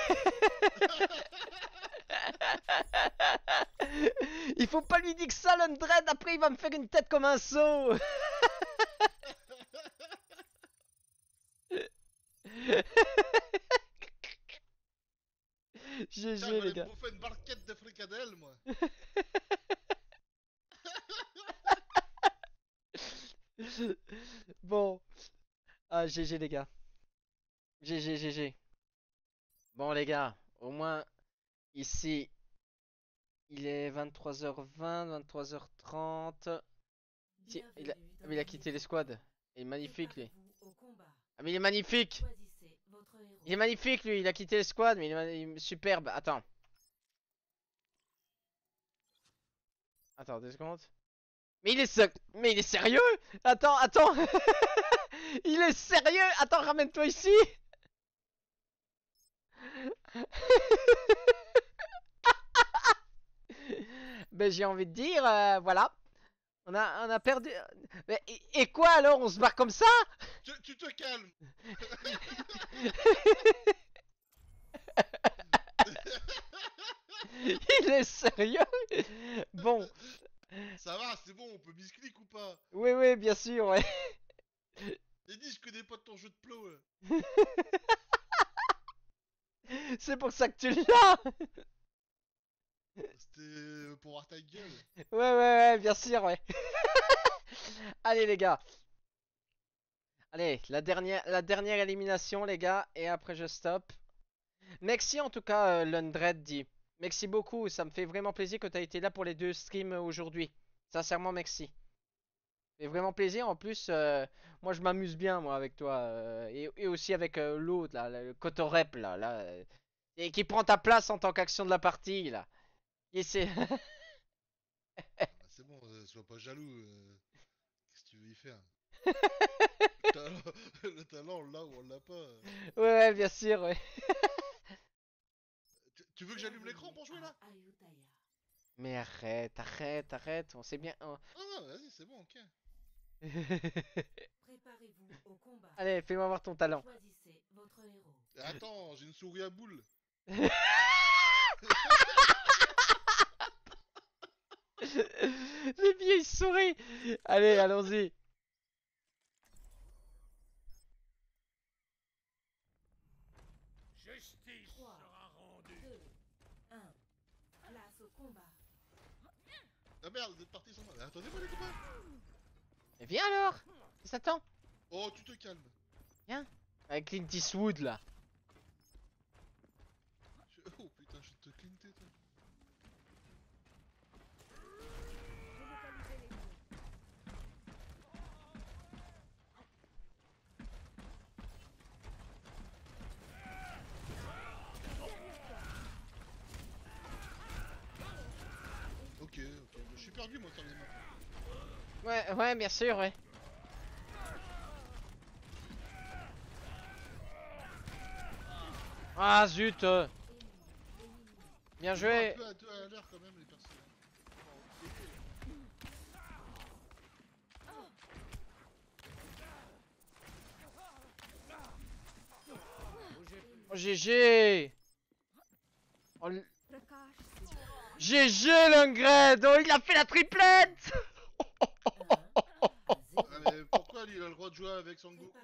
Il faut pas lui dire ça, l'Undred. Après, il va me faire une tête comme un seau. Putain, G G je vais les aller gars. me bouffer une barquette de fricadelle, moi. Bon. Ah, G G les gars. G G, G G. Bon les gars, au moins ici, il est vingt-trois heures vingt, vingt-trois heures trente. Si, il, a, Bienvenue ah, dans mais il a la quitté maison. les squads. Il est magnifique lui. Préparez-vous au combat. Ah mais il est magnifique. Choisissez votre héros. Il est magnifique lui, il a quitté les squads mais il est, ma- il est superbe. Attends. Attends, deux secondes. Mais il est ser- mais il est sérieux. Attends, attends. Il est sérieux. Attends, ramène-toi ici. Ben j'ai envie de dire, euh, voilà. On a, on a perdu. Mais, et, et quoi alors? On se barre comme ça? Tu, tu te calmes. Il est sérieux? Bon. Ça va, c'est bon, on peut misclick ou pas? Oui, oui, bien sûr, ouais. J'ai dit, je connais pas ton jeu de plo. là. C'est pour ça que tu l'as. C'était pour voir ta gueule. Ouais, ouais, ouais, bien sûr, ouais. Allez, les gars. Allez, la dernière, la dernière élimination, les gars. Et après, je stop. Merci en tout cas, euh, Lundred dit. Merci beaucoup, ça me fait vraiment plaisir que tu as été là pour les deux streams euh, aujourd'hui. Sincèrement, merci. Ça fait vraiment plaisir. En plus, euh, moi je m'amuse bien moi avec toi. euh, et, et aussi avec euh, l'autre, là, le Kotorep, là, là. euh, et qui prend ta place en tant qu'action de la partie, là. Et c'est. Ah, bah, c'est bon, euh, sois pas jaloux. euh, Qu'est-ce que tu veux y faire? Le talent, le talent, on l'a ou on l'a pas. euh. Ouais, ouais, bien sûr, ouais. Tu, tu veux que j'allume l'écran pour jouer là? Mais arrête, arrête, arrête. On sait bien. on- Ah ouais, vas-y, c'est bon, ok. Préparez-vous au combat. Allez, fais-moi voir ton talent. Choisissez votre héros. Et attends, j'ai une souris à boule. Les vieilles souris. Allez, allons-y. Justice trois, sera rendue. deux, un. Place au combat. Ah merde, vous êtes partis sans moi. Mais attendez-moi les copains. Mais viens alors. Qu'est-ce que t'attends? Oh, tu te calmes. Viens. Avec Clint Eastwood là. Je- Oh putain, je vais te clinter toi. Ok, ok, je suis perdu moi sur les maps. Ouais, ouais, bien sûr, ouais. Ah zut. euh. Bien Ils vont joué. un peu à deux à l'heure quand même les persos. Oh, G G. Oh, l- G G Lundgren. Oh, il a fait la triplette. Ah mais pourquoi lui il a le droit de jouer avec Son Goku?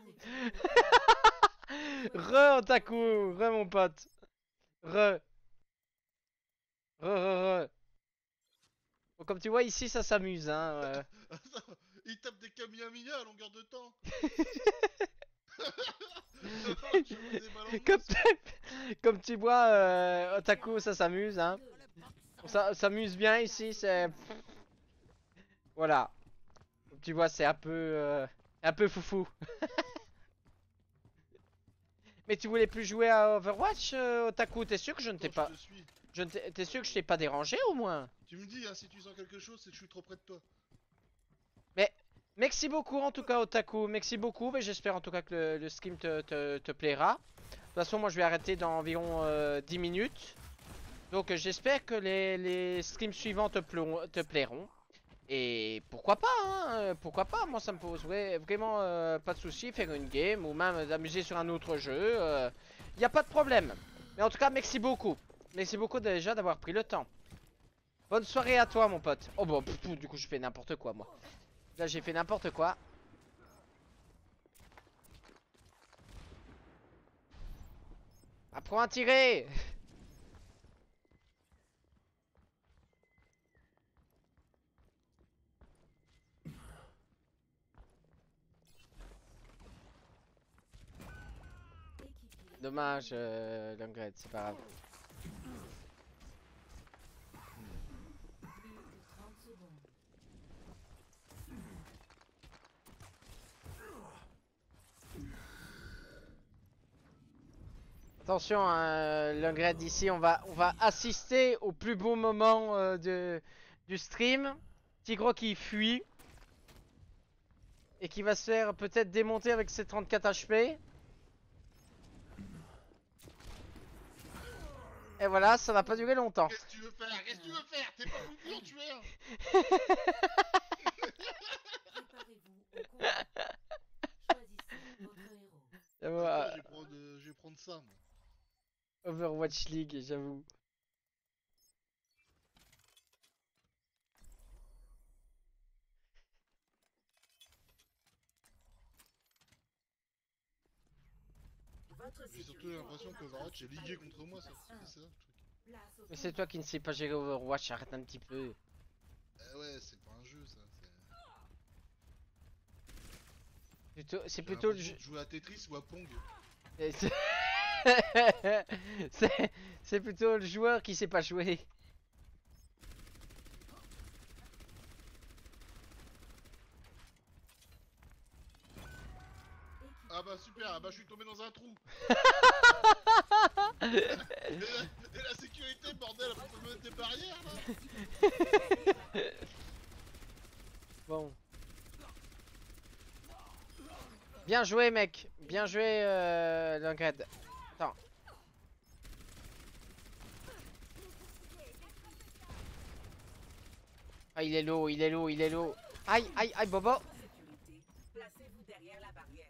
Re Otaku, re mon pote. Re. Re, re, re. Bon, comme tu vois ici ça s'amuse hein. euh. Il tape des Kamehameha à longueur de temps. comme, tu... comme tu vois euh, Otaku ça s'amuse hein. Ça s'amuse bien ici c'est. Voilà. Comme tu vois c'est un peu euh, un peu foufou. Mais tu voulais plus jouer à Overwatch euh, Otaku? T'es sûr que je ne t'ai pas. Je te suis. Je ne t'ai- T'es sûr que je t'ai pas dérangé au moins? Tu me dis hein, si tu sens quelque chose, c'est que je suis trop près de toi. Mais merci beaucoup en tout cas Otaku, merci beaucoup. Mais j'espère en tout cas que le, le stream te, te, te plaira. De toute façon moi je vais arrêter dans environ euh, dix minutes. Donc euh, j'espère que les, les streams suivants te, plairont- te plairont. Et pourquoi pas hein, euh, pourquoi pas, moi ça me pose ouais, vraiment euh, pas de souci, faire une game ou même d'amuser sur un autre jeu. Il euh, n'y a pas de problème. Mais en tout cas merci beaucoup. Merci beaucoup déjà d'avoir pris le temps. Bonne soirée à toi mon pote. Oh bon pff, pff, du coup je fais n'importe quoi moi. Là j'ai fait n'importe quoi. Apprends à tirer. Dommage euh, Lundgren, c'est pas grave. Attention, hein, Lundgren d'ici, on va, on va assister au plus beau moment euh, de, du stream. Tigro qui fuit. Et qui va se faire peut-être démonter avec ses trente-quatre H P. Et voilà, ça va pas durer longtemps. Qu'est-ce que tu veux faire? Qu'est-ce que tu veux faire? T'es pas fou pour en tuer un. Et voilà. Je vais prendre, euh, je vais prendre ça moi. Overwatch League, j'avoue. J'ai surtout l'impression qu'Overwatch est ligué contre moi, ça c'est ça le truc. Mais c'est toi qui ne sais pas gérer Overwatch, arrête un petit peu. Eh ouais, c'est pas un jeu ça. Plutôt- C'est J'ai plutôt le l'impression jeu. de jouer à Tetris ou à Pong. Et c'est- C'est c'est plutôt le joueur qui sait pas jouer. Ah bah super, ah bah je suis tombé dans un trou. et, la, et la sécurité, bordel, après faut me mettre des barrières là. Bon. Bien joué mec, bien joué euh, Lungred. Attends. Ah il est low, il est low, il est low. Aïe, aïe, aïe Bobo. Placez-vous derrière la barrière.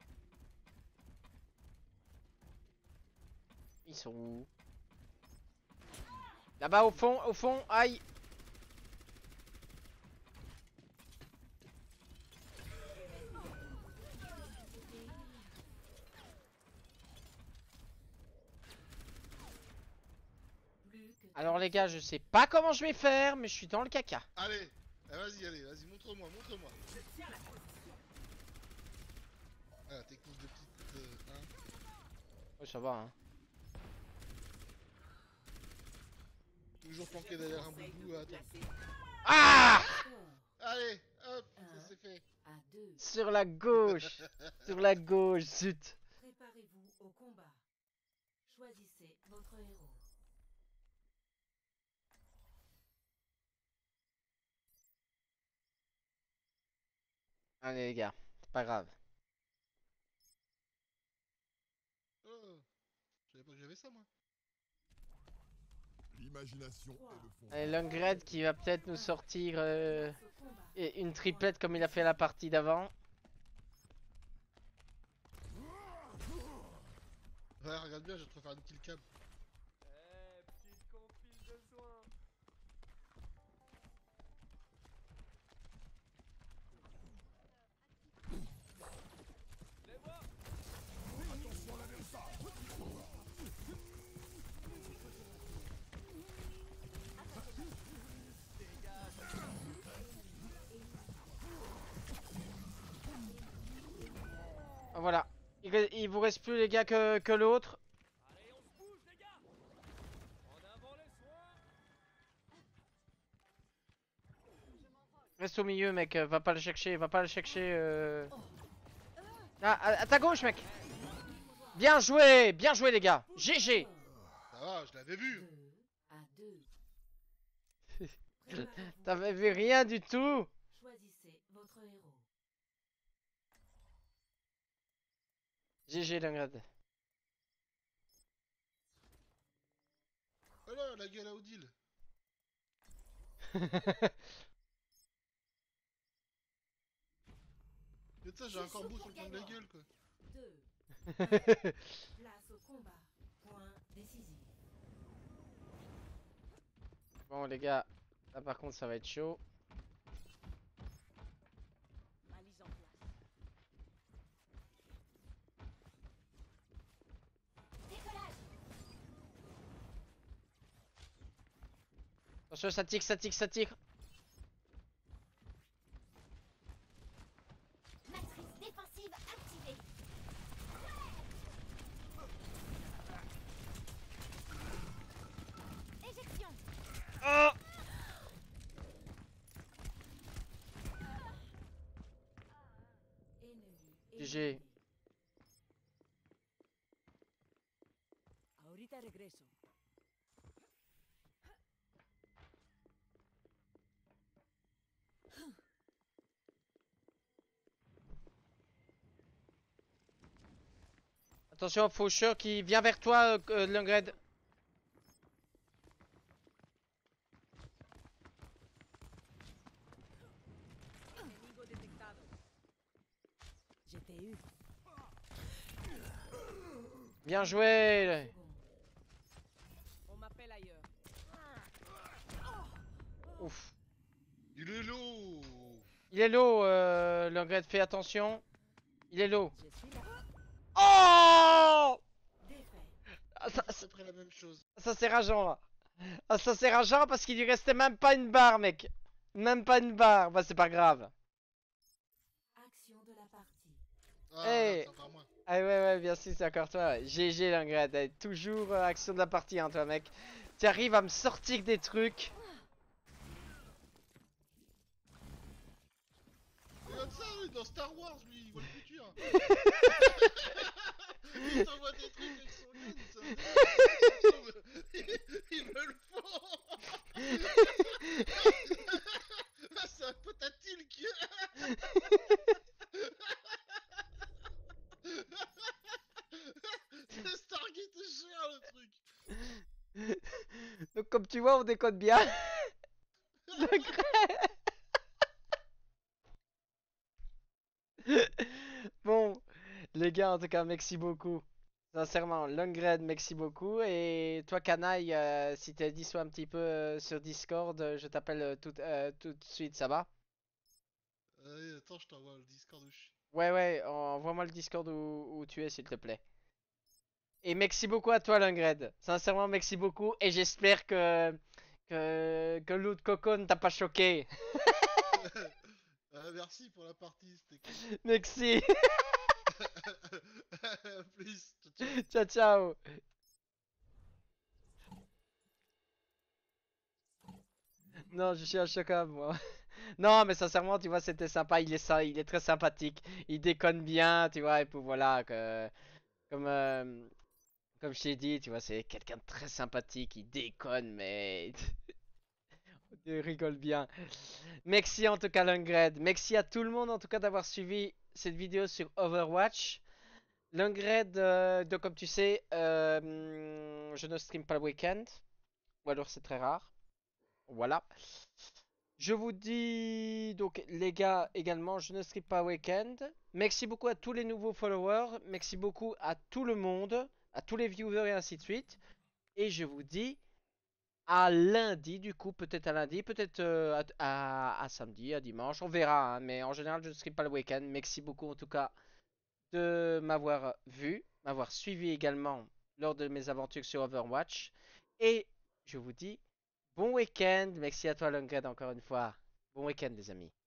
Ils sont où? Là-bas au fond, au fond, aïe. Alors les gars, je sais pas comment je vais faire, mais je suis dans le caca. Allez, ah, vas-y, allez, vas-y, montre-moi, montre-moi. Ah, technique de petite... Euh, hein. Ouais, ça va hein. Toujours planqué derrière un boubou, attends. Ah! Allez, hop, ça c'est fait. Sur la gauche. Sur la gauche, zut. Préparez-vous au combat. Choisissez votre héros. Allez les gars, c'est pas grave. Oh, je savais pas que j'avais ça moi. L'imagination est le fond. Allez, Lungred qui va peut-être nous sortir euh, une triplette comme il a fait la partie d'avant. Ouais, regarde bien, je vais te refaire une kill cam. Eh, petite confile de soin. Attention à l'adversaire. Voilà. Il, il vous reste plus les gars que, que l'autre. Allez, on se bouge, les gars. En avant les soins. Reste au milieu mec, va pas le chercher, va pas le chercher. Euh... Ah, à, à ta gauche mec. Bien joué, bien joué les gars. G G. Ça va, je l'avais vu. T'avais vu rien du tout. Choisissez votre héros. G G Lungred. Oh là, la gueule à Odile. Mais ça, j'ai un corbeau sur le coin de la gueule quoi. deux. Place au combat. Point décisif. Bon les gars, là par contre ça va être chaud. Balise en place. Attention, ça tique, ça tique, ça tique. Matrice défensive activée. Éjection. Oh! G G. Ahorita regreso. Attention, faucheur qui vient vers toi, euh, Lungred. Enemigo detectado. Je t'ai eu. Bien joué. On m'appelle ailleurs. Ouf. Il est lourd. Il est low, euh, Lungred, fais attention. Il est low. Je suis là. Oh! Ah, ça, C'est après la même chose. ça c'est rageant là. Ah, ça c'est rageant parce qu'il lui restait même pas une barre, mec. Même pas une barre. Bah, c'est pas grave. Action de la partie. Ah, Hey. regarde, c'est encore moins. Ah ouais, ouais, bien sûr, c'est encore toi. Ouais. G G, Langred. Eh, toujours euh, action de la partie, hein, toi, mec. Tu arrives à me sortir des trucs. Regarde ça, oui, dans Star Wars, lui, il voit le futur. Il t'envoie des trucs avec son gun, ça me délire. Il me le faut. Ah, c'est un potatil qui... C'est Stargate est cher, le truc. Donc, comme tu vois, on décode bien. Bon, les gars, en tout cas, merci beaucoup. Sincèrement, Longred, merci beaucoup. Et toi, Canaille, euh, si t'es dispo un petit peu euh, sur Discord, euh, je t'appelle euh, tout, euh, tout de suite, ça va? Allez, attends, je t'envoie le Discord où je suis. Ouais, ouais, envoie-moi le Discord où, où tu es, s'il te plaît. Et merci beaucoup à toi, Longred. Sincèrement, merci beaucoup. Et j'espère que, que, que Loot Coco ne t'a pas choqué. Ah, merci pour la partie, c'était cool. Merci. A plus. Ciao, Ciao, ciao. ciao. Non, je suis un chocolat, moi. Non, mais sincèrement, tu vois, c'était sympa. Il est, ça, il est très sympathique. Il déconne bien, tu vois. Et puis voilà, que, comme, euh, comme je t'ai dit, tu vois, c'est quelqu'un de très sympathique. Il déconne, mais il rigole bien. Merci en tout cas, Lungred. Merci à tout le monde en tout cas d'avoir suivi cette vidéo sur Overwatch. Lungred, euh, donc comme tu sais, euh, je ne stream pas le week-end. Ou alors c'est très rare. Voilà. Je vous dis donc les gars également, je ne serai pas week-end. Merci beaucoup à tous les nouveaux followers. Merci beaucoup à tout le monde, à tous les viewers et ainsi de suite. Et je vous dis à lundi, du coup, peut-être à lundi, peut-être euh, à, à- à samedi, à dimanche. On verra, hein, mais en général, je ne serai pas le week-end. Merci beaucoup en tout cas de m'avoir vu, m'avoir suivi également lors de mes aventures sur Overwatch. Et je vous dis bon week-end. Merci à toi, Longred, encore une fois. Bon week-end, les amis.